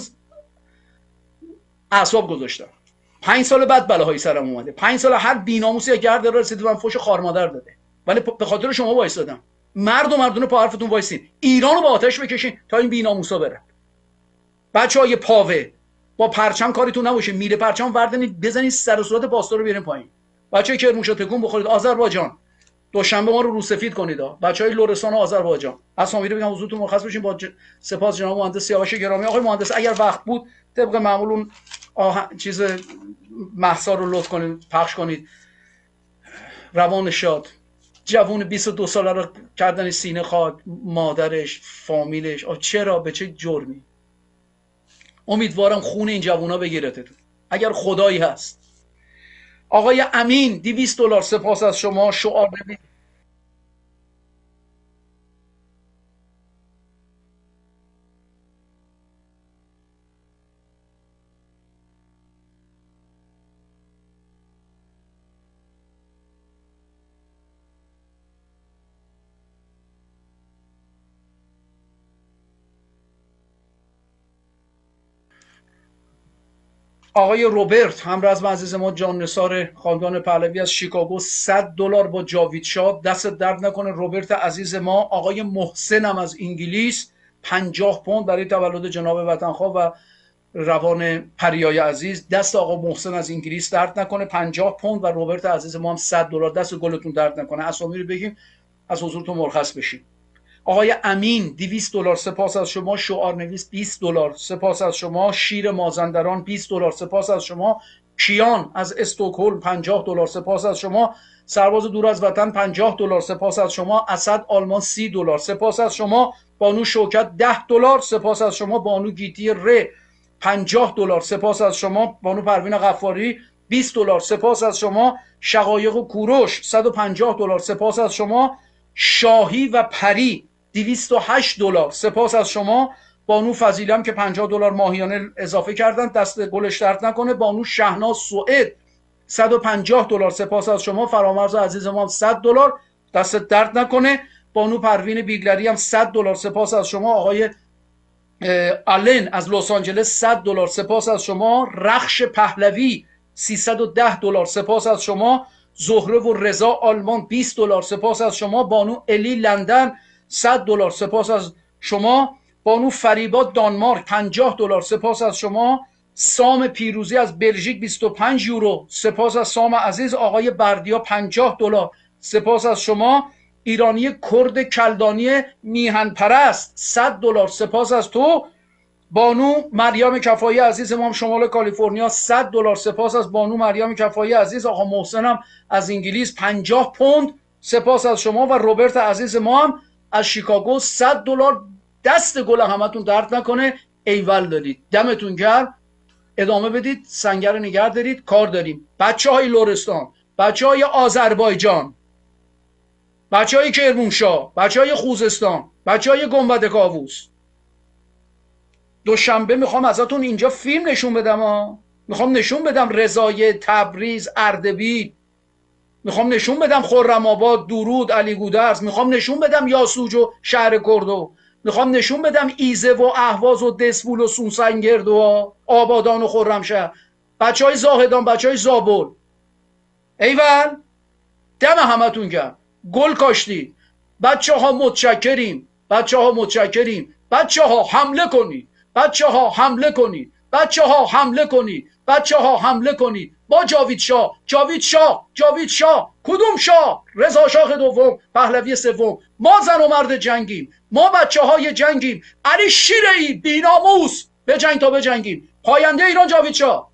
اعصاب گذاشتم. پنج سال بعد بلاهای سرم اومده. پنج سال هر بی‌ناموسی گرد را رسید من فوش خار مادر داده. ولی به خاطر شما وایسادم. مرد و مردونه پا حرفتون وایسین. ایرانو با آتش بکشین تا این بی‌ناموسا بره. بچهای پاوه با پرچم کاریتون نباشه. میره پرچم وردنید بزنید سر و صورت پاسدار رو بیارین پایین. بچه‌ای که کرمانشاه تکون بخورید. آذربایجان دوشنبه ما رو رو سفید کنید. بچهای لرستان و آذربایجان از فامیل بگم حضورتون مرخص بشین. با ج... سپاس جناب مهندس سیاوش گرامی. آقای مهندس اگر وقت بود طبق معمول اون آه... چیز مهسا رو لطف کنید پخش کنید. روان شاد جوون بیست و دو ساله رو کردن سینه خاک، مادرش، فامیلش. آه چرا؟ به چه جرمی؟ امیدوارم خون این جوونا بگیرتتون اگر خدایی هست. آقای امین دویست دلار سپاس از شما. شعار ببین. آقای روبرت همراه عزیز ما جان نثار خاندان پهلوی از شیکاگو صد دلار با جاوید شاد. دست درد نکنه روبرت عزیز ما. آقای محسن هم از انگلیس پنجاه پوند برای تولد جناب وطنخواه و روان پریای عزیز. دست آقا محسن از انگلیس درد نکنه پنجاه پوند و روبرت عزیز ما هم صد دلار. دست گلتون درد نکنه. اسامی رو بگیم از حضورتون مرخص بشیم. آقای امین دویست دلار سپاس از شما. شعار نویس بیست دلار سپاس از شما. شیر مازندران بیست دلار سپاس از شما. کیان از استکهلم پنجاه دلار سپاس از شما. سرباز دور از وطن پنجاه دلار سپاس از شما. اسد آلمان سی دلار سپاس از شما. بانو شوکت ده دلار سپاس از شما. بانو گیتی ر پنجاه دلار سپاس از شما. بانو پروین غفاری بیست دلار سپاس از شما. شقایق و کوروش صد و پنجاه دلار سپاس از شما. شاهی و پری دویست و هشت دلار سپاس از شما. بانو فضیلم که پنجاه دلار ماهیانه اضافه کردن دست گلش درد نکنه. بانو شهناز سوئد صد و پنجاه دلار سپاس از شما. فرامرز عزیز ما هم صد دلار دست درد نکنه. بانو پروین بیگلری هم صد دلار سپاس از شما. آقای آلن از لس آنجلس صد دلار سپاس از شما. رخش پهلوی سیصد و ده دلار سپاس از شما. زهره و رضا آلمان بیست دلار سپاس از شما. بانو الی لندن صد دلار سپاس از شما. بانو فریبا دانمارک پنجاه دلار سپاس از شما. سام پیروزی از بلژیک بیست و پنج یورو سپاس از سام عزیز. آقای بردیا پنجاه دلار سپاس از شما. ایرانی کرد کلدانی میهن پرست صد دلار سپاس از تو. بانو مریم کفایی عزیز ما هم شمال کالیفرنیا صد دلار سپاس از بانو مریم کفایی عزیز. آقا محسنم از انگلیس پنجاه پوند سپاس از شما. و روبرت عزیز ما هم از شیکاگو صد دلار. دست گل همتون درد نکنه، ایول دارید، دمتون گرم. ادامه بدید، سنگر نگه دارید، کار داریم. بچه های لرستان، بچه های آذربایجان، بچه های کرمانشاه، بچه های خوزستان، بچه های گنبد کاووس، دوشنبه میخوام ازتون اینجا فیلم نشون بدم ها. میخوام نشون بدم رضایه، تبریز، اردبیل، میخوام نشون بدم خرم آباد، درود، علی گودرز، میخوام نشون بدم یاسوج و شهر کردو، میخوام نشون بدم ایزه و اهواز و دسپول و سوسنگرد و آبادان و خرمشهر، بچه های زاهدان، بچه های زابل. ایول دم همتون گرم، گل کاشتی. بچه ها متشکریم، بچه ها متشکریم. بچه ها حمله کنید، بچه ها حمله کنید، بچه ها حمله کنید، بچه ها حمله کنید با جاوید شاه. جاوید شاه، جاوید شاه. کدوم شاه؟ رضا شاه دوم، پهلوی سوم. ما زن و مرد جنگیم، ما بچه های جنگیم. علی شیره‌ای بیناموس، به جنگ تا به جنگیم. پاینده ایران جاوید شاه.